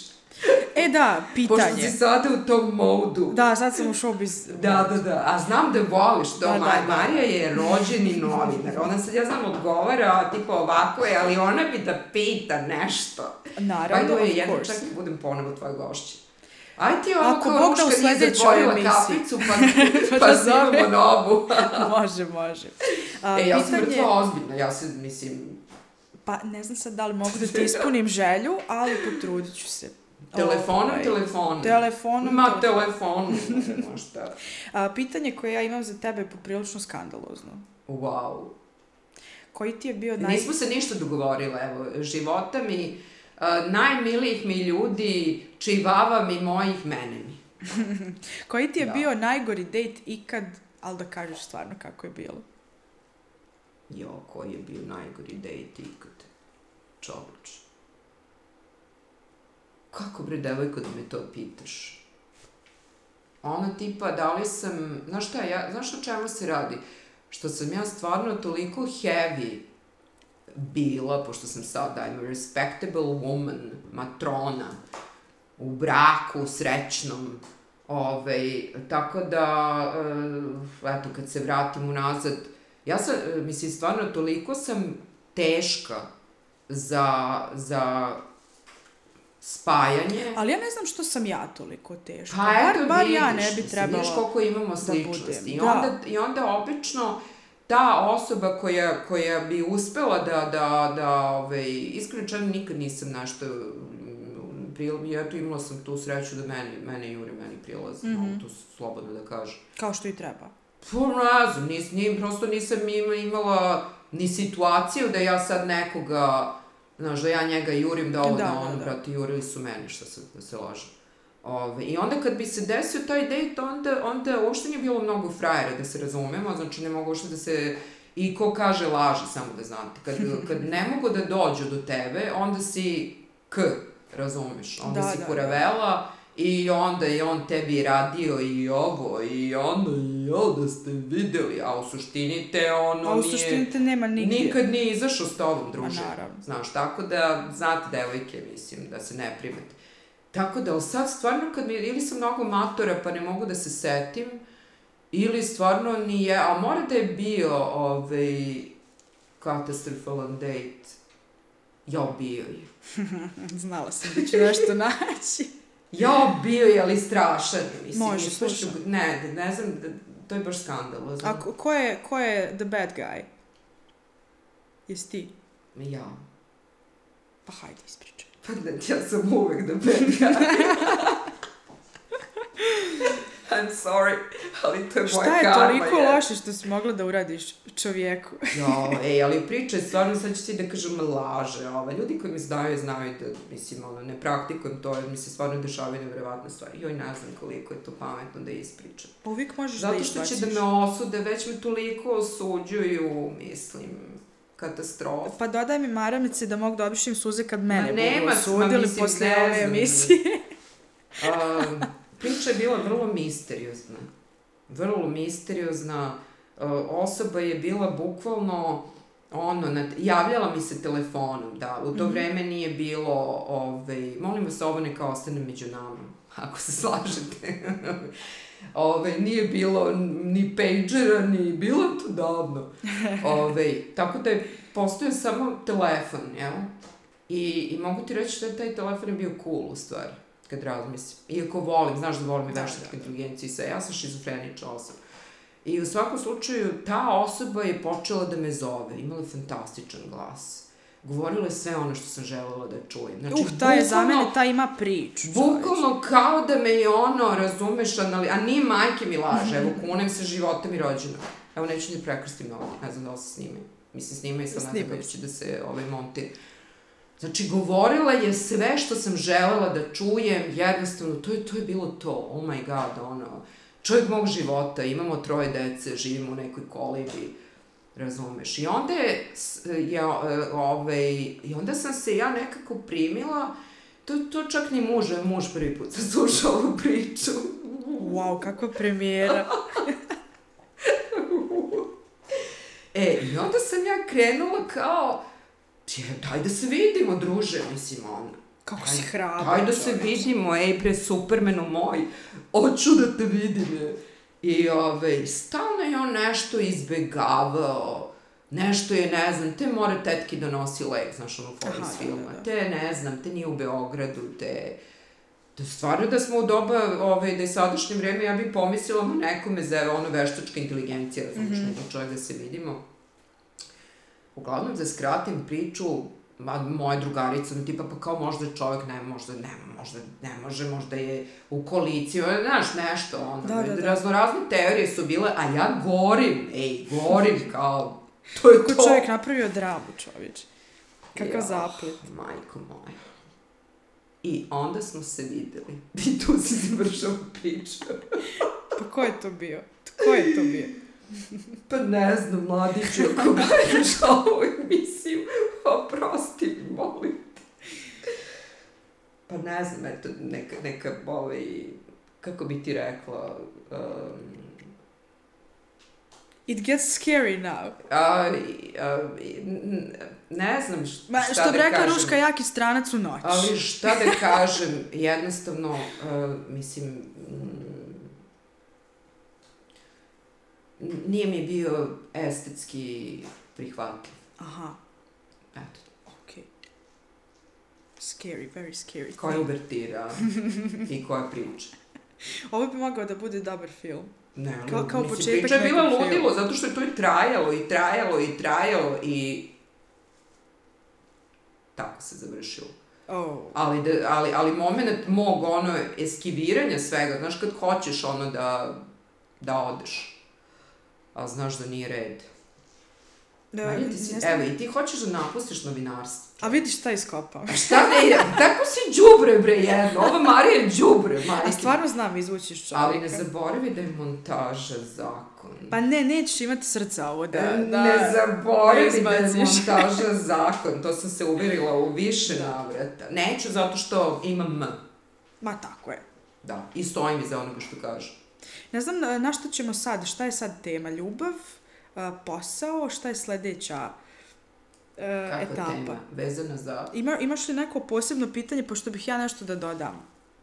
B: E da, pitanje.
A: Pošto si sada u tom modu.
B: Da, sad sam u showbiz.
A: Da, da, da, a znam da voliš to,
B: da,
A: Ma,
B: da, da.
A: Marija je rođeni novinar, ona sad, ja znam, odgovara, tipa ovako je, ali ona bi da pita nešto.
B: Naravno,
A: of
B: course.
A: Jedno čak i budem ponovo tvoja gošća. Aj ti ovo
B: kao
A: Ruška nije zatvorila kaficu, pa, pa snimamo novu.
B: Može, može.
A: A, e, ja pitanje... sam mrtva ozbiljna, ja se, mislim...
B: Pa, ne znam sad da li mogu da ti ispunim želju, ali potrudit ću se.
A: Telefonom, ovaj, telefonom.
B: Telefonom.
A: Ma, telefonom, možda.
B: A, pitanje koje ja imam za tebe je poprilično skandalozno.
A: Wow.
B: Koji ti je bio naj...
A: Nismo se ništa dogovorile, evo, života mi, uh, najmilijih mi ljudi, čivava mi mojih mene mi.
B: Koji ti je
A: da.
B: bio najgori dejt ikad, ali da kažeš stvarno kako je bilo?
A: Jo, koji je bio najgori dejt ikad? Čoveč. Kako bre, devojko, da me to pitaš? Ono tipa, da li sam... Znaš šta, ja, znaš o čemu se radi? Što sam ja stvarno toliko heavy bila, pošto sam sad, I'm a respectable woman, matrona, u braku, srećnom, ovaj, tako da, uh, eto, kad se vratim unazad, ja sam, mislim, stvarno toliko sam teška za, za spajanje.
B: Ali ja ne znam što sam ja toliko teška.
A: Pa
B: bar,
A: eto,
B: bar
A: vidiš,
B: ja ne bi trebala
A: vidiš koliko imamo sličnosti. I,
B: da.
A: onda, I onda obično ta osoba koja, koja bi uspela da, da, da ovaj, iskreno čemu nikad nisam nešto, ja tu imala sam tu sreću da mene, mene jure, meni prilazi, mm-hmm. mogu to slobodno da kažem.
B: Kao što i treba.
A: Pa ne znam, nis, nis, prosto nisam imala ni situaciju da ja sad nekoga, znaš, da ja njega jurim, da ovo, da, da ono, da, da. Brate, jurili su meni, šta se, da se lažem. Ove, I onda kad bi se desio taj dejt, onda, onda uopšte nije bilo mnogo frajera, da se razumemo, znači ne mogu uopšte da se, i ko kaže laži, samo da znate. Kad, kad ne mogu da dođu do tebe, onda si k, razumeš, onda
B: da,
A: si
B: da,
A: kuravela, da. I onda je on tebi radio i ovo, i onda i ja da ste videli, a u suštini te ono
B: a u suštini te nema nigdje.
A: Nikad nije izašao s tobom, druže.
B: A naravno.
A: Znaš, tako da, znate, devojke, mislim, da se ne primete. tako da, sad stvarno kad mi, ili sam mnogo matora pa ne mogu da se setim, ili stvarno nije, a mora da je bio ovaj katastrofalan date. Ja, bio je.
B: Znala sam da ću nešto naći.
A: Ja, bio je, ali strašan. Mislim,
B: može, slušam.
A: Ne, ne znam, to je baš skandalozno.
B: A ko je, ko je the bad guy? Jesi ti?
A: Ja.
B: Pa hajde, ispričaj.
A: Pa ne, ja sam uvek the bad guy. I'm sorry, ali to je moja karma.
B: Šta je toliko loše što si mogla da uradiš čovjeku?
A: Jo, ej, ali pričaj, stvarno sad ću ti da kažem laže, ova. Ljudi koji mi znaju, znaju da, mislim, ono, ne praktikujem to, jer mi se stvarno dešavaju nevjerovatne stvari. Joj, ne znam koliko je to pametno da ispričam.
B: Pa uvijek možeš
A: zato
B: da izbaciš.
A: Zato što će da me osude, već me toliko osuđuju, mislim, katastrofa.
B: Pa dodaj mi maramice da mogu da obišim suze kad mene
A: ma,
B: budu osudili posle ove emisije.
A: um, Priča je bila vrlo misteriozna. Vrlo misteriozna. Uh, osoba je bila bukvalno, ono, nad, javljala mi se telefonom, da, u to mm-hmm. vreme nije bilo, ovaj, molim vas, ovo neka ostane među nama, ako se slažete. Ove, nije bilo ni pagera, ni bilo to davno. Ove, tako da je postojao samo telefon, jel? I, i mogu ti reći da taj telefon je bio cool, u stvari. Kad razmislim. Iako volim, znaš da volim i veštačku inteligenciju i sve, ja sam šizofrenična osoba. I u svakom slučaju, ta osoba je počela da me zove, imala fantastičan glas. Govorila je sve ono što sam želela da čujem. Znači,
B: uh, ta je za mene, ta ima priču.
A: Bukvalno kao da me je ono, razumeš, anali... a nije majke mi laže, evo, kunem se životom i rođenom. Evo, neću da prekrstim ovdje, ne znam da li se snimaju. Mislim, snimaju se, ne znam kako će da se ovaj, montira. Znači, govorila je sve što sam želela da čujem, jednostavno, to je, to je bilo to, oh my god, ono, čovjek mog života, imamo troje dece, živimo u nekoj kolibi, razumeš. I onda je, ja, ovaj, i onda sam se ja nekako primila, to, to čak ni muž, muž prvi put sam slušao ovu priču.
B: Wow, kakva premijera.
A: E, i onda sam ja krenula kao, daj da se vidimo, druže, mislim, ono.
B: Kako daj, si hrabra.
A: Daj da se vidimo, ej, pre Supermanu moj, hoću da te vidim, je. I, ove, stalno je on nešto izbegavao, nešto je, ne znam, te mora tetki da nosi lek, znaš, ono, fora iz filma, da, da, da. Te, ne znam, te nije u Beogradu, te... Da stvarno da smo u doba, ove, da je sadašnje vreme, ja bih pomislila ma nekome za ono veštačka inteligencija, razumiješ, mm-hmm. nego čovjek da se vidimo. Uglavnom, da skratim priču, moja drugarica, tipa, pa kao možda čovjek ne, možda ne, možda ne može, možda je u koaliciji, znaš, nešto, ono,
B: da, da, da.
A: raznorazne teorije su bile, a ja gorim, ej, gorim, kao, to je to.
B: Kako čovjek napravio dramu, čovječ. Kakav zaplet.
A: Majko moja. I onda smo se videli. I tu si završao priču.
B: Pa ko je to bio? Ko je to bio?
A: Pa ne znam, mladiću, ako gledaš ovu emisiju, oprosti mi, molim te. Pa ne znam, eto, neka, neka, ovaj, kako bi ti rekla... Um,
B: It gets scary now.
A: A, a, ne znam šta
B: Ma,
A: da kažem.
B: Što bi rekla Ruška, jaki stranac u noć.
A: Ali šta da kažem, jednostavno, uh, mislim, mm, nije mi bio estetski prihvatljiv.
B: Aha.
A: Eto.
B: Okej. Scary, very scary.
A: Ko je uvertira i koja priča.
B: Ovo bi mogao da bude dobar film.
A: Ne,
B: kao, kao
A: mislim, priča je bila ludilo,
B: film.
A: Zato što je to i trajalo, i trajalo, i trajalo, i tako se završilo.
B: Oh.
A: Ali, da, ali, ali moment mog, ono, eskiviranja svega, znaš, kad hoćeš, ono, da, da odeš, a znaš da nije red.
B: Da,
A: Marija, ti si, evo, i ti hoćeš da napustiš novinarstvo.
B: A vidiš šta iskopao.
A: Šta ne, tako si đubre, bre, jedno. Ova Marija je đubre, majke.
B: A stvarno znam izvućiš čovjeka.
A: Ali ne zaboravi da je montaža zakon.
B: Pa ne, nećeš imati srca ovo da... da
A: ne zaboravi da je montaža zakon. To sam se uverila u više navrata. Neću zato što imam M.
B: Ma tako je.
A: Da, i stojim iza onoga što kažem.
B: Ne znam na što ćemo sad, šta je sad tema? Ljubav, posao, šta je sledeća uh, etapa?
A: Kakva tema? Vezana za...
B: Ima, imaš li neko posebno pitanje, pošto bih ja nešto da dodam?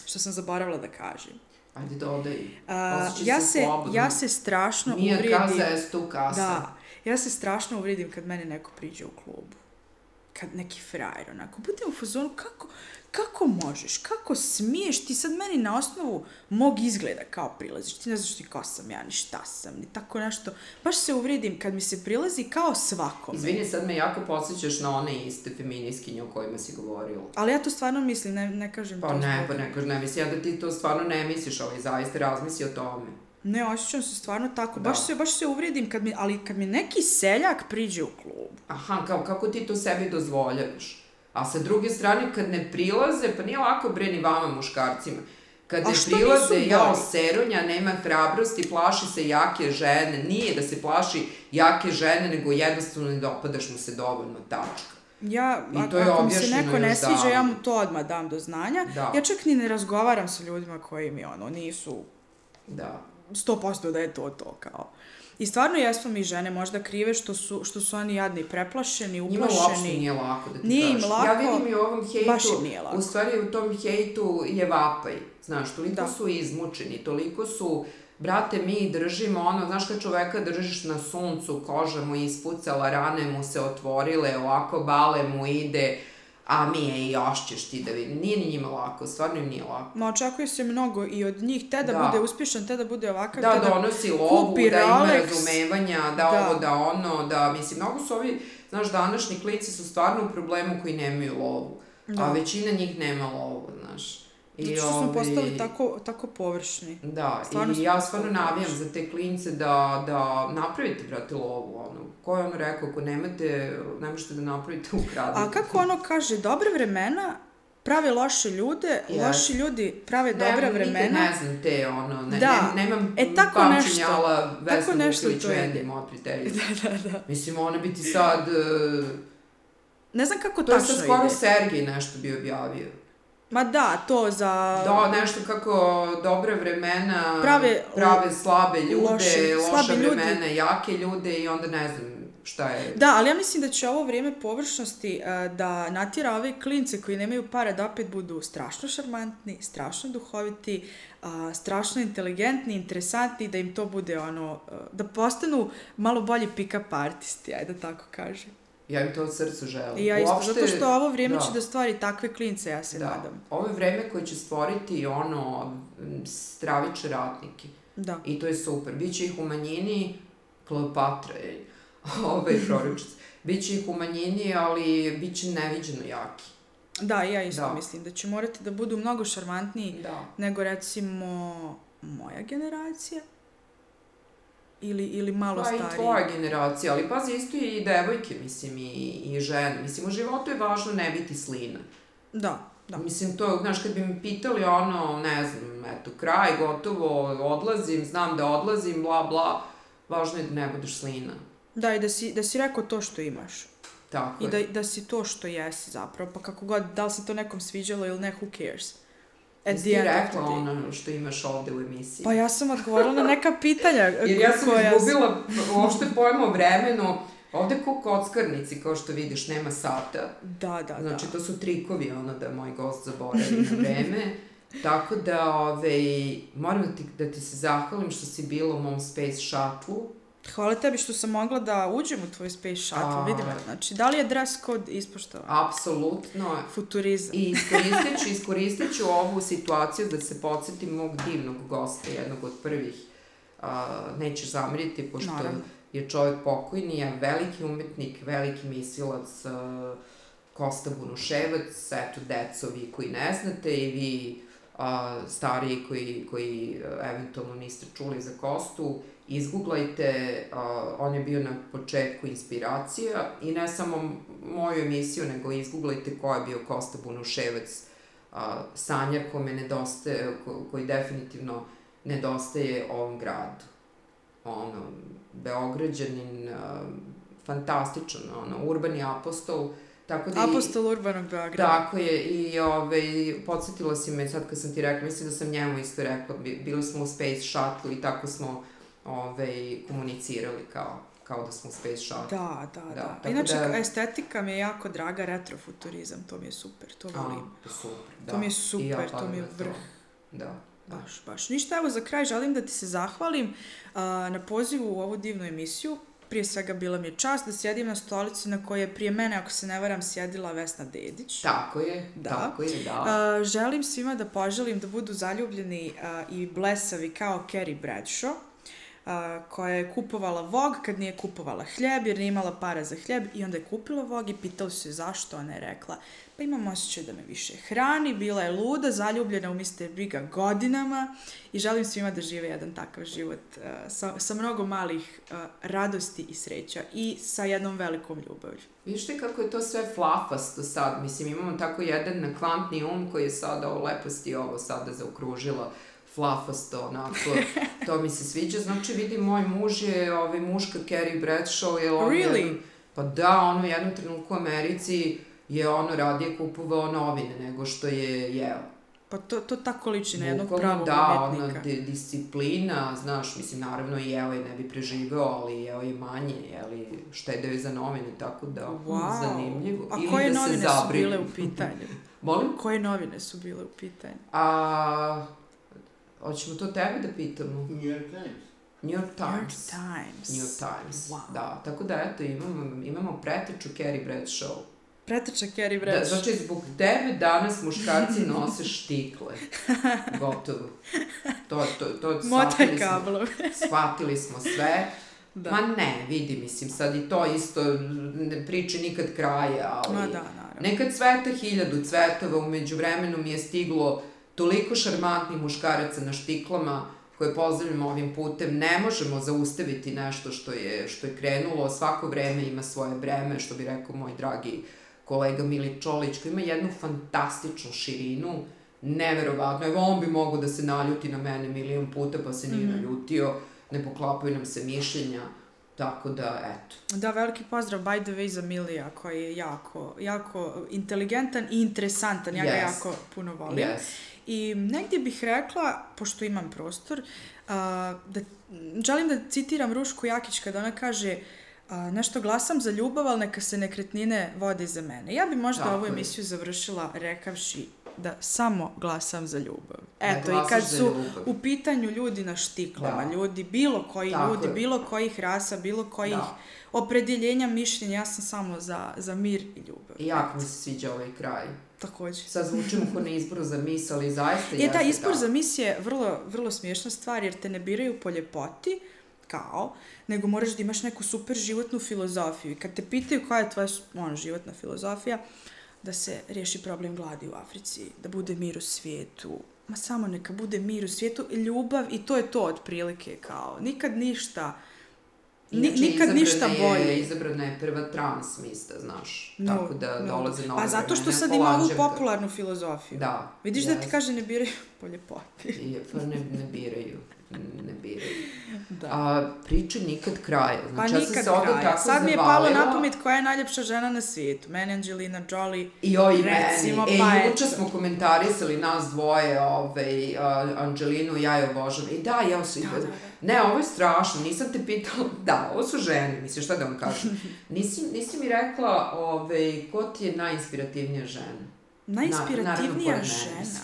B: što sam zaboravila da kažem.
A: Ajde, dodaj.
B: Uh, ja, se, ja se strašno
A: Mija
B: uvrijedim...
A: kaza es tu kasa.
B: Da, ja se strašno uvrijedim kad mene neko priđe u klubu. Kad neki frajer, onako, budem u fazonu, kako, kako možeš, kako smiješ, ti sad meni na osnovu mog izgleda kao prilaziš, ti ne znaš ti ko sam ja, ni šta sam, ni tako nešto. Baš se uvrijedim kad mi se prilazi kao svakome.
A: Izvini, sad me jako podsjećaš na one iste feminiskinje o kojima si govorila.
B: Ali ja to stvarno mislim, ne, ne kažem
A: pa
B: to.
A: Pa ne, pa ne kažem, ne mislim ja da ti to stvarno ne misliš, ali zaista razmisli o tome.
B: Ne, osjećam se stvarno tako, baš se, baš se uvrijedim, kad mi, ali kad mi neki seljak priđe u klub.
A: Aha, kao, kako ti to sebi dozvoljavaš? A sa druge strane, kad ne prilaze, pa nije lako bre ni vama muškarcima, kad ne prilaze, jao, seronja, nema hrabrosti, plaši se jake žene, nije da se plaši jake žene, nego jednostavno ne dopadaš mu se dovoljno, tačka.
B: Ja, ako mi se neko ne sviđa, ja mu to odmah dam do znanja. Da. Ja čak ni ne razgovaram sa ljudima koji mi, ono, nisu...
A: Da.
B: sto posto da je to to, kao. I stvarno jesmo mi žene možda krive što su, što su oni jadni preplašeni, uplašeni.
A: Njima uopšte nije lako da ti
B: nije
A: kažeš.
B: Im lako,
A: ja vidim i u ovom hejtu,
B: nije lako.
A: U stvari u tom hejtu je vapaj. Znaš, toliko da. Su izmučeni, toliko su, brate, mi držimo ono, znaš kad čoveka držiš na suncu, koža mu ispucala, rane mu se otvorile, ovako bale mu ide, a mi je još ćeš ti da vidi. Nije ni njima lako, stvarno im nije lako.
B: Ma očekuje se mnogo i od njih, te da, da. bude uspješan, te da bude ovakav,
A: da,
B: te da
A: donosi lovu, da ima razumevanja, da, da ovo, da ono, da, mislim, mnogo su ovi, znaš, današnji klinci su stvarno u problemu koji nemaju lovu, da. A većina njih nema lovu, znaš.
B: Zato što smo postali tako, tako površni.
A: Da, stvarno i ja stvarno navijam za te klince da, da napravite, brate, lovu, ono. Ko je ono rekao, ako nemate, ne možete da napravite, ukradite.
B: A kako ono kaže, dobre vremena prave loše ljude, yes. Loši ljudi prave ne, dobra vremena.
A: Nikad ne znam te, ono, ne,
B: da.
A: ne, nemam
B: e,
A: pamćenjala Vesna Vuković Vendi, moja prijateljica.
B: Da, da, da.
A: Mislim, ona bi ti sad... Uh,
B: ne znam kako
A: to
B: tačno ide.
A: To je skoro Sergij nešto bi objavio.
B: Ma da, to za...
A: Da, nešto kako dobre vremena
B: prave,
A: prave slabe ljude,
B: loše,
A: loše vremena, ljudi. Jake ljude i onda ne znam šta je.
B: Da, ali ja mislim da će ovo vrijeme površnosti uh, da natjera ove klince koji nemaju para da opet budu strašno šarmantni, strašno duhoviti, uh, strašno inteligentni, interesantni, da im to bude ono, uh, da postanu malo bolji pick-up artisti, ajde da tako kažem.
A: Ja im to od srca želim.
B: I ja isto, uopšte, zato što ovo vrijeme da. Će da stvari takve klince, ja se
A: da.
B: Nadam.
A: Ovo je vreme koje će stvoriti ono straviče ratnike.
B: Da.
A: I to je super. Biće ih u manjini, Kleopatra je ovaj proročic. Biće ih u manjini, ali biće neviđeno jaki.
B: Da, ja isto da. Mislim da će morati da budu mnogo šarmantniji
A: da.
B: Nego recimo moja generacija. Ili, ili malo stariji.
A: Pa i tvoja generacija, ali pazi, isto i devojke, mislim, i, i žene. Mislim, u životu je važno ne biti slina.
B: Da, da.
A: Mislim, to, znaš, kad bi mi pitali ono, ne znam, eto, kraj, gotovo, odlazim, znam da odlazim, bla, bla, važno je da ne budeš slina.
B: Da, i da si, da si rekao to što imaš.
A: Tako
B: I
A: je.
B: I da, da si to što jesi zapravo, pa kako god, da li se to nekom sviđalo ili ne, who cares.
A: Jesi ti rekla ono što imaš ovde u emisiji?
B: Pa ja sam odgovorila na neka pitanja.
A: Jer ja sam izgubila uopšte pojma o vremenu. Ovde ko kockarnici, kao što vidiš, nema sata.
B: Da, da,
A: znači,
B: da.
A: to su trikovi, ono, da moj gost zaboravi na vreme. Tako da, ove, moram da ti, da ti se zahvalim što si bila u mom Space Shuttle.
B: Hvala tebi što sam mogla da uđem u tvoj Space Shuttle, a, vidimo. Znači, da li je dress code ispoštovan?
A: Apsolutno.
B: Futurizam.
A: I iskoristit ću, iskoristit ću ovu situaciju da se podsjetim mog divnog gosta, jednog od prvih, a, nećeš zamiriti, pošto Naravno. Je čovjek pokojni, a veliki umetnik, veliki mislilac, a, Kosta Bunuševac, eto, decovi koji ne znate i vi a, stariji koji, koji a, eventualno niste čuli za Kostu, izguglajte, uh, on je bio na početku inspiracija i ne samo moju emisiju, nego izguglajte ko je bio Kosta Bunuševac, uh, sanjar kome nedostaje, ko, koji definitivno nedostaje ovom gradu. Ono, Beograđanin, uh, fantastičan, ono, urbani apostol, tako da
B: apostol i, urbanog Beograda.
A: Tako je, i ove, podsjetila si me sad kad sam ti rekla, mislim da sam njemu isto rekla, bili smo u Space Shuttle i tako smo Ove, komunicirali kao, kao da smo u Space Shuttle.
B: Da, da, da. da. Inače, da, estetika mi je jako draga, retrofuturizam, to mi je super, to volim.
A: A, super, da.
B: To mi je super, ja to mi je vrh.
A: da.
B: Baš, baš. Ništa, evo za kraj želim da ti se zahvalim a, na pozivu u ovu divnu emisiju. Prije svega bila mi je čast da sjedim na stolici na kojoj je prije mene, ako se ne varam, sjedila Vesna Dedić.
A: Tako je, da. tako je, da.
B: A, želim svima da poželim da budu zaljubljeni a, i blesavi kao Carrie Bradshaw, a, koja je kupovala Vogue kad nije kupovala hljeb jer nije imala para za hljeb i onda je kupila Vogue i pitali su je zašto, ona je rekla pa imam osjećaj da me više hrani, bila je luda, zaljubljena u mister Bigga godinama i želim svima da žive jedan takav život uh, sa, sa mnogo malih uh, radosti i sreća i sa jednom velikom ljubavlju.
A: Vidiš ti kako je to sve flafasto sad, mislim imamo tako jedan kvantni um koji je sada o leposti ovo sada zaokružila flafasto, onako, to mi se sviđa, znači vidi moj muž je ovaj, muška Carrie Bradshaw, je on
B: really?
A: jednom, pa da, on u jednom trenutku u Americi je ono radije kupovao novine nego što je jeo.
B: Pa to, to tako liči na jednog
A: Bukvalno,
B: pravog
A: da,
B: umetnika.
A: Da, ona disciplina, znaš, mislim, naravno jeo je, ne bi preživeo, ali jeo je manje, jeli, štedeo je za novine, tako da,
B: wow.
A: zanimljivo.
B: A
A: ili
B: koje
A: da
B: novine su bile u pitanju?
A: Molim?
B: Koje novine su bile u pitanju?
A: A, hoćemo to tebe da pitamo?
C: New York Times.
A: New York Times.
B: New York Times.
A: New York Times,
B: Wow.
A: da. Tako da, eto, imamo, imamo preteču Carrie Bradshaw.
B: Preteča Carrie Bradshaw.
A: Da, znači, zbog tebe danas muškarci nose štikle. Gotovo. To, to, to
B: Motaj kablove.
A: Shvatili smo sve.
B: Da.
A: Ma ne, vidi, mislim, sad i to isto ne priče nikad kraja, ali...
B: Ma da, naravno.
A: Nekad cveta hiljadu cvetova, umeđu vremenu mi je stiglo toliko šarmantnih muškaraca na štiklama koje pozdravljamo ovim putem. Ne možemo zaustaviti nešto što je, što je krenulo, svako vreme ima svoje vreme, što bi rekao moj dragi kolega Mili Čolić, koji ima jednu fantastičnu širinu, neverovatno. Evo, on bi mogao da se naljuti na mene milion puta, pa se nije mm-hmm. naljutio, ne poklapaju nam se mišljenja, tako da, eto.
B: Da, veliki pozdrav, by the way, za Milija, koji je jako, jako inteligentan i interesantan, ja yes. ga jako puno volim.
A: Yes.
B: I negdje bih rekla, pošto imam prostor, uh, da želim da citiram Rušku Jakić kada ona kaže uh, nešto glasam za ljubav, ali neka se nekretnine vode za mene. Ja bi možda tako ovu je. emisiju završila rekavši da samo glasam za ljubav. Eto, i kad su u pitanju ljudi na štiklama, da. ljudi, bilo koji tako ljudi, je. bilo kojih rasa, bilo kojih da. opredjeljenja, mišljenja, ja sam samo za, za mir i ljubav.
A: I jako mi se sviđa ovaj kraj.
B: Također.
A: Sad zvučimo ko na izboru za mis, ali zaista jeste.
B: Je, ta izbor za mis je vrlo, vrlo smiješna stvar, jer te ne biraju po ljepoti, kao, nego moraš da imaš neku super životnu filozofiju. I kad te pitaju koja je tvoja ono, životna filozofija, da se riješi problem gladi u Africi, da bude mir u svijetu, ma samo neka bude mir u svijetu, ljubav i to je to otprilike, kao, nikad ništa,
A: Inače,
B: nikad ništa bolje.
A: Je, izabrana je prva transmista, znaš, no, tako da
B: no.
A: dolaze nove
B: Pa zato što sad ima ovu popularnu filozofiju. Da. Vidiš yes. da ti kaže ne biraju po ljepoti.
A: Pa ne, ne biraju, ne biraju. Da. A, priče nikad kraja. Znači,
B: pa nikad ja kraja. Sad mi je palo na pamet koja je najljepša žena na svijetu. Mene Angelina Jolie.
A: I oj, recimo, meni. Pa e, juče smo komentarisali nas dvoje, ovaj, uh, Angelinu, ja je obožavam. I da, ja su... Da, da, da. Ne, ovo je strašno, nisam te pitala, da, ovo su žene, mislim, šta da vam kažem. Nisi, nisi mi rekla, ovaj, ko ti je najinspirativnija žena?
B: Najinspirativnija Na, žena?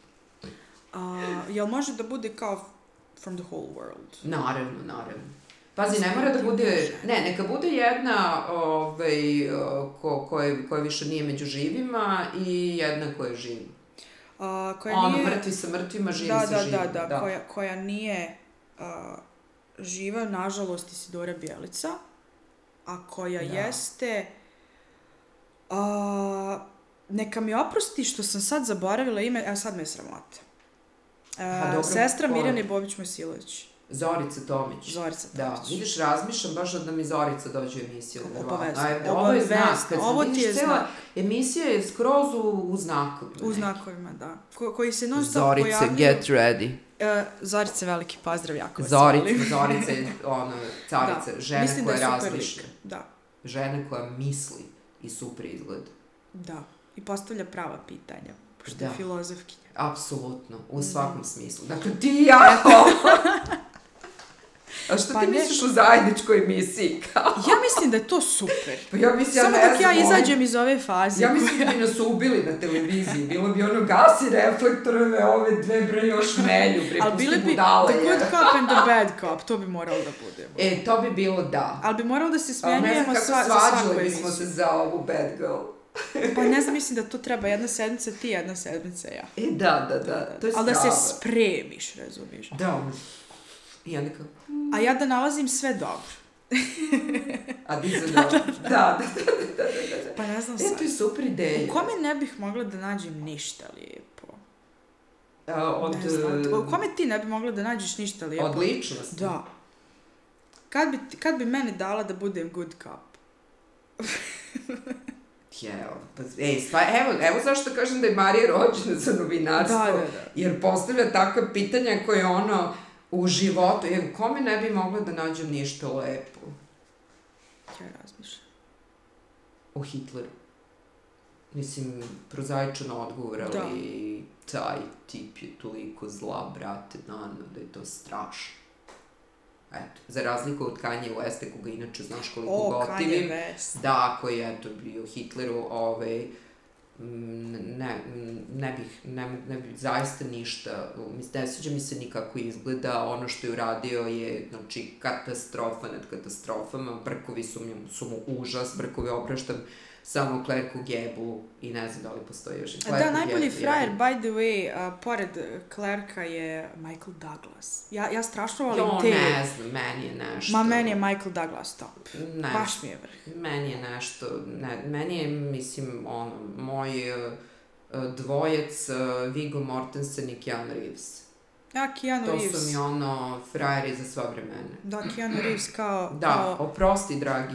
B: Uh, jel može da bude kao from the whole world?
A: Naravno, naravno. Pazi, ne mora da bude, ne, neka bude jedna ovaj, ko, koje, koja više nije među živima i jedna koja je živa.
B: Uh, koja
A: ono,
B: nije...
A: mrtvi sa mrtvima, živi
B: da,
A: sa
B: da,
A: živima.
B: Da, da, da, koja, koja nije uh, živa, nažalost, Isidora Bjelica, a koja da. jeste... Uh, neka mi oprosti što sam sad zaboravila ime, evo sad me je sramota. Uh, dobro, sestra ko... Mirjane Bobić-Mojsilović.
A: Zorica Tomić.
B: Zorica Tomić.
A: Da, vidiš, razmišljam baš da mi Zorica dođe u emisiju.
B: Obavezno.
A: Ovo je znak. Kad
B: ovo ti je znak.
A: Emisija je skroz u, u znakovima.
B: U znakovima, da. Ko, koji se non stop
A: Zorice,
B: pojavljaju.
A: get ready.
B: Uh, Zorice, veliki pozdrav, jako vas
A: Zorica, Zorica je ono, carica,
B: da.
A: žena
B: Mislim
A: koja
B: da
A: razmišlja.
B: Da.
A: Žena koja misli i super izgleda.
B: Da, i postavlja prava pitanja, pošto
A: da.
B: je filozofkinja.
A: Apsolutno, u svakom mm. smislu. Dakle, ti i ja! A šta pa ti ne... misliš o zajedničkoj emisiji? Kao?
B: Ja mislim da je to super.
A: Pa ja mislim, ja
B: Samo
A: ne
B: dok ja
A: znam,
B: izađem ovaj... iz ove faze.
A: Ja mislim da bi nas ubili na televiziji. Bilo bi ono gasi reflektorove, ove dve bre još melju, prepusti budale.
B: Ali bi the good cop and the bad cop, to bi moralo da bude.
A: E, to bi bilo da.
B: Ali bi moralo da se smjenjujemo sva, za
A: svaku emisiju. Ne znam kako svađali bismo se za ovu bad girl.
B: Pa ne znam, mislim da to treba jedna sedmica ti, jedna sedmica ja.
A: E, da, da, da, to je strava.
B: Ali da se spremiš, razumiš.
A: Da, i onda kao...
B: A ja da nalazim sve dobro.
A: A ti se dobro. Da, da, da, da, da.
B: Pa ne znam sad.
A: E, to je super ideja.
B: U kome ne bih mogla da nađem ništa lijepo?
A: A, od...
B: Ne znam, u kome ti ne bi mogla da nađeš ništa lijepo?
A: Od ličnosti?
B: Da. Kad bi, kad bi meni dala da budem good cop?
A: Evo, pa, ej, stva, evo, evo zašto kažem da je Marija rođena za novinarstvo,
B: da, da, da.
A: Jer postavlja takva pitanja koje ono u životu, jer kome ne bi mogla da nađem ništa lepo?
B: Ja razmišljam.
A: O Hitleru. Mislim, prozaičan odgovor, ali da. Taj tip je toliko zla, brate, nano, da je to strašno. Eto, za razliku od Kanje Westa, koga inače znaš koliko
B: o,
A: gotivim.
B: O, Kanje West.
A: Da, koji je, eto, bio Hitleru, ovaj, ne, ne bih, ne, ne bih zaista ništa, ne sviđa mi se nikako izgleda, ono što je uradio je, znači, katastrofa nad katastrofama, brkovi su mu, su mu užas, brkovi opraštam samo Klerku Gebu i ne znam da li postoji još i Klerku
B: Da, najbolji
A: Gebu,
B: frajer, by the way, uh, pored Klerka je Michael Douglas. Ja, ja strašno volim
A: jo,
B: te...
A: Jo, ne znam, meni je nešto...
B: Ma, meni je Michael Douglas top.
A: Ne,
B: baš mi je vrh.
A: Meni je nešto, ne, meni je, mislim, ono, moj uh, dvojec uh, Viggo Mortensen i Keanu Reeves.
B: Ja, Keanu
A: to
B: Reeves.
A: To su mi ono frajeri za sva vremena.
B: Da, Keanu Reeves kao...
A: Da,
B: kao...
A: oprosti, dragi.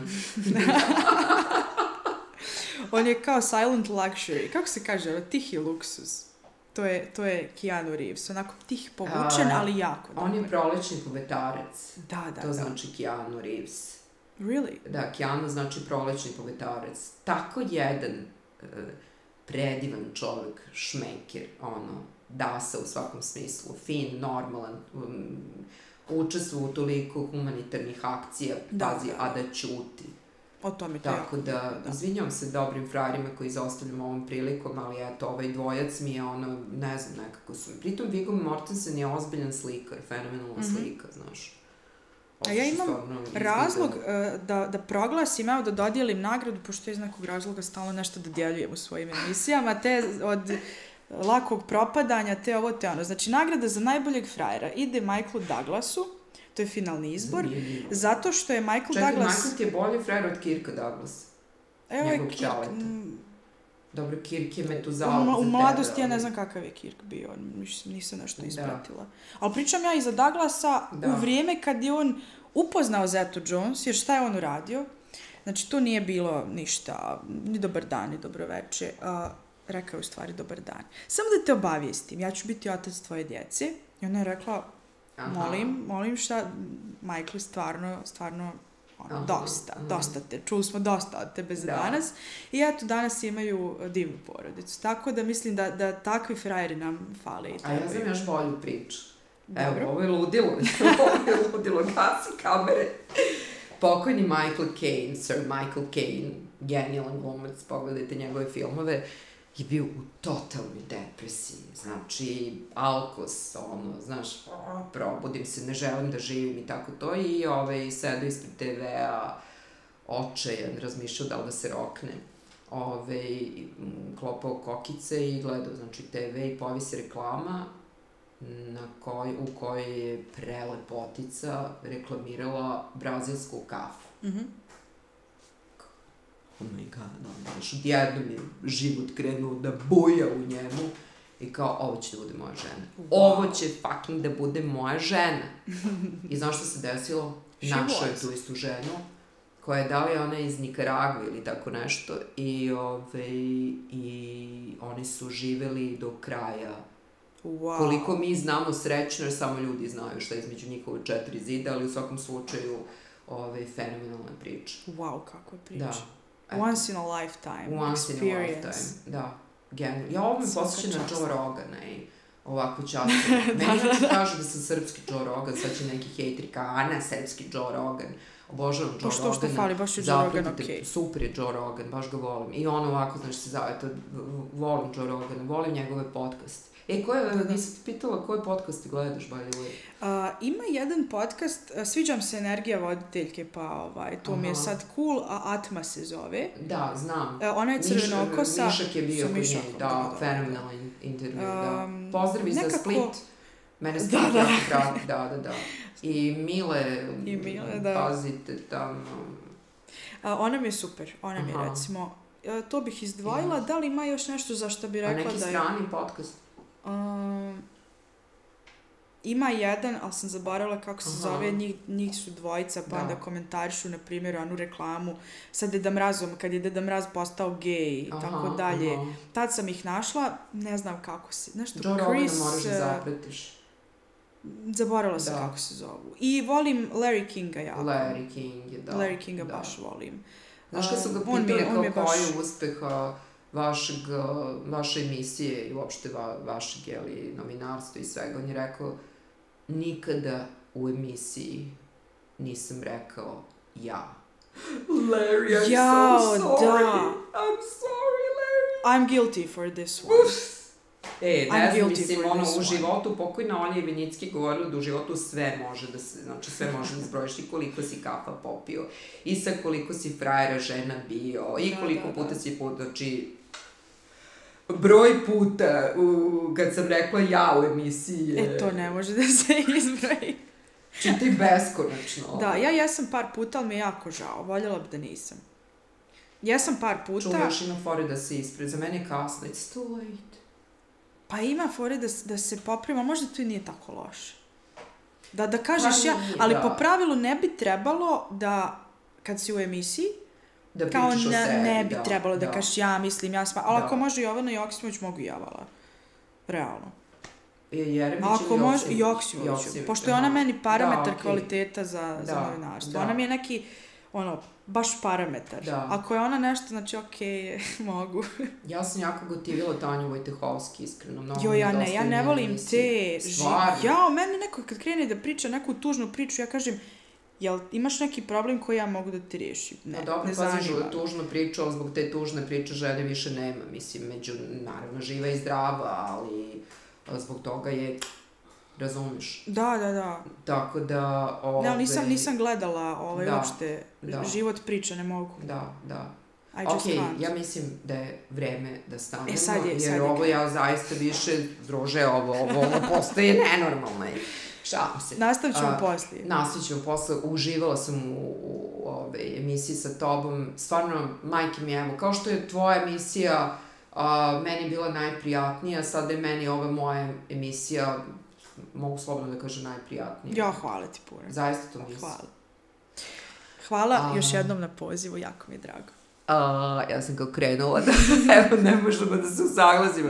B: On je kao silent luxury. Kako se kaže? Tihi luksuz. To je, to je Keanu Reeves. Onako tih povučen, A, ali jako.
A: On dobar. Je prolećni povetarac.
B: Da, da,
A: to
B: da.
A: znači Keanu Reeves.
B: Really?
A: Da, Keanu znači prolećni povetarac. Tako jedan uh, predivan čovjek, šmeker, ono, dasa u svakom smislu. Fin, normalan, um, učestvu u toliko humanitarnih akcija,
B: da,
A: pazi,
B: da.
A: a da ćuti.
B: O tome to
A: Tako da, da, izvinjam se dobrim frajerima koji zaostavljam ovom prilikom, ali eto, ovaj dvojac mi je ono, ne znam, nekako su mi. Pritom Viggo Mortensen je ozbiljan slikar, fenomenalna mm-hmm. slika, znaš.
B: A ja imam razlog uh, da, da proglasim, evo da dodijelim nagradu, pošto iz nekog razloga stalno nešto dodjeljujem u svojim emisijama, te od lakog propadanja, te ovo, te ono. Znači, nagrada za najboljeg frajera ide Michaelu Douglasu, to je finalni izbor, Zanimljivo. Zato što je Michael
A: Čekaj,
B: Douglas...
A: Čekaj, Michael ti je bolji frajer od Kirka Douglas.
B: Evo je Kirk...
A: Dobro, Kirk je Metuzalog za tebe.
B: U mladosti ja ne znam kakav je Kirk bio, nisam nešto ispratila. Da. Ali pričam ja i za Douglasa da. U vrijeme kad je on upoznao Zetu Jones, jer šta je on uradio? Znači, to nije bilo ništa, ni dobar dan, ni dobro veče. Uh, rekao je u stvari dobar dan. Samo da te obavijestim, ja ću biti otac tvoje djece. I ona je rekla, Aha. molim, molim šta, Michael, stvarno, stvarno, ono, dosta, Aha. dosta te, čuli smo dosta od tebe za da. Danas. I eto, danas imaju divnu porodicu. Tako da mislim da, da takvi frajeri nam fale.
A: A ja znam još bolju priču. Dobro. Evo, ovo je ludilo, ovo je ludilo, gasi kamere. Pokojni Michael Caine, Sir Michael Caine, genijalan glumac, pogledajte njegove filmove, je bio u totalnoj depresiji, znači, alkos, ono, znaš, probudim se, ne želim da živim i tako to, i ovaj, sedao ispred te vea, očajan, razmišljao da li da se rokne, ovaj, klopao kokice i gledao, znači, te ve i pojavi se reklama, na koj, u kojoj je prelepotica reklamirala brazilsku kafu.
B: Mhm.
A: Oh my god, znaš, odjednom je život krenuo da buja u njemu i kao, ovo će da bude moja žena. Wow. Ovo će fucking da bude moja žena. I znaš što se desilo? Našao je tu istu ženu, koja je, da li ona iz Nikaragve ili tako nešto, i, ove, i oni su živeli do kraja.
B: Wow.
A: Koliko mi znamo srećno, jer samo ljudi znaju šta je između njihove četiri zida, ali u svakom slučaju ove, fenomenalna priča.
B: Wow, kako je priča.
A: Da.
B: Once in a lifetime
A: Once
B: experience.
A: in a lifetime, da. Genial. Ja ovo mi posjeća na Joe Rogana i ovako často. Meni neki kažu da sam srpski Joe Rogan, sad će neki hejteri kao, a ne, srpski Joe Rogan. Obožavam Joe Rogana.
B: Pa što što fali, baš je Joe Rogan okej.
A: Okay. Super je Joe Rogan, baš ga volim. I on ovako, znači, se zove, to, volim Joe Rogana, volim njegove podcaste. E, koje, da, da. nisam ti pitala koje podcaste gledaš, by the way?
B: Uh, ima jedan podcast, uh, sviđam se Energija voditeljke, pa ovaj, to Aha. mi je sad cool, a Atma se zove.
A: Da, znam.
B: Uh, ona je crvenokosa.
A: Mišak je bio kod nje, da, fenomenalan intervju, da. Pozdrav iz nekako... za Split. Mene Split da, jako prati, da, da, da. I Mile, I Mile da. Pazite tamo.
B: Uh, ona mi je super, ona mi je Aha. recimo, uh, to bih izdvojila, da li ima još nešto za što bi rekla da je...
A: A neki strani podcast?
B: Um, ima jedan, ali sam zaboravila kako se Aha. zove, njih, njih su dvojica, pa da. onda komentarišu, na primjer, onu reklamu sa Deda Mrazom, kad je Deda Mraz postao gej i tako dalje. Aha. Tad sam ih našla, ne znam kako se, nešto,
A: Joe
B: Chris...
A: Rogan moraš da zapratiš.
B: Zaboravila sam da. kako se zovu. I volim Larry Kinga jako.
A: Larry King je, da.
B: Larry Kinga
A: da.
B: baš volim.
A: Znaš kad su ga pitali kao koji baš... je uspeh vašeg, vaše emisije i uopšte va, vašeg, jeli, novinarstva i svega, on je rekao, nikada u emisiji nisam rekao ja. Larry, I'm Jao, so sorry. Da. I'm sorry, Larry.
B: I'm guilty for this one.
A: E, ne znam, mislim, ono, u životu, pokojna Olja Vinicki govorila da u životu sve može da se, znači sve može da zbrojiš i koliko si kafa popio, i sa koliko si frajera žena bio, i koliko da, da, puta da. si put, znači, broj puta, u, kad sam rekla ja u emisiji je...
B: E, to ne može da se izbroji.
A: Čitaj beskonačno.
B: Da, ja jesam par puta, ali mi je jako žao, voljela bi da nisam. Jesam par puta...
A: Čuo, još ima fore da se ispred, za mene je kasno, it's too late.
B: Pa ima fore da, da se poprima, možda to i nije tako loše. Da, da kažeš pa, ja, ali da. po pravilu ne bi trebalo da, kad si u emisiji,
A: da
B: kao
A: ne,
B: sebi, ne bi
A: da,
B: trebalo da,
A: da
B: kažeš ja mislim, ja sma, ali da. ako može Jovana Joksimović, mogu i Javala. Realno.
A: Je Jeremić
B: ako ili može, Joksimović. Joksimović. Pošto je ona meni parametar da, okay. kvaliteta za,
A: da,
B: za novinarstvo.
A: Da.
B: Ona mi je neki, ono, baš parametar. Da. Ako je ona nešto, znači okej, okay, mogu.
A: Ja sam jako gotivila Tanju Vojtehovski, iskreno. Mnogo
B: jo, ja ne, ja ne volim te...
A: Stvarno.
B: Ja, mene neko kad krene da priča neku tužnu priču, ja kažem, jel imaš neki problem koji ja mogu da ti riješim? Ne,
A: no, dobro,
B: ne
A: zanima. Dobro, paziš tužnu priču, ali zbog te tužne priče žene više nema. Mislim, među, naravno, živa i zdrava, ali zbog toga je... Razumiješ?
B: Da, da, da.
A: Tako da... Ove...
B: Da, nisam, nisam gledala ovaj, da, uopšte da. život priča, ne mogu.
A: Da, da.
B: Ok,
A: can't. Ja mislim da je vreme da stanemo,
B: e, sad je,
A: jer
B: sad
A: ovo
B: je.
A: ja zaista više, druže, ovo, ovo, ovo postaje nenormalno. Šalim se.
B: Nastavit ćemo poslije.
A: Nastavit ćemo poslije. Uživala sam u, u, u ove emisiji sa tobom. Stvarno, majke mi, evo, kao što je tvoja emisija uh, meni bila najprijatnija, sada je meni ova moja emisija, mogu slobodno da kažem, najprijatnije.
B: Ja, hvala ti puno.
A: Zaista to mislim.
B: Hvala. Hvala A... još jednom na pozivu, jako mi je drago.
A: A, ja sam kao krenula da, evo, ne možemo da se usaglasimo.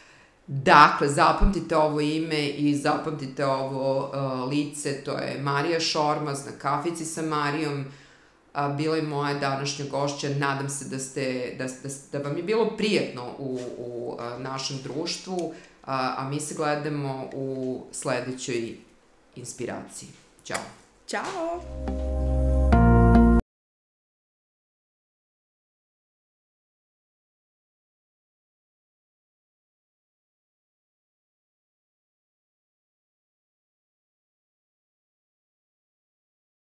A: Dakle, zapamtite ovo ime i zapamtite ovo uh, lice, to je Marija Šormaz na Kafici sa Marijom. A, bila je moja današnja gošća, nadam se da, ste, da, da, da vam je bilo prijatno u, u uh, našem društvu. A, a mi se gledamo u sledećoj inspiraciji. Ćao.
B: Ćao.